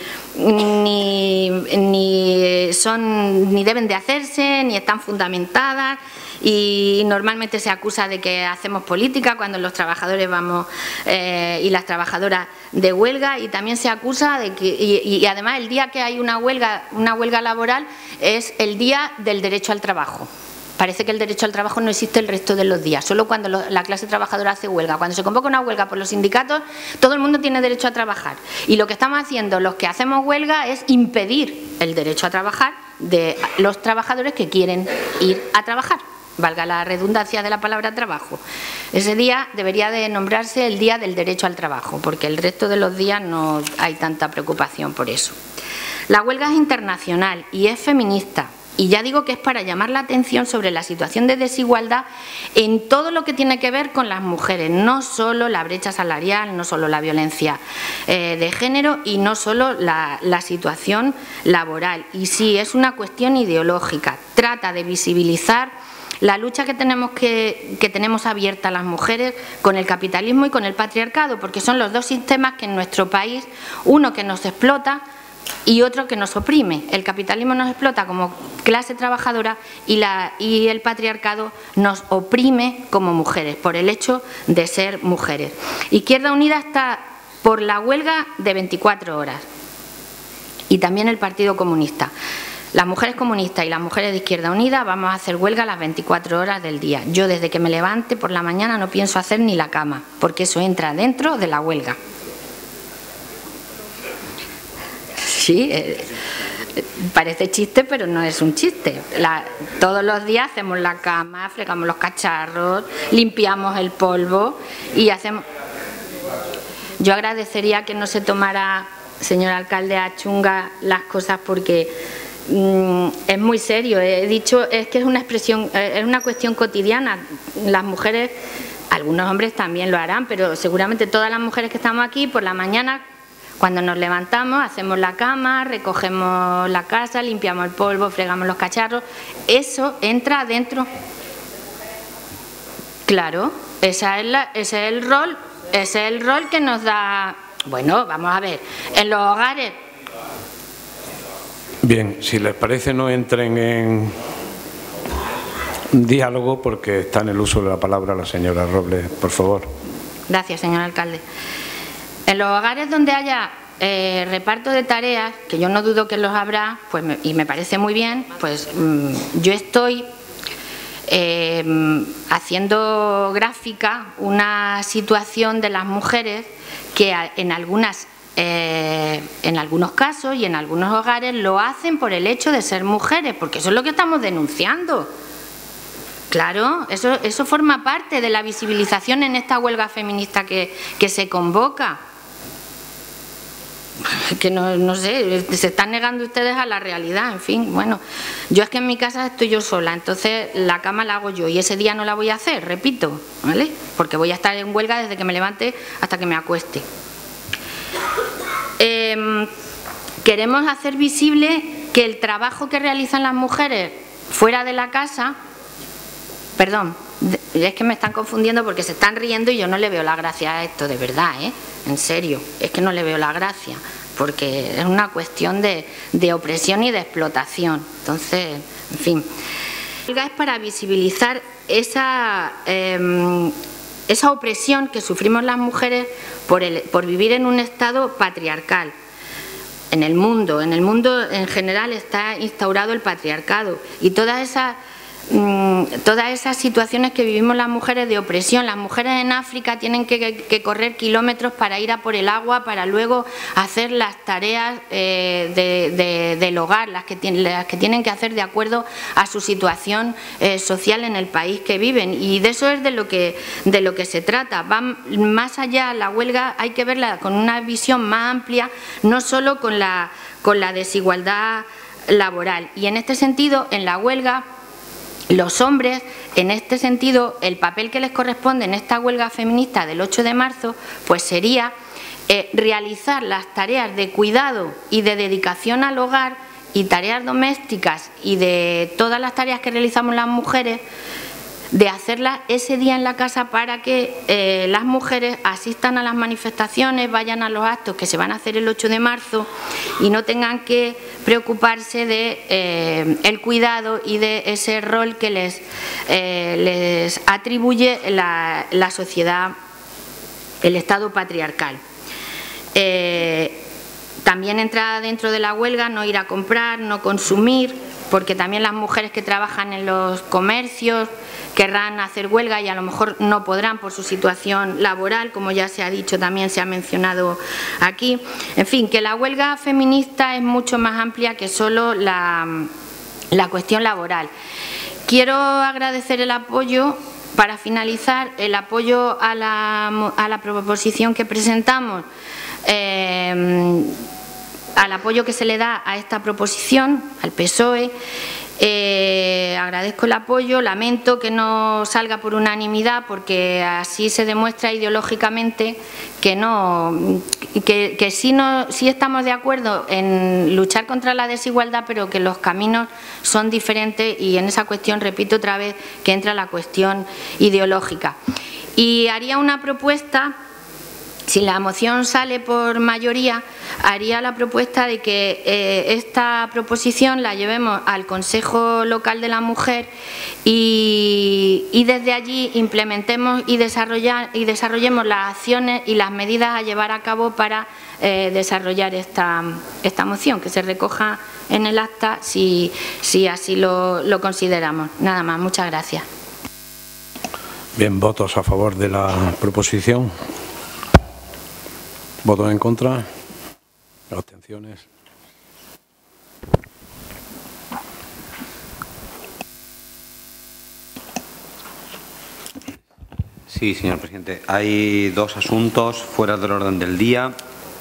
deben de hacerse, ni están fundamentadas, y normalmente se acusa de que hacemos política cuando los trabajadores vamos y las trabajadoras de huelga, y también se acusa de que y además el día que hay una huelga laboral es el día del derecho al trabajo. Parece que el derecho al trabajo no existe el resto de los días, solo cuando la clase trabajadora hace huelga. Cuando se convoca una huelga por los sindicatos, todo el mundo tiene derecho a trabajar. Y lo que estamos haciendo los que hacemos huelga es impedir el derecho a trabajar de los trabajadores que quieren ir a trabajar. Valga la redundancia de la palabra trabajo. Ese día debería de nombrarse el Día del Derecho al Trabajo, porque el resto de los días no hay tanta preocupación por eso. La huelga es internacional y es feminista. Y ya digo que es para llamar la atención sobre la situación de desigualdad en todo lo que tiene que ver con las mujeres, no solo la brecha salarial, no solo la violencia de género y no solo la situación laboral. Y sí, es una cuestión ideológica, trata de visibilizar la lucha que tenemos abierta las mujeres con el capitalismo y con el patriarcado, porque son los dos sistemas que en nuestro país, uno que nos explota y otro que nos oprime. El capitalismo nos explota como clase trabajadora y el patriarcado nos oprime como mujeres por el hecho de ser mujeres. Izquierda Unida está por la huelga de 24 horas y también el Partido Comunista. Las mujeres comunistas y las mujeres de Izquierda Unida vamos a hacer huelga las 24 horas del día. Yo desde que me levante por la mañana no pienso hacer ni la cama, porque eso entra dentro de la huelga. Sí, parece chiste, pero no es un chiste. Todos los días hacemos la cama, fregamos los cacharros, limpiamos el polvo y hacemos... Yo agradecería que no se tomara, señor alcalde, a chunga las cosas, porque es muy serio. He dicho, es que es una expresión, es una cuestión cotidiana. Las mujeres, algunos hombres también lo harán, pero seguramente todas las mujeres que estamos aquí por la mañana, cuando nos levantamos, hacemos la cama, recogemos la casa, limpiamos el polvo, fregamos los cacharros. Eso entra adentro. Claro, ese es el rol que nos da. Bueno, vamos a ver, en los hogares.
Bien, si les parece, no entren diálogo porque está en el uso de la palabra la señora Robles, por favor.
Gracias, señor alcalde. En los hogares donde haya reparto de tareas, que yo no dudo que los habrá, pues y me parece muy bien, pues yo estoy haciendo gráfica una situación de las mujeres que en algunos casos y en algunos hogares lo hacen por el hecho de ser mujeres, porque eso es lo que estamos denunciando. Claro, eso forma parte de la visibilización en esta huelga feminista que se convoca. Que no sé, se están negando ustedes a la realidad, en fin, bueno. Yo es que en mi casa estoy yo sola, entonces la cama la hago yo y ese día no la voy a hacer, repito, ¿vale? Porque voy a estar en huelga desde que me levante hasta que me acueste. Queremos hacer visible que el trabajo que realizan las mujeres fuera de la casa, perdón, es que me están confundiendo porque se están riendo y yo no le veo la gracia a esto, de verdad, en serio, es que no le veo la gracia, porque es una cuestión de opresión y de explotación. Entonces, en fin, la huelga es para visibilizar esa opresión que sufrimos las mujeres por vivir en un estado patriarcal. En el mundo en general está instaurado el patriarcado y todas esas situaciones que vivimos las mujeres de opresión. Las mujeres en África tienen que correr kilómetros para ir a por el agua, para luego hacer las tareas del hogar, las que tienen que hacer de acuerdo a su situación social en el país que viven. Y de eso es de lo que se trata. Va más allá, la huelga hay que verla con una visión más amplia, no solo con la desigualdad laboral. Y en este sentido, en la huelga, los hombres, en este sentido, el papel que les corresponde en esta huelga feminista del 8 de marzo, pues sería realizar las tareas de cuidado y de dedicación al hogar y tareas domésticas y de todas las tareas que realizamos las mujeres, de hacerlas ese día en la casa para que las mujeres asistan a las manifestaciones, vayan a los actos que se van a hacer el 8 de marzo y no tengan que preocuparse de el cuidado y de ese rol que les atribuye la sociedad, el Estado patriarcal. También entra dentro de la huelga no ir a comprar, no consumir, porque también las mujeres que trabajan en los comercios querrán hacer huelga y a lo mejor no podrán por su situación laboral, como ya se ha dicho, también se ha mencionado aquí. En fin, que la huelga feminista es mucho más amplia que solo la cuestión laboral. Quiero agradecer el apoyo, para finalizar, el apoyo a la proposición que presentamos, al apoyo que se le da a esta proposición, al PSOE. Agradezco el apoyo, lamento que no salga por unanimidad porque así se demuestra ideológicamente que sí estamos de acuerdo en luchar contra la desigualdad, pero que los caminos son diferentes y en esa cuestión, repito otra vez, que entra la cuestión ideológica. Y haría una propuesta. Si la moción sale por mayoría, haría la propuesta de que esta proposición la llevemos al Consejo Local de la Mujer y desde allí implementemos y desarrollemos las acciones y las medidas a llevar a cabo para desarrollar esta moción, que se recoja en el acta si así lo consideramos. Nada más, muchas gracias.
Bien, votos a favor de la proposición. ¿Votos en contra? ¿Abstenciones?
Sí, señor presidente. Hay dos asuntos fuera del orden del día.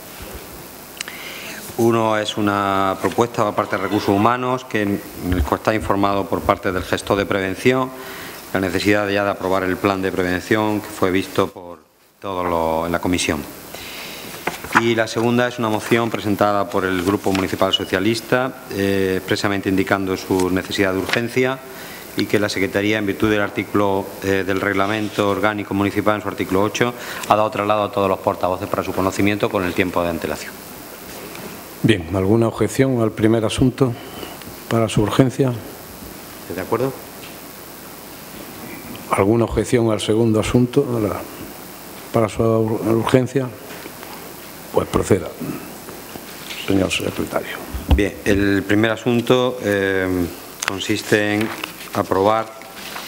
Uno es una propuesta por parte de Recursos Humanos que está informado por parte del gestor de prevención la necesidad ya de aprobar el plan de prevención que fue visto por todos en la comisión. Y la segunda es una moción presentada por el Grupo Municipal Socialista, expresamente indicando su necesidad de urgencia y que la Secretaría, en virtud del artículo del Reglamento Orgánico Municipal, en su artículo 8, ha dado traslado a todos los portavoces para su conocimiento con el tiempo de antelación.
Bien, ¿alguna objeción al primer asunto para su urgencia?
¿De acuerdo?
¿Alguna objeción al segundo asunto para su urgencia? Pues proceda, señor secretario.
Bien, el primer asunto consiste en aprobar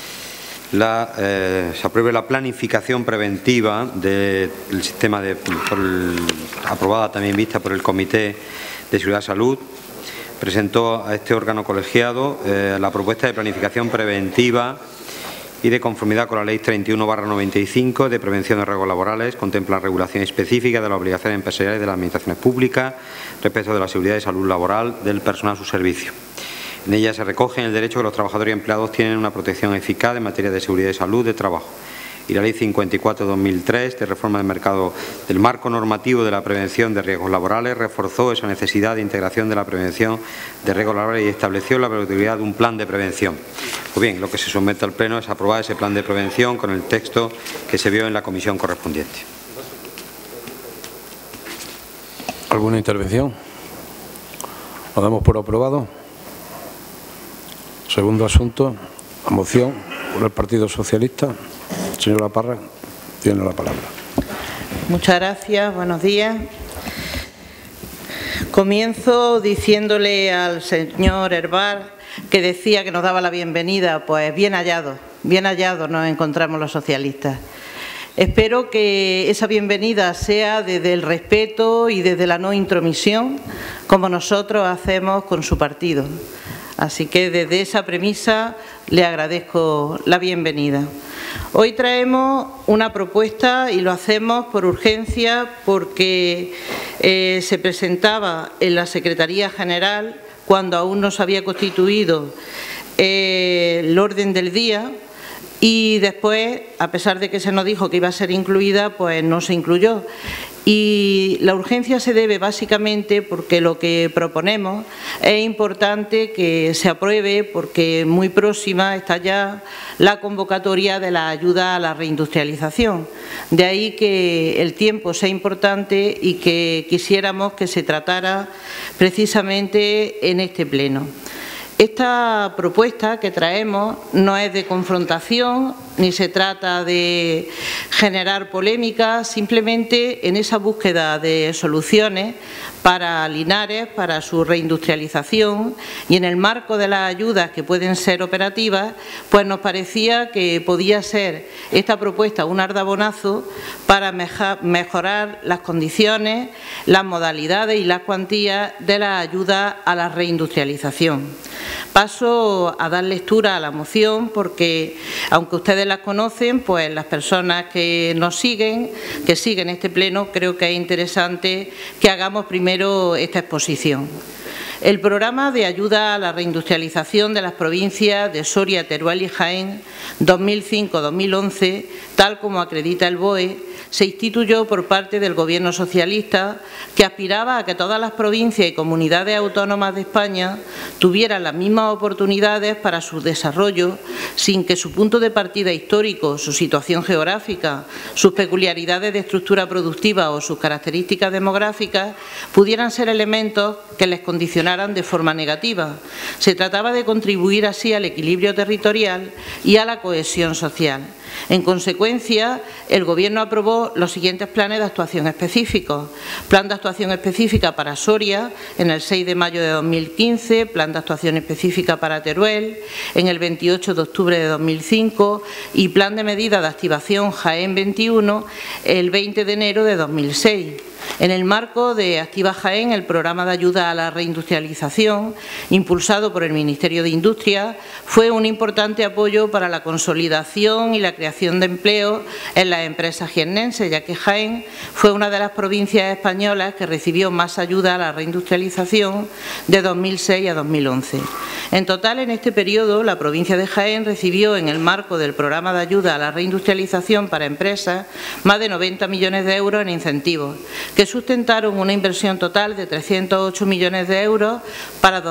se apruebe la planificación preventiva del sistema aprobada también vista por el Comité de Seguridad y Salud. Presentó a este órgano colegiado la propuesta de planificación preventiva y de conformidad con la Ley 31/95 de prevención de riesgos laborales. Contempla regulación específica de las obligaciones empresariales de las administraciones públicas respecto de la seguridad y salud laboral del personal a su servicio. En ella se recoge el derecho que los trabajadores y empleados tienen una protección eficaz en materia de seguridad y salud de trabajo. Y la Ley 54/2003 de reforma del marco normativo de la prevención de riesgos laborales reforzó esa necesidad de integración de la prevención de riesgos laborales y estableció la obligatoriedad de un plan de prevención. Pues bien, lo que se somete al Pleno es aprobar ese plan de prevención con el texto que se vio en la comisión correspondiente.
¿Alguna intervención? ¿Lo damos por aprobado? Segundo asunto, la moción por el Partido Socialista. Señora Parra, tiene la palabra.
Muchas gracias, buenos días. Comienzo diciéndole al señor Herbar que decía que nos daba la bienvenida. Pues bien hallado nos encontramos los socialistas. Espero que esa bienvenida sea desde el respeto y desde la no intromisión, como nosotros hacemos con su partido. Así que desde esa premisa le agradezco la bienvenida. Hoy traemos una propuesta y lo hacemos por urgencia porque se presentaba en la Secretaría General cuando aún no se había constituido el orden del día y después, a pesar de que se nos dijo que iba a ser incluida, pues no se incluyó. Y la urgencia se debe básicamente porque lo que proponemos es importante que se apruebe porque muy próxima está ya la convocatoria de la ayuda a la reindustrialización. De ahí que el tiempo sea importante y que quisiéramos que se tratara precisamente en este pleno. Esta propuesta que traemos no es de confrontación ni se trata de generar polémica, simplemente en esa búsqueda de soluciones para Linares, para su reindustrialización y en el marco de las ayudas que pueden ser operativas, pues nos parecía que podía ser esta propuesta un ardabonazo para mejorar las condiciones, las modalidades y las cuantías de la ayuda a la reindustrialización. Paso a dar lectura a la moción porque, aunque ustedes las conocen, pues las personas que nos siguen, que siguen este pleno, creo que es interesante que hagamos primero esta exposición. El programa de ayuda a la reindustrialización de las provincias de Soria, Teruel y Jaén 2005-2011, tal como acredita el BOE, se instituyó por parte del Gobierno socialista que aspiraba a que todas las provincias y comunidades autónomas de España tuvieran las mismas oportunidades para su desarrollo sin que su punto de partida histórico, su situación geográfica, sus peculiaridades de estructura productiva o sus características demográficas pudieran ser elementos que les condicionaran de forma negativa. Se trataba de contribuir así al equilibrio territorial y a la cohesión social. En consecuencia, el Gobierno aprobó los siguientes planes de actuación específicos. Plan de actuación específica para Soria en el 6 de mayo de 2015, plan de actuación específica para Teruel en el 28 de octubre de 2005 y plan de medidas de activación Jaén 21 el 20 de enero de 2006. En el marco de Activa Jaén, el programa de ayuda a la reindustrialización, impulsado por el Ministerio de Industria, fue un importante apoyo para la consolidación y la creación de empleo en las empresas jiennenses, ya que Jaén fue una de las provincias españolas que recibió más ayuda a la reindustrialización de 2006 a 2011. En total, en este periodo, la provincia de Jaén recibió, en el marco del programa de ayuda a la reindustrialización para empresas, más de 90 millones de euros en incentivos, que sustentaron una inversión total de 308 millones de euros para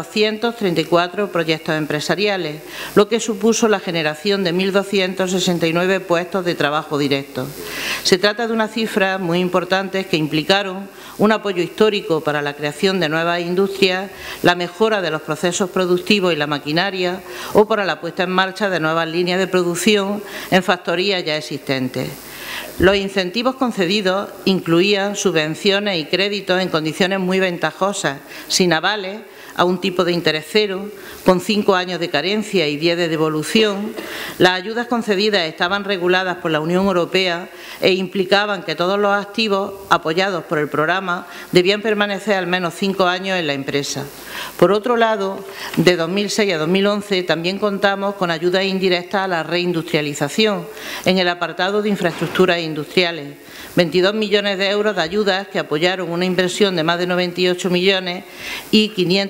234 proyectos empresariales, lo que supuso la generación de 1.269 puestos de trabajo directos. Se trata de unas cifras muy importantes que implicaron un apoyo histórico para la creación de nuevas industrias, la mejora de los procesos productivos activos y la maquinaria o para la puesta en marcha de nuevas líneas de producción en factorías ya existentes. Los incentivos concedidos incluían subvenciones y créditos en condiciones muy ventajosas, sin avales, a un tipo de interés cero, con 5 años de carencia y 10 de devolución. Las ayudas concedidas estaban reguladas por la Unión Europea e implicaban que todos los activos apoyados por el programa debían permanecer al menos 5 años en la empresa. Por otro lado, de 2006 a 2011 también contamos con ayudas indirectas a la reindustrialización en el apartado de infraestructuras industriales. 22 millones de euros de ayudas que apoyaron una inversión de más de 98 millones y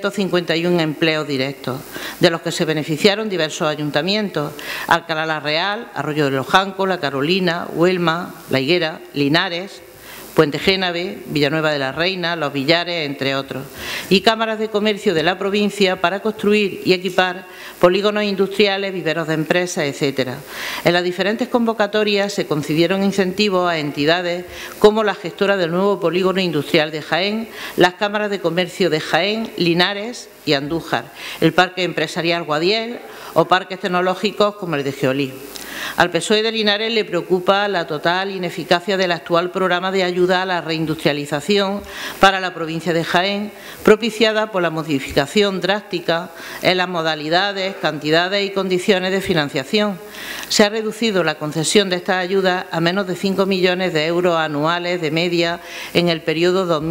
551 empleos directos, de los que se beneficiaron diversos ayuntamientos: Alcalá la Real, Arroyo de los Jancos, La Carolina, Huelma, La Higuera, Linares, Puente Génave, Villanueva de la Reina, Los Villares, entre otros, y cámaras de comercio de la provincia para construir y equipar polígonos industriales, viveros de empresas, etcétera. En las diferentes convocatorias se concedieron incentivos a entidades como la gestora del nuevo polígono industrial de Jaén, las cámaras de comercio de Jaén, Linares y Andújar, el Parque Empresarial Guadiel o parques tecnológicos como el de Geolí. Al PSOE de Linares le preocupa la total ineficacia del actual programa de ayuda a la reindustrialización para la provincia de Jaén, propiciada por la modificación drástica en las modalidades, cantidades y condiciones de financiación. Se ha reducido la concesión de estas ayudas a menos de 5 millones de euros anuales de media en el periodo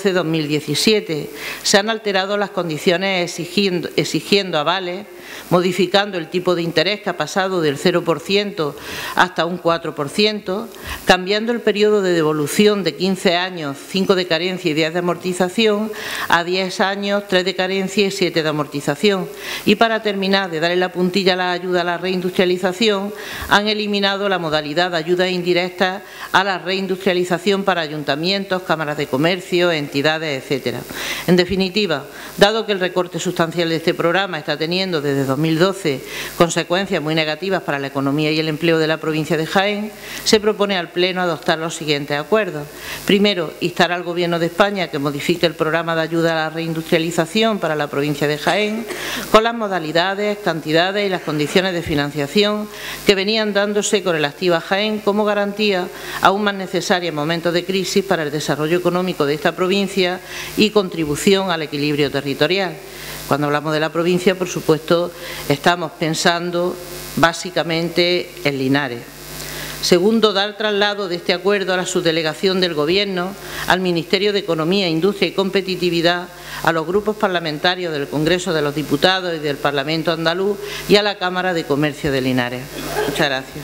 2012-2017. Se han alterado las condiciones exigiendo avales, modificando el tipo de interés que ha pasado del 0% hasta un 4%, cambiando el periodo de devolución de 15 años, 5 de carencia y 10 de amortización, a 10 años, 3 de carencia y 7 de amortización. Y para terminar de darle la puntilla a la ayuda a la reindustrialización, han eliminado la modalidad de ayuda indirecta a la reindustrialización para ayuntamientos, cámaras de comercio, entidades, etcétera. En definitiva, dado que el recorte sustancial de este programa está teniendo desde 2012 consecuencias muy negativas para la economía y el empleo de la provincia de Jaén, se propone al Pleno adoptar los siguientes acuerdos. Primero, instar al Gobierno de España a que modifique el programa de ayuda a la reindustrialización para la provincia de Jaén con las modalidades, cantidades y las condiciones de financiación que venían dándose con el Activa Jaén como garantía aún más necesaria en momentos de crisis para el desarrollo económico de esta provincia y contribución al equilibrio territorial. Cuando hablamos de la provincia, por supuesto, estamos pensando básicamente en Linares. Segundo, dar traslado de este acuerdo a la subdelegación del Gobierno, al Ministerio de Economía, Industria y Competitividad, a los grupos parlamentarios del Congreso de los Diputados y del Parlamento andaluz y a la Cámara de Comercio de Linares. Muchas gracias.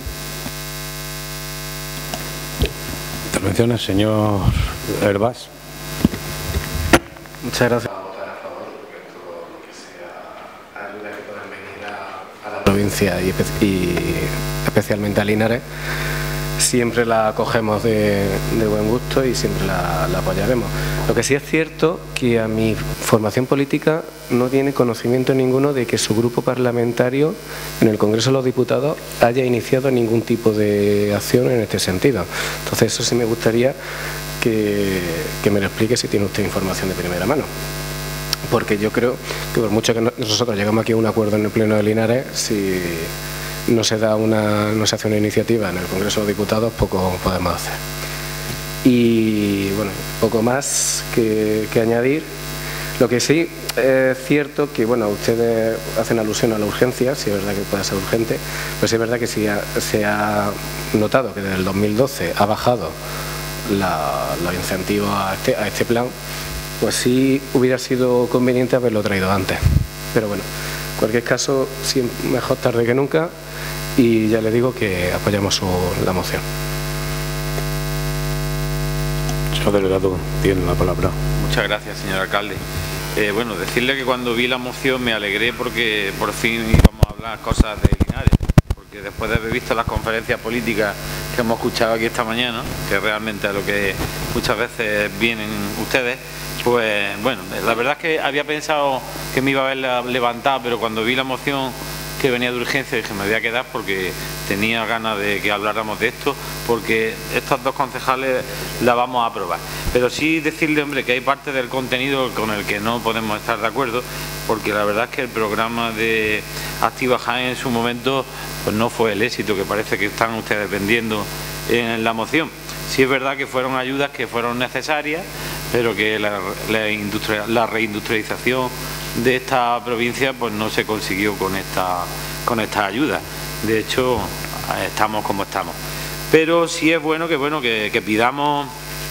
Intervenciones, señor Hervás.
Muchas gracias. Provincia y especialmente a Linares, siempre la acogemos de buen gusto y siempre la apoyaremos. Lo que sí es cierto que a mi formación política no tiene conocimiento ninguno de que su grupo parlamentario en el Congreso de los Diputados haya iniciado ningún tipo de acción en este sentido. Entonces eso sí me gustaría que me lo explique si tiene usted información de primera mano. Porque yo creo que por mucho que nosotros llegamos aquí a un acuerdo en el Pleno de Linares, si no se hace una iniciativa en el Congreso de los Diputados, poco podemos hacer. Y bueno, poco más que añadir. Lo que sí es cierto que, bueno, ustedes hacen alusión a la urgencia, si es verdad que puede ser urgente, pero sí es verdad que sí se ha notado que desde el 2012 ha bajado los incentivos a este plan. Pues sí hubiera sido conveniente haberlo traído antes. Pero bueno, en cualquier caso, mejor tarde que nunca, y ya le digo que apoyamos la moción.
Señor delegado, tiene la palabra.
Muchas gracias, señor alcalde. Bueno, decirle que cuando vi la moción me alegré porque por fin íbamos a hablar cosas de Linares. Porque después de haber visto las conferencias políticas que hemos escuchado aquí esta mañana, que realmente a lo que muchas veces vienen ustedes, pues bueno, la verdad es que había pensado que me iba a haber levantado, pero cuando vi la moción que venía de urgencia dije me voy a quedar porque tenía ganas de que habláramos de esto, porque estos dos concejales la vamos a aprobar. Pero sí decirle, hombre, que hay parte del contenido con el que no podemos estar de acuerdo, porque la verdad es que el programa de Activa Jaén en su momento pues no fue el éxito que parece que están ustedes vendiendo en la moción. Sí es verdad que fueron ayudas que fueron necesarias, pero que la reindustrialización de esta provincia pues no se consiguió con estas ayudas. De hecho, estamos como estamos. Pero sí es bueno que pidamos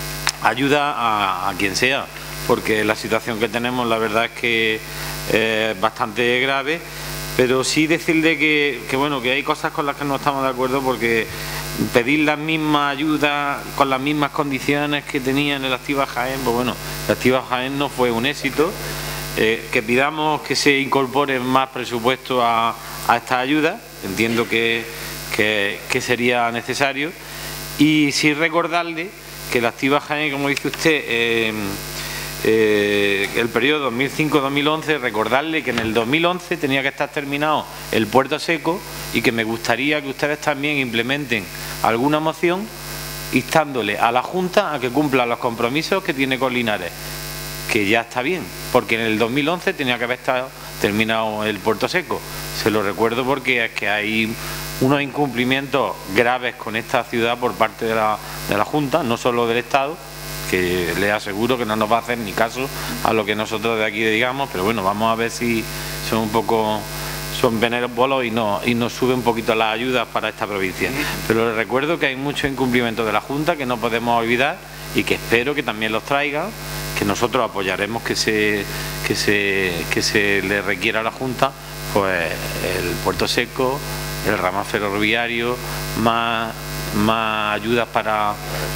ayuda a quien sea, porque la situación que tenemos la verdad es que es bastante grave, pero sí decirle que hay cosas con las que no estamos de acuerdo, porque pedir las mismas ayudas con las mismas condiciones que tenía en el Activa Jaén, pues bueno, el Activa Jaén no fue un éxito. Que pidamos que se incorpore más presupuesto a estas ayudas, entiendo que sería necesario, y sí recordarle que el Activa Jaén, como dice usted, el periodo 2005-2011, recordarle que en el 2011 tenía que estar terminado el puerto seco y que me gustaría que ustedes también implementen alguna moción instándole a la Junta a que cumpla los compromisos que tiene con Linares, que ya está bien, porque en el 2011 tenía que haber estado terminado el puerto seco. Se lo recuerdo porque es que hay unos incumplimientos graves con esta ciudad por parte de la Junta, no solo del Estado, que les aseguro que no nos va a hacer ni caso a lo que nosotros de aquí digamos, pero bueno, vamos a ver si son benévolos y nos sube un poquito las ayudas para esta provincia. Pero les recuerdo que hay muchos incumplimientos de la Junta que no podemos olvidar y que espero que también los traigan, que nosotros apoyaremos que se le requiera a la Junta pues el puerto seco, el ramal ferroviario, más ayudas para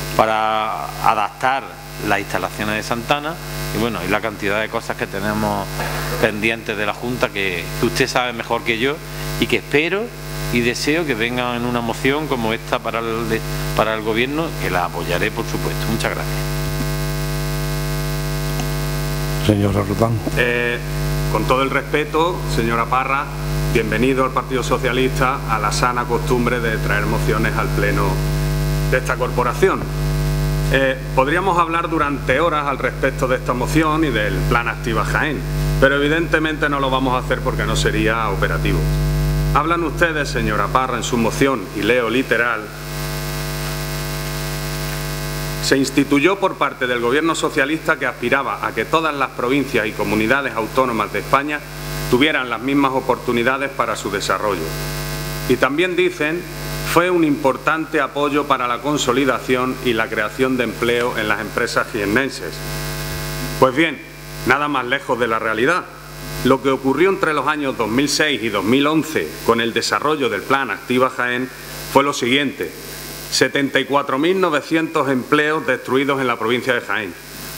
adaptar las instalaciones de Santana y bueno, y la cantidad de cosas que tenemos pendientes de la Junta que usted sabe mejor que yo y que espero y deseo que vengan en una moción como esta para el Gobierno, que la apoyaré por supuesto. Muchas gracias.
Señora Roldán.
Con todo el respeto, señora Parra, bienvenido al Partido Socialista a la sana costumbre de traer mociones al Pleno de esta corporación. Podríamos hablar durante horas al respecto de esta moción y del Plan Activa Jaén, pero evidentemente no lo vamos a hacer porque no sería operativo. Hablan ustedes, señora Parra, en su moción, y leo literal: se instituyó por parte del Gobierno socialista que aspiraba a que todas las provincias y comunidades autónomas de España tuvieran las mismas oportunidades para su desarrollo. Y también dicen, fue un importante apoyo para la consolidación y la creación de empleo en las empresas jiennenses. Pues bien, nada más lejos de la realidad. Lo que ocurrió entre los años 2006 y 2011 con el desarrollo del Plan Activa Jaén fue lo siguiente: 74.900 empleos destruidos en la provincia de Jaén,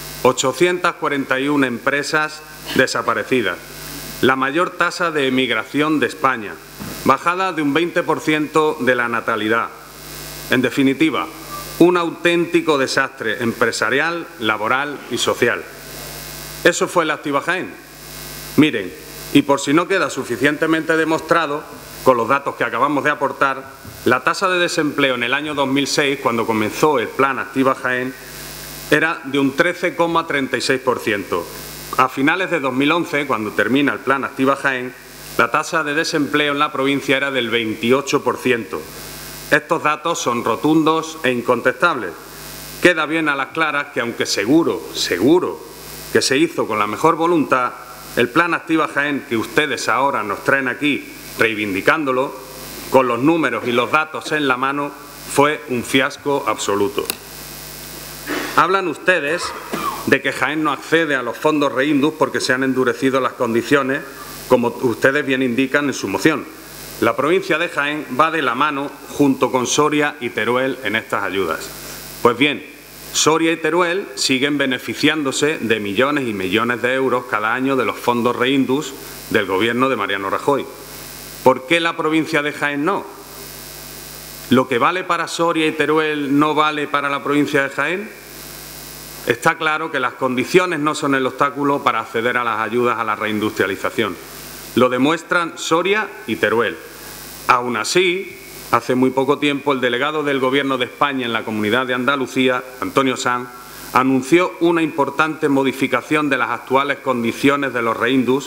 841 empresas desaparecidas, la mayor tasa de emigración de España, bajada de un 20% de la natalidad. En definitiva, un auténtico desastre empresarial, laboral y social. Eso fue el Activa Jaén. Miren, y por si no queda suficientemente demostrado, con los datos que acabamos de aportar, la tasa de desempleo en el año 2006, cuando comenzó el Plan Activa Jaén, era de un 13,36%. A finales de 2011, cuando termina el Plan Activa Jaén, la tasa de desempleo en la provincia era del 28%. Estos datos son rotundos e incontestables. Queda bien a las claras que, aunque seguro que se hizo con la mejor voluntad, el Plan Activa Jaén que ustedes ahora nos traen aquí reivindicándolo, con los números y los datos en la mano, fue un fiasco absoluto. Hablan ustedes de que Jaén no accede a los fondos Reindus porque se han endurecido las condiciones, como ustedes bien indican en su moción. La provincia de Jaén va de la mano junto con Soria y Teruel en estas ayudas. Pues bien, Soria y Teruel siguen beneficiándose de millones y millones de euros cada año de los fondos Reindus del Gobierno de Mariano Rajoy. ¿Por qué la provincia de Jaén no? ¿Lo que vale para Soria y Teruel no vale para la provincia de Jaén? Está claro que las condiciones no son el obstáculo para acceder a las ayudas a la reindustrialización. Lo demuestran Soria y Teruel. Aún así, hace muy poco tiempo el delegado del Gobierno de España en la Comunidad de Andalucía, Antonio Sanz, anunció una importante modificación de las actuales condiciones de los Reindus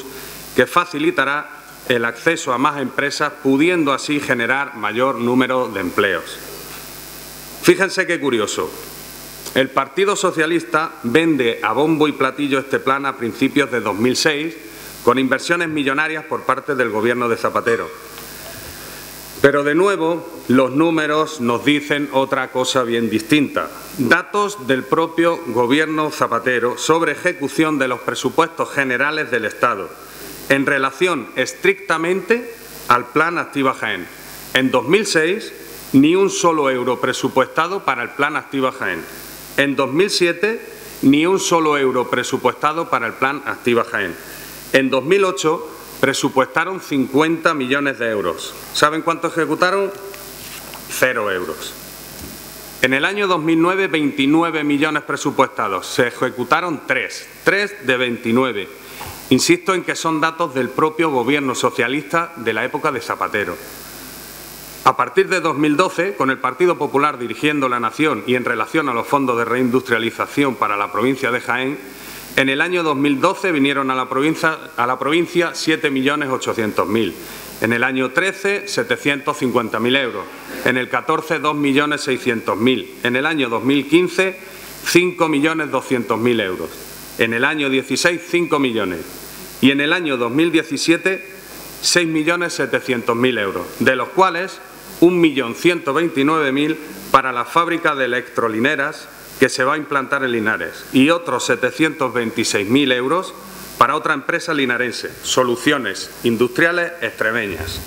que facilitará el acceso a más empresas, pudiendo así generar mayor número de empleos. Fíjense qué curioso. El Partido Socialista vende a bombo y platillo este plan a principios de 2006, con inversiones millonarias por parte del Gobierno de Zapatero. Pero, de nuevo, los números nos dicen otra cosa bien distinta. Datos del propio Gobierno Zapatero sobre ejecución de los presupuestos generales del Estado en relación estrictamente al Plan Activa Jaén. En 2006, ni un solo euro presupuestado para el Plan Activa Jaén. En 2007, ni un solo euro presupuestado para el Plan Activa Jaén. En 2008, presupuestaron 50 millones de euros. ¿Saben cuánto ejecutaron? 0 euros. En el año 2009, 29 millones presupuestados. Se ejecutaron 3 de 29. Insisto en que son datos del propio Gobierno socialista de la época de Zapatero. A partir de 2012, con el Partido Popular dirigiendo la nación y en relación a los fondos de reindustrialización para la provincia de Jaén, en el año 2012 vinieron a la provincia 7.800.000. En el año 13, 750.000 euros. En el 14, 2.600.000. En el año 2015, 5.200.000 euros. En el año 16, 5 millones. Y en el año 2017, 6.700.000 euros, de los cuales 1.129.000 para la fábrica de electrolineras que se va a implantar en Linares y otros 726.000 euros para otra empresa linarense, Soluciones Industriales Extremeñas.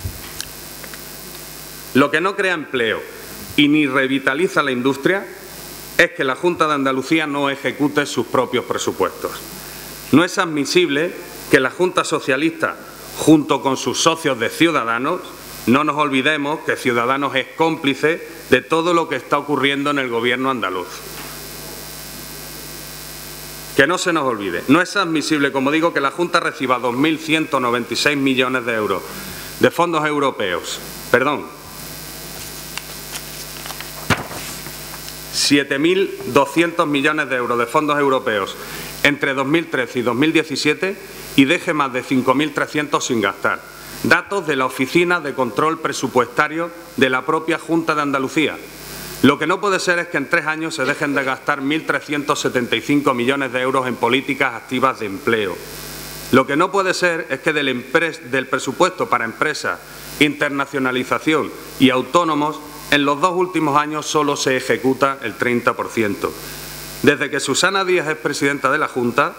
Lo que no crea empleo y ni revitaliza la industria es que la Junta de Andalucía no ejecute sus propios presupuestos. No es admisible que la Junta Socialista, junto con sus socios de Ciudadanos, no nos olvidemos que Ciudadanos es cómplice de todo lo que está ocurriendo en el Gobierno andaluz. Que no se nos olvide. No es admisible, como digo, que la Junta reciba 2.196 millones de euros de fondos europeos. 7.200 millones de euros de fondos europeos entre 2013 y 2017 y deje más de 5.300 sin gastar. Datos de la Oficina de Control Presupuestario de la propia Junta de Andalucía. Lo que no puede ser es que en 3 años se dejen de gastar 1.375 millones de euros en políticas activas de empleo. Lo que no puede ser es que del presupuesto para empresas, internacionalización y autónomos, en los 2 últimos años solo se ejecuta el 30%. Desde que Susana Díaz es presidenta de la Junta,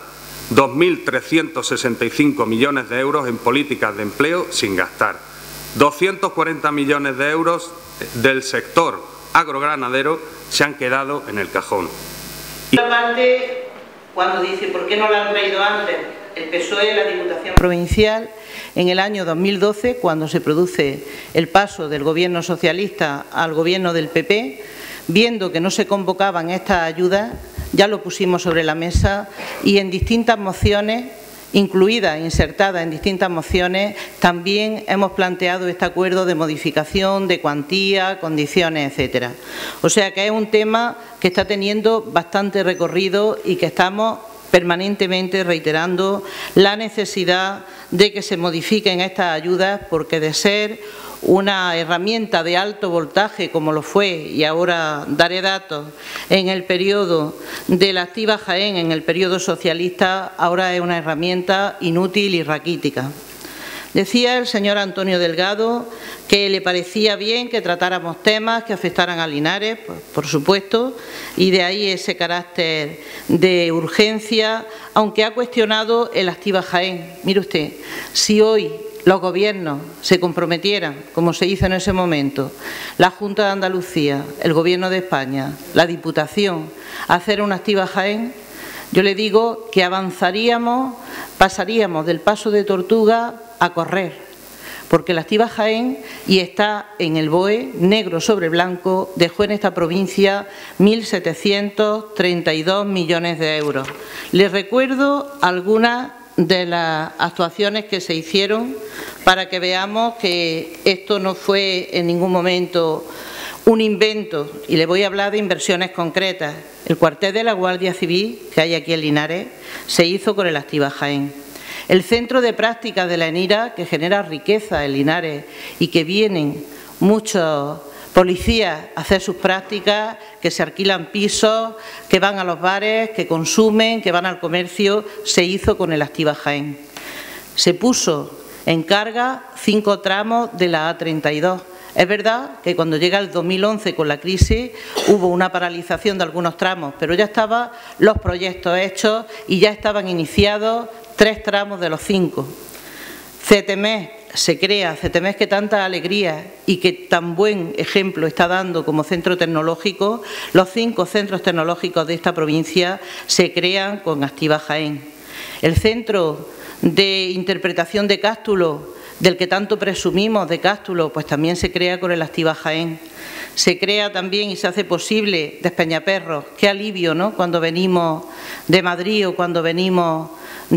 2.365 millones de euros en políticas de empleo sin gastar. 240 millones de euros del sector agroganadero se han quedado en el cajón.
Y aparte, cuando dice ¿por qué no lo han traído antes? El PSOE, la Diputación Provincial, en el año 2012, cuando se produce el paso del Gobierno socialista al Gobierno del PP, viendo que no se convocaban estas ayudas, ya lo pusimos sobre la mesa y en distintas mociones, insertadas en distintas mociones, también hemos planteado este acuerdo de modificación, de cuantía, condiciones, etcétera. O sea que es un tema que está teniendo bastante recorrido y que estamos permanentemente reiterando la necesidad de que se modifiquen estas ayudas, porque de ser una herramienta de alto voltaje como lo fue, y ahora daré datos, en el periodo de la Activa Jaén, en el periodo socialista, ahora es una herramienta inútil y raquítica. Decía el señor Antonio Delgado que le parecía bien que tratáramos temas que afectaran a Linares, pues, por supuesto, y de ahí ese carácter de urgencia, aunque ha cuestionado el Activa Jaén. Mire usted, si hoy los gobiernos se comprometieran, como se hizo en ese momento, la Junta de Andalucía, el Gobierno de España, la Diputación, a hacer una Activa Jaén, yo le digo que avanzaríamos, pasaríamos del paso de tortuga a correr, porque la Activa Jaén, y está en el BOE, negro sobre blanco, dejó en esta provincia 1.732 millones de euros. Les recuerdo algunas de las actuaciones que se hicieron para que veamos que esto no fue en ningún momento un invento, y le voy a hablar de inversiones concretas. El cuartel de la Guardia Civil que hay aquí en Linares se hizo con el Activa Jaén. El centro de prácticas de la ENIRA, que genera riqueza en Linares y que vienen muchos policías a hacer sus prácticas, que se alquilan pisos, que van a los bares, que consumen, que van al comercio, se hizo con el Activa Jaén. Se puso en carga 5 tramos de la A32. Es verdad que cuando llega el 2011 con la crisis hubo una paralización de algunos tramos, pero ya estaban los proyectos hechos y ya estaban iniciados 3 tramos de los 5. CETEMES se crea, CETEMES que tanta alegría y que tan buen ejemplo está dando como centro tecnológico. Los 5 centros tecnológicos de esta provincia se crean con Activa Jaén. El centro de interpretación de Cástulo, del que tanto presumimos de Cástulo, pues también se crea con el Activa Jaén. Se crea también y se hace posible Despeñaperros. Qué alivio, ¿no?, cuando venimos de Madrid o cuando venimos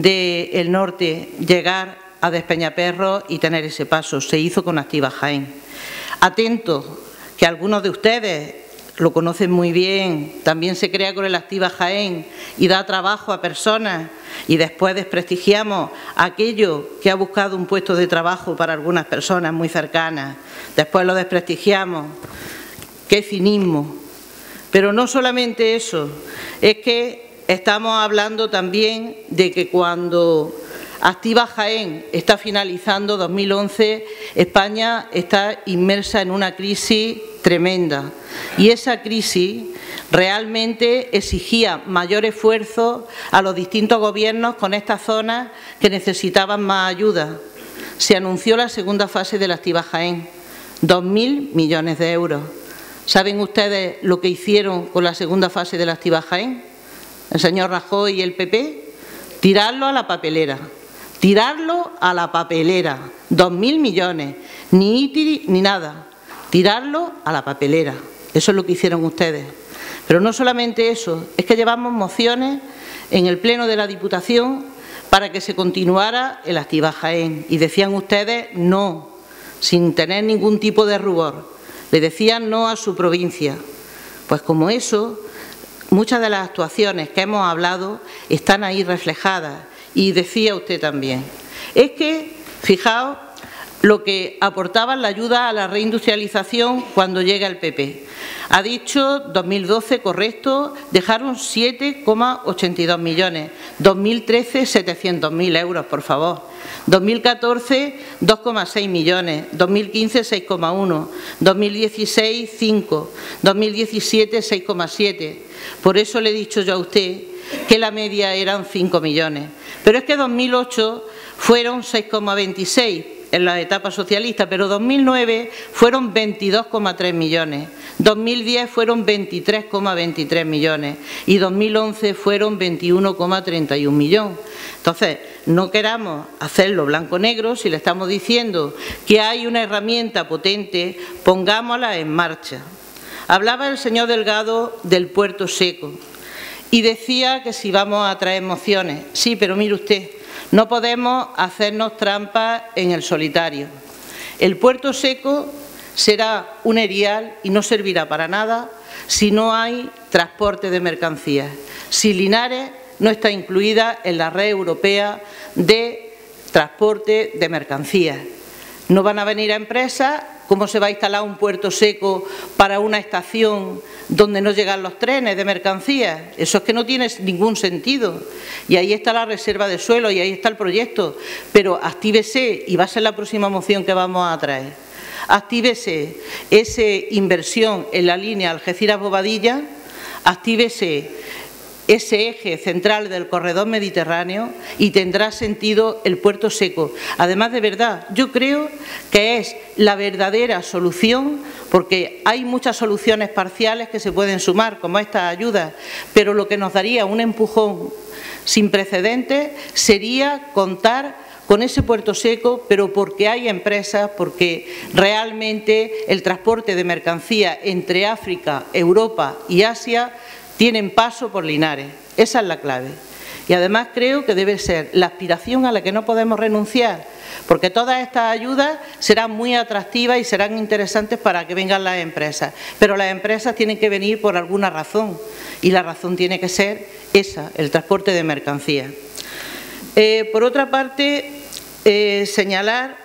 del norte, llegar a Despeñaperros y tener ese paso. Se hizo con Activa Jaén. Atentos, que algunos de ustedes lo conocen muy bien, también se crea con el Activa Jaén y da trabajo a personas, y después desprestigiamos aquello que ha buscado un puesto de trabajo para algunas personas muy cercanas, después lo desprestigiamos. ¡Qué cinismo! Pero no solamente eso, es que estamos hablando también de que cuando Activa Jaén está finalizando 2011, España está inmersa en una crisis tremenda y esa crisis realmente exigía mayor esfuerzo a los distintos gobiernos con estas zonas que necesitaban más ayuda. Se anunció la segunda fase del Activa Jaén, 2.000 millones de euros. ¿Saben ustedes lo que hicieron con la segunda fase del Activa Jaén? El señor Rajoy y el PP, tirarlo a la papelera. Tirarlo a la papelera, 2.000 millones, ni ITIR ni nada, tirarlo a la papelera. Eso es lo que hicieron ustedes. Pero no solamente eso, es que llevamos mociones en el Pleno de la Diputación para que se continuara el Activa Jaén y decían ustedes no, sin tener ningún tipo de rubor. Le decían no a su provincia. Pues como eso, muchas de las actuaciones que hemos hablado están ahí reflejadas. Y decía usted también, es que, fijaos, lo que aportaban la ayuda a la reindustrialización cuando llega el PP. Ha dicho 2012, correcto, dejaron 7,82 millones. 2013, 700.000 euros, por favor. 2014, 2,6 millones. 2015, 6,1. 2016, 5. 2017, 6,7. Por eso le he dicho yo a usted que la media eran 5 millones. Pero es que 2008 fueron 6,26 en la etapa socialista, pero 2009 fueron 22,3 millones, 2010 fueron 23,23 millones y 2011 fueron 21,31 millones. Entonces, no queramos hacerlo blanco-negro, si le estamos diciendo que hay una herramienta potente, pongámosla en marcha. Hablaba el señor Delgado del puerto seco y decía que si vamos a traer mociones. Sí, pero mire usted, no podemos hacernos trampas en el solitario. El puerto seco será un erial y no servirá para nada si no hay transporte de mercancías. Si Linares no está incluida en la red europea de transporte de mercancías. No van a venir a empresas. ¿Cómo se va a instalar un puerto seco para una estación donde no llegan los trenes de mercancías? Eso es que no tiene ningún sentido. Y ahí está la reserva de suelo y ahí está el proyecto. Pero actívese, y va a ser la próxima moción que vamos a traer, actívese esa inversión en la línea Algeciras-Bobadilla, actívese ese eje central del corredor mediterráneo y tendrá sentido el puerto seco. Además, de verdad, yo creo que es la verdadera solución, porque hay muchas soluciones parciales que se pueden sumar, como estas ayudas, pero lo que nos daría un empujón sin precedentes sería contar con ese puerto seco, pero porque hay empresas, porque realmente el transporte de mercancías entre África, Europa y Asia tienen paso por Linares. Esa es la clave. Y además creo que debe ser la aspiración a la que no podemos renunciar, porque todas estas ayudas serán muy atractivas y serán interesantes para que vengan las empresas. Pero las empresas tienen que venir por alguna razón, y la razón tiene que ser esa, el transporte de mercancías. Por otra parte, señalar,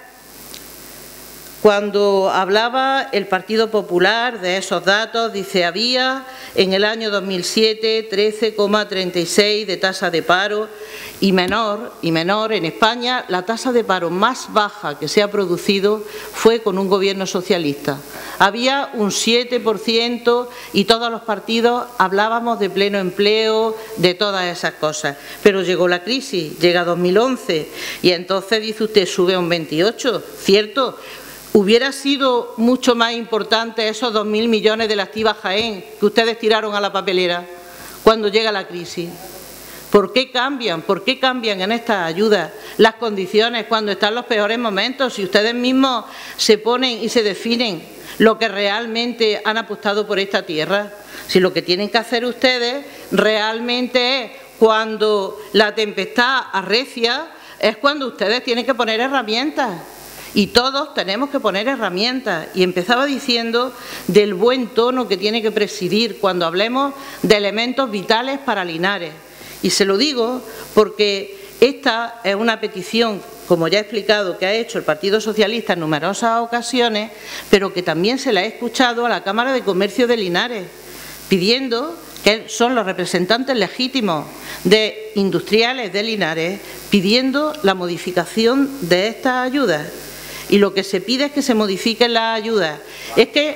cuando hablaba el Partido Popular de esos datos, dice, había en el año 2007 13,36 de tasa de paro y menor en España. La tasa de paro más baja que se ha producido fue con un gobierno socialista. Había un 7% y todos los partidos hablábamos de pleno empleo, de todas esas cosas. Pero llegó la crisis, llega 2011 y entonces dice usted sube a un 28%, ¿cierto? ¿Hubiera sido mucho más importante esos 2.000 millones de la Activa Jaén que ustedes tiraron a la papelera cuando llega la crisis? ¿Por qué cambian? ¿Por qué cambian en estas ayudas las condiciones cuando están los peores momentos? Si ustedes mismos se ponen y se definen lo que realmente han apostado por esta tierra. Si lo que tienen que hacer ustedes realmente es, cuando la tempestad arrecia, es cuando ustedes tienen que poner herramientas. Y todos tenemos que poner herramientas. Y empezaba diciendo del buen tono que tiene que presidir cuando hablemos de elementos vitales para Linares. Y se lo digo porque esta es una petición, como ya he explicado, que ha hecho el Partido Socialista en numerosas ocasiones, pero que también se la he escuchado a la Cámara de Comercio de Linares, pidiendo, que son los representantes legítimos de industriales de Linares, pidiendo la modificación de estas ayudas. Y lo que se pide es que se modifiquen las ayudas. Es que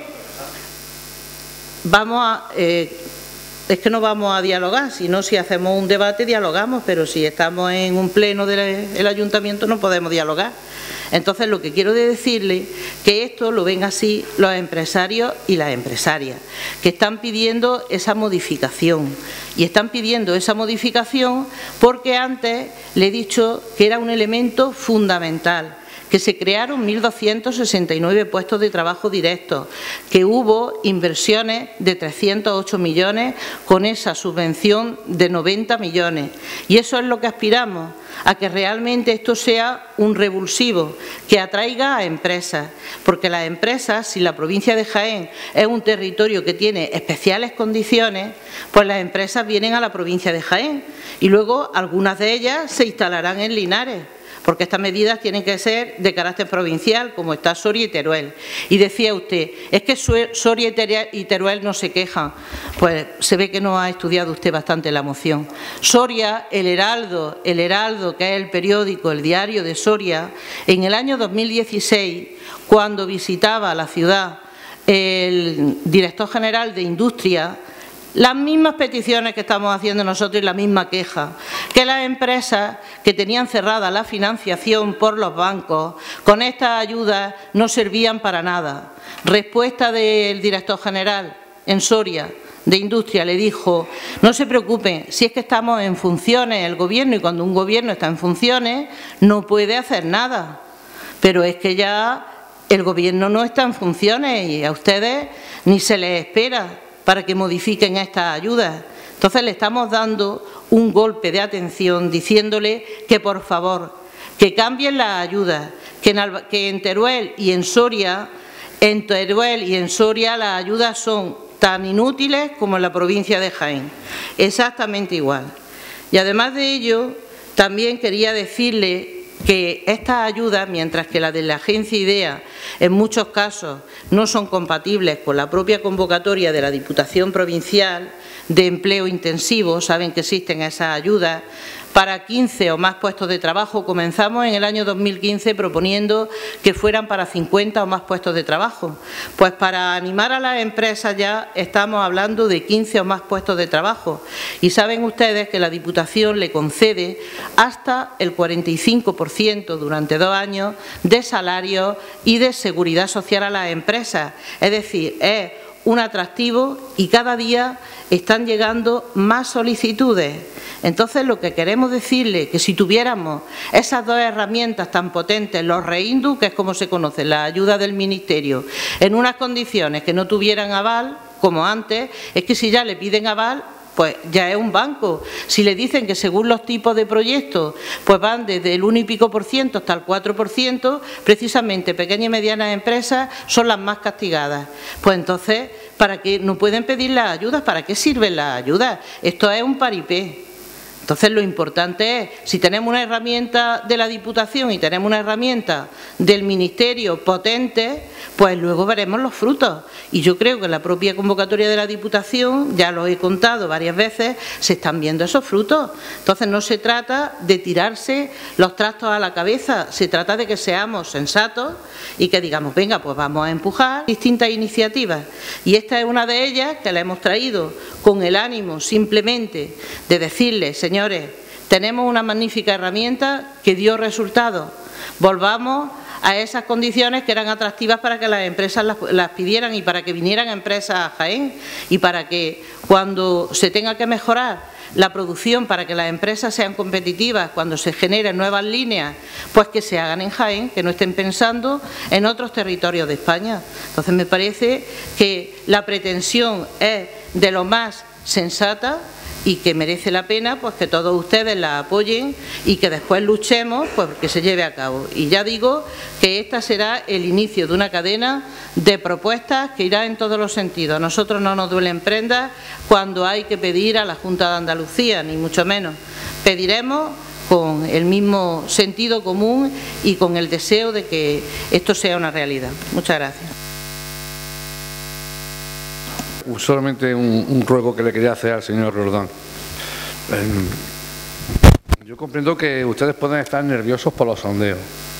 no vamos a dialogar, sino si hacemos un debate dialogamos, pero si estamos en un pleno del ayuntamiento no podemos dialogar. Entonces lo que quiero decirle que esto lo ven así los empresarios y las empresarias, que están pidiendo esa modificación. Y están pidiendo esa modificación porque antes le he dicho que era un elemento fundamental, que se crearon 1.269 puestos de trabajo directos, que hubo inversiones de 308 millones con esa subvención de 90 millones. Y eso es lo que aspiramos, a que realmente esto sea un revulsivo, que atraiga a empresas, porque las empresas, si la provincia de Jaén es un territorio que tiene especiales condiciones, pues las empresas vienen a la provincia de Jaén y luego algunas de ellas se instalarán en Linares, porque estas medidas tienen que ser de carácter provincial, como está Soria y Teruel. Y decía usted, es que Soria y Teruel no se quejan. Pues se ve que no ha estudiado usted bastante la moción. Soria, el Heraldo, que es el periódico, el diario de Soria, en el año 2016, cuando visitaba la ciudad el director general de Industria, las mismas peticiones que estamos haciendo nosotros y la misma queja, que las empresas que tenían cerrada la financiación por los bancos, con estas ayudas no servían para nada. Respuesta del director general en Soria de Industria, le dijo, no se preocupen, si es que estamos en funciones el gobierno, y cuando un gobierno está en funciones no puede hacer nada, pero es que ya el gobierno no está en funciones y a ustedes ni se les espera para que modifiquen estas ayudas. Entonces le estamos dando un golpe de atención diciéndole que por favor, que cambien las ayudas, que en Teruel y en Soria las ayudas son tan inútiles como en la provincia de Jaén, exactamente igual. Y además de ello, también quería decirle que estas ayudas, mientras que las de la agencia IDEA en muchos casos no son compatibles con la propia convocatoria de la Diputación Provincial de Empleo Intensivo, saben que existen esas ayudas para 15 o más puestos de trabajo. Comenzamos en el año 2015 proponiendo que fueran para 50 o más puestos de trabajo. Pues para animar a las empresas ya estamos hablando de 15 o más puestos de trabajo. Y saben ustedes que la Diputación le concede hasta el 45% durante 2 años de salario y de seguridad social a las empresas. Es decir, es un atractivo y cada día están llegando más solicitudes. Entonces, lo que queremos decirle que si tuviéramos esas 2 herramientas tan potentes, los REINDU, que es como se conoce, la ayuda del Ministerio, en unas condiciones que no tuvieran aval, como antes, es que si ya le piden aval, pues ya es un banco. Si le dicen que según los tipos de proyectos, pues van desde el 1 y pico por ciento hasta el 4%, precisamente pequeñas y medianas empresas son las más castigadas. Pues entonces, ¿para qué no pueden pedir las ayudas? ¿Para qué sirven las ayudas? Esto es un paripé. Entonces, lo importante es, si tenemos una herramienta de la Diputación y tenemos una herramienta del Ministerio potente, pues luego veremos los frutos. Y yo creo que en la propia convocatoria de la Diputación, ya lo he contado varias veces, se están viendo esos frutos. Entonces, no se trata de tirarse los trastos a la cabeza, se trata de que seamos sensatos y que digamos, venga, pues vamos a empujar distintas iniciativas. Y esta es una de ellas que la hemos traído con el ánimo simplemente de decirles, señores, tenemos una magnífica herramienta que dio resultados. Volvamos a esas condiciones que eran atractivas para que las empresas las pidieran y para que vinieran empresas a Jaén y para que cuando se tenga que mejorar la producción para que las empresas sean competitivas, cuando se generen nuevas líneas, pues que se hagan en Jaén, que no estén pensando en otros territorios de España. Entonces me parece que la pretensión es de lo más sensata y que merece la pena pues que todos ustedes la apoyen y que después luchemos pues que se lleve a cabo. Y ya digo que esta será el inicio de una cadena de propuestas que irá en todos los sentidos. A nosotros no nos duelen prendas cuando hay que pedir a la Junta de Andalucía, ni mucho menos. Pediremos con el mismo sentido común y con el deseo de que esto sea una realidad. Muchas gracias.
Solamente un ruego que le quería hacer al señor Roldán. Yo comprendo que ustedes pueden estar nerviosos por los sondeos,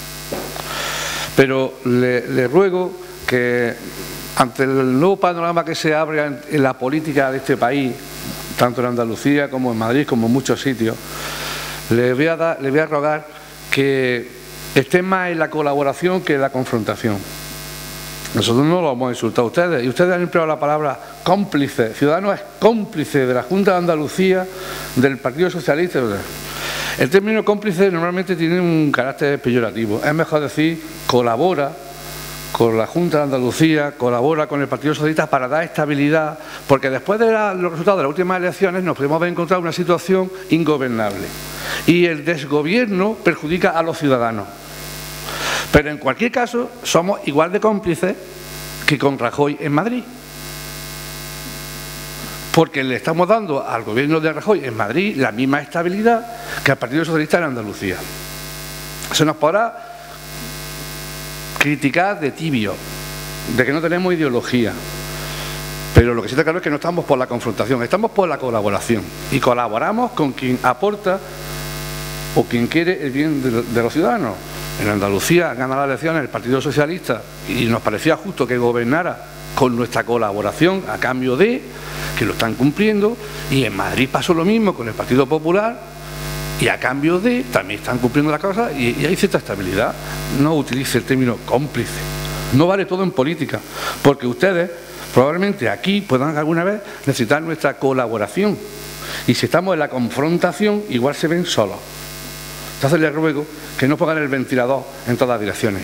pero le ruego que ante el nuevo panorama que se abre en la política de este país, tanto en Andalucía como en Madrid, como en muchos sitios, le voy a rogar que estén más en la colaboración que en la confrontación. Nosotros no lo hemos insultado a ustedes y ustedes han empleado la palabra cómplice. Ciudadanos es cómplice de la Junta de Andalucía, del Partido Socialista. El término cómplice normalmente tiene un carácter peyorativo. Es mejor decir colabora con la Junta de Andalucía, colabora con el Partido Socialista para dar estabilidad, porque después de los resultados de las últimas elecciones nos podemos haber encontrado una situación ingobernable y el desgobierno perjudica a los ciudadanos. Pero en cualquier caso somos igual de cómplices que con Rajoy en Madrid, porque le estamos dando al gobierno de Rajoy en Madrid la misma estabilidad que al Partido Socialista en Andalucía. Se nos podrá criticar de tibio, de que no tenemos ideología, pero lo que sí está claro es que no estamos por la confrontación, estamos por la colaboración y colaboramos con quien aporta o quien quiere el bien de los ciudadanos. En Andalucía gana las elecciones el Partido Socialista y nos parecía justo que gobernara con nuestra colaboración a cambio de, que lo están cumpliendo, y en Madrid pasó lo mismo con el Partido Popular y a cambio de, también están cumpliendo las cosas y hay cierta estabilidad. No utilice el término cómplice, no vale todo en política, porque ustedes probablemente aquí puedan alguna vez necesitar nuestra colaboración y si estamos en la confrontación igual se ven solos. Entonces les ruego que no pongan el ventilador en todas direcciones.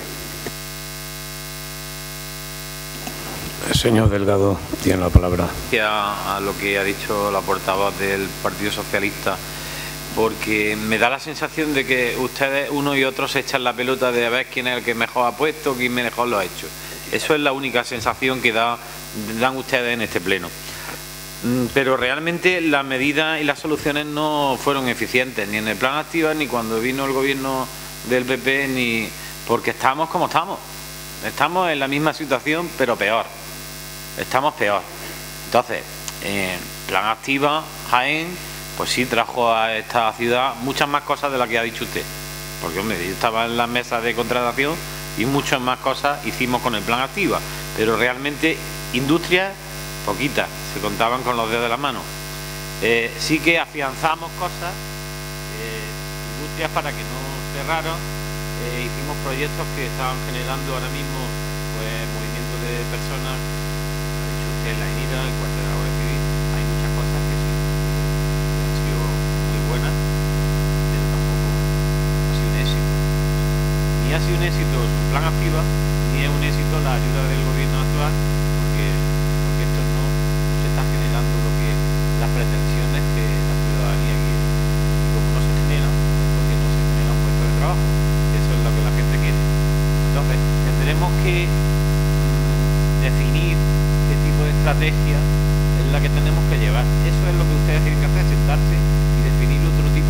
El señor Delgado tiene la palabra.
A lo que ha dicho la portavoz del Partido Socialista, porque me da la sensación de que ustedes, uno y otro, se echan la pelota de a ver quién es el que mejor ha puesto, quién mejor lo ha hecho. Eso es la única sensación que dan ustedes en este pleno. Pero realmente las medidas y las soluciones no fueron eficientes, ni en el plan Activa, ni cuando vino el gobierno del PP, ni porque estamos como estamos. Estamos en la misma situación, pero peor. Estamos peor. Entonces, plan Activa, Jaén, pues sí trajo a esta ciudad muchas más cosas de las que ha dicho usted. Porque, hombre, yo estaba en las mesas de contratación y muchas más cosas hicimos con el plan Activa. Pero realmente, industrias, poquitas, se contaban con los dedos de la mano. Sí que afianzamos cosas, industrias para que no cerraran, hicimos proyectos que estaban generando ahora mismo pues movimiento de personas, ha dicho usted, la ENIRA, el cuartel de la Guardia Civil, hay muchas cosas que sí, que han sido muy buenas, pero tampoco ha sido un éxito. Ni ha sido un éxito su plan Activa, ni es un éxito la ayuda del gobierno actual, porque esto no se está generando lo que las pretensiones que la ciudadanía quiere. Y como no se generan, es porque no se generan puestos de trabajo. Eso es lo que la gente quiere. Entonces, tendremos que definir qué tipo de estrategia es la que tenemos que llevar. Eso es lo que ustedes tienen que hacer, sentarse y definir otro tipo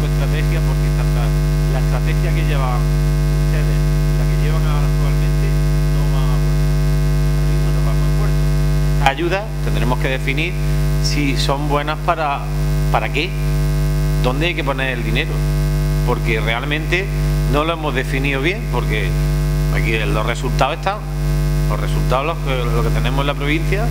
estrategia que llevan ustedes y la que llevan ahora actualmente no va a puerto. No vamos a puerto. Estas ayudas tendremos que definir si son buenas para qué, dónde hay que poner el dinero, porque realmente no lo hemos definido bien, porque aquí los resultados están, los resultados lo que tenemos en la provincia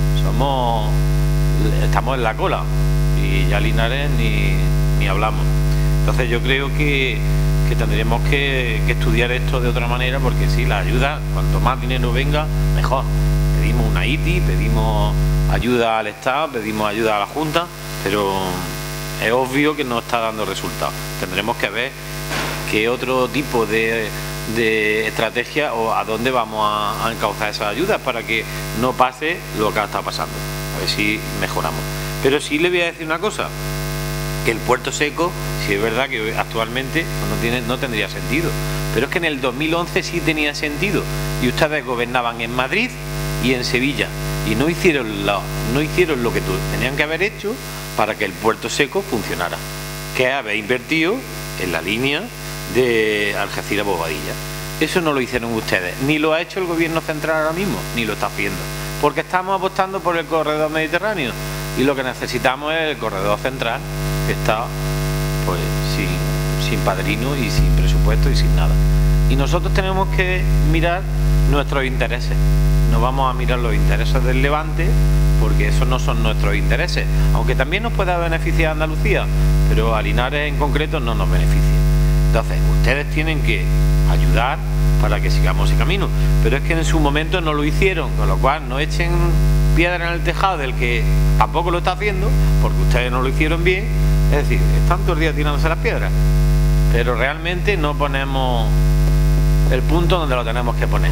estamos en la cola y ya Linares ni hablamos. Entonces yo creo que tendremos que estudiar esto de otra manera, porque sí, la ayuda, cuanto más dinero venga, mejor. Pedimos una ITI, pedimos ayuda al Estado, pedimos ayuda a la Junta, pero es obvio que no está dando resultados. Tendremos que ver qué otro tipo de estrategia o a dónde vamos a encauzar esas ayudas para que no pase lo que ha estado pasando. A ver si mejoramos. Pero sí le voy a decir una cosa, que el puerto seco, sí es verdad que actualmente no tendría sentido, pero es que en el 2011 sí tenía sentido, y ustedes gobernaban en Madrid y en Sevilla y no hicieron lo que tenían que haber hecho para que el puerto seco funcionara, que es haber invertido en la línea de Algeciras-Bobadilla. Eso no lo hicieron ustedes, ni lo ha hecho el gobierno central ahora mismo, ni lo está haciendo, porque estamos apostando por el corredor mediterráneo y lo que necesitamos es el corredor central, que está pues sin padrino y sin presupuesto y sin nada. Y nosotros tenemos que mirar nuestros intereses, no vamos a mirar los intereses del Levante, porque esos no son nuestros intereses, aunque también nos pueda beneficiar a Andalucía, pero a Linares en concreto no nos beneficia. Entonces, ustedes tienen que ayudar para que sigamos ese camino, pero es que en su momento no lo hicieron, con lo cual no echen piedra en el tejado del que tampoco lo está haciendo, porque ustedes no lo hicieron bien. Es decir, están todos los días tirándose las piedras, pero realmente no ponemos el punto donde lo tenemos que poner.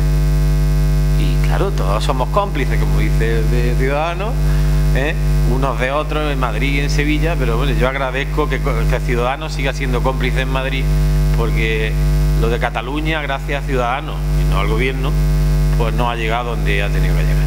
Y claro, todos somos cómplices, como dice el Ciudadanos, unos de otros en Madrid y en Sevilla, pero bueno, yo agradezco que Ciudadanos siga siendo cómplice en Madrid, porque lo de Cataluña, gracias a Ciudadanos y no al gobierno, pues no ha llegado donde ha tenido que llegar.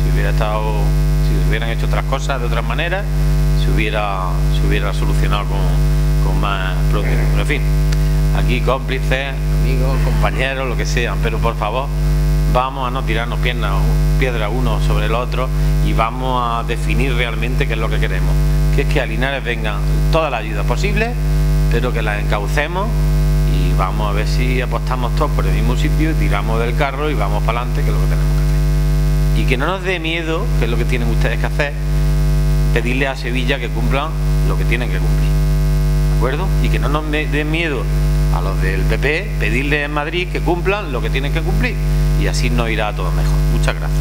Si hubieran hecho otras cosas de otras maneras, se hubiera solucionado con más progreso. Pero en fin, aquí cómplices, amigos, compañeros, lo que sean, pero por favor, vamos a no tirarnos piedra uno sobre el otro y vamos a definir realmente qué es lo que queremos, que es que a Linares vengan todas las ayudas posibles, pero que las encaucemos y vamos a ver si apostamos todos por el mismo sitio y tiramos del carro y vamos para adelante, que es lo que tenemos que hacer. Y que no nos dé miedo, que es lo que tienen ustedes que hacer, pedirle a Sevilla que cumplan lo que tienen que cumplir, ¿de acuerdo? Y que no nos dé miedo a los del PP pedirle en Madrid que cumplan lo que tienen que cumplir, y así nos irá a todos mejor. Muchas gracias.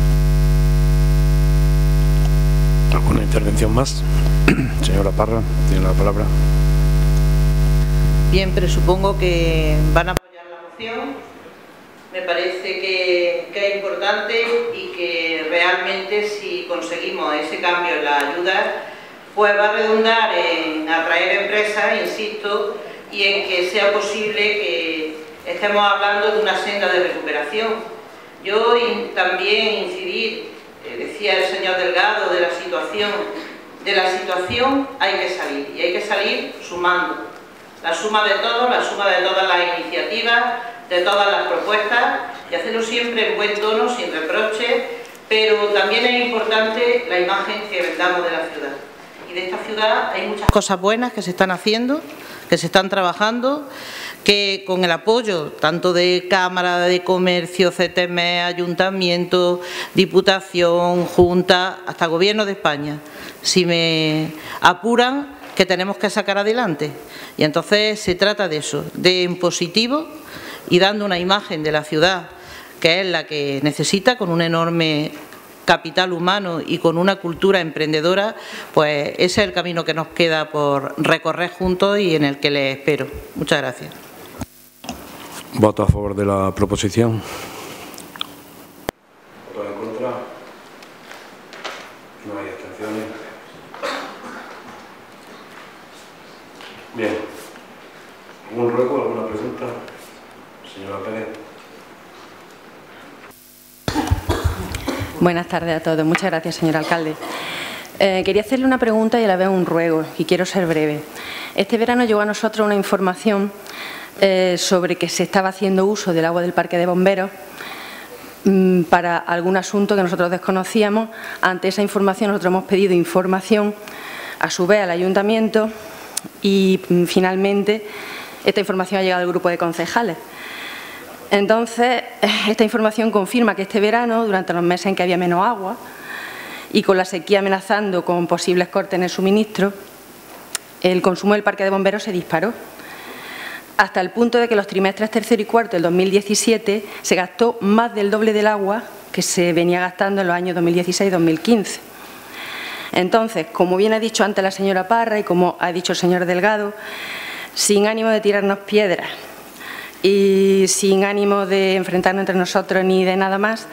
¿Alguna intervención más? Señora Parra, tiene la palabra.
Bien, presupongo que van a apoyar la moción. Me parece que es importante y que realmente si conseguimos ese cambio en las ayudas, pues va a redundar en atraer empresas, insisto, y en que sea posible que estemos hablando de una senda de recuperación. Yo también incidir, decía el señor Delgado, de la situación hay que salir, y hay que salir sumando. La suma de todos, la suma de todas las iniciativas, de todas las propuestas, y hacerlo siempre en buen tono, sin reproches, pero también es importante la imagen que vendamos de la ciudad. Y de esta ciudad hay muchas cosas buenas que se están haciendo, que se están trabajando, que con el apoyo tanto de Cámara de Comercio, CTM, Ayuntamiento, Diputación, Junta, hasta Gobierno de España, si me apuran, que tenemos que sacar adelante. Y entonces se trata de eso, de en positivo y dando una imagen de la ciudad que es la que necesita, con un enorme capital humano y con una cultura emprendedora, pues ese es el camino que nos queda por recorrer juntos y en el que les espero. Muchas gracias.
¿Voto a favor de la proposición? ¿Voto en contra? No hay abstenciones. Bien. ¿Algún ruego, alguna pregunta? Señora Pérez.
Buenas tardes a todos. Muchas gracias, señor alcalde. Quería hacerle una pregunta y a la vez un ruego, y quiero ser breve. Este verano llegó a nosotros una información sobre que se estaba haciendo uso del agua del Parque de Bomberos para algún asunto que nosotros desconocíamos. Ante esa información nosotros hemos pedido información a su vez al Ayuntamiento y finalmente esta información ha llegado al grupo de concejales. Entonces, esta información confirma que este verano, durante los meses en que había menos agua y con la sequía amenazando con posibles cortes en el suministro, el consumo del Parque de Bomberos se disparó, hasta el punto de que los trimestres tercero y cuarto del 2017 se gastó más del doble del agua que se venía gastando en los años 2016 y 2015. Entonces, como bien ha dicho antes la señora Parra y como ha dicho el señor Delgado, sin ánimo de tirarnos piedras y sin ánimo de enfrentarnos entre nosotros ni de nada más,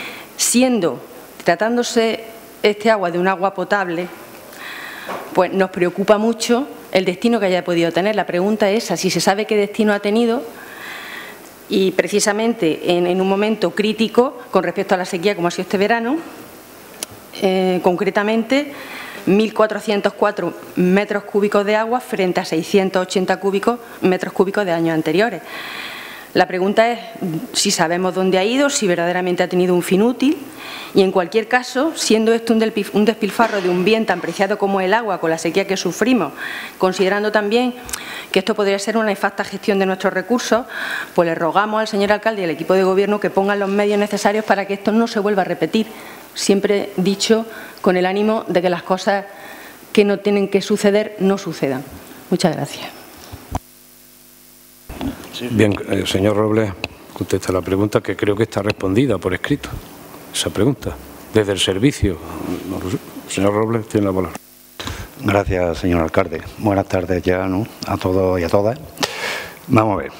tratándose este agua de un agua potable, pues nos preocupa mucho el destino que haya podido tener. La pregunta es esa, si se sabe qué destino ha tenido y precisamente en un momento crítico con respecto a la sequía como ha sido este verano, concretamente 1.404 metros cúbicos de agua frente a 680 metros cúbicos de años anteriores. La pregunta es si sabemos dónde ha ido, si verdaderamente ha tenido un fin útil y, en cualquier caso, siendo esto un despilfarro de un bien tan preciado como el agua con la sequía que sufrimos, considerando también que esto podría ser una nefasta gestión de nuestros recursos, pues le rogamos al señor alcalde y al equipo de gobierno que pongan los medios necesarios para que esto no se vuelva a repetir. Siempre dicho con el ánimo de que las cosas que no tienen que suceder no sucedan. Muchas gracias.
Bien, señor Robles, contesta la pregunta, que creo que está respondida por escrito. Esa pregunta, desde el servicio. Señor Robles, tiene la palabra.
Gracias, señor alcalde. Buenas tardes ya, ¿no?, a todos y a todas. Vamos a ver.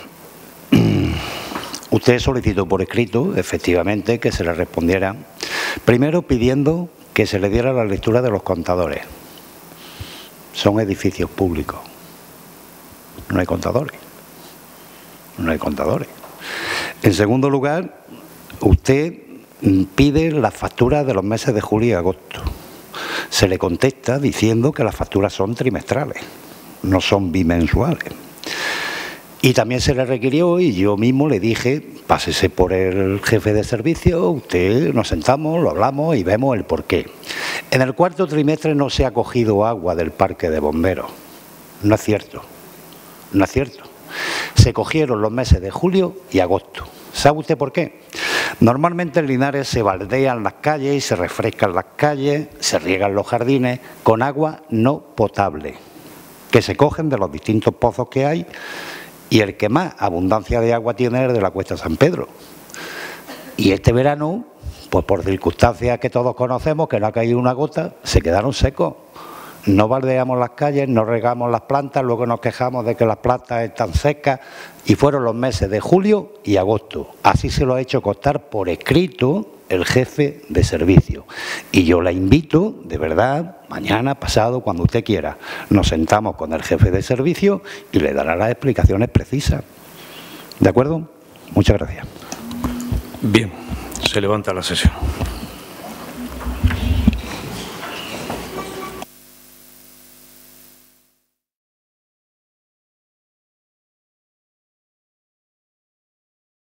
Usted solicitó por escrito, efectivamente, que se le respondiera, primero pidiendo que se le diera la lectura de los contadores. Son edificios públicos. No hay contadores. No hay contadores. En segundo lugar, usted pide las facturas de los meses de julio y agosto. Se le contesta diciendo que las facturas son trimestrales, no son bimensuales. Y también se le requirió, y yo mismo le dije, pásese por el jefe de servicio, usted, nos sentamos, lo hablamos y vemos el porqué. En el cuarto trimestre no se ha cogido agua del Parque de Bomberos. No es cierto. No es cierto. Se cogieron los meses de julio y agosto. ¿Sabe usted por qué? Normalmente en Linares se baldean las calles y se refrescan las calles, se riegan los jardines con agua no potable, que se cogen de los distintos pozos que hay, y el que más abundancia de agua tiene es el de la Cuesta San Pedro. Y este verano, pues por circunstancias que todos conocemos, que no ha caído una gota, se quedaron secos. No baldeamos las calles, no regamos las plantas, luego nos quejamos de que las plantas están secas, y fueron los meses de julio y agosto. Así se lo ha hecho constar por escrito el jefe de servicio. Y yo la invito, de verdad, mañana, pasado, cuando usted quiera, nos sentamos con el jefe de servicio y le dará las explicaciones precisas. ¿De acuerdo? Muchas gracias.
Bien, se levanta la sesión.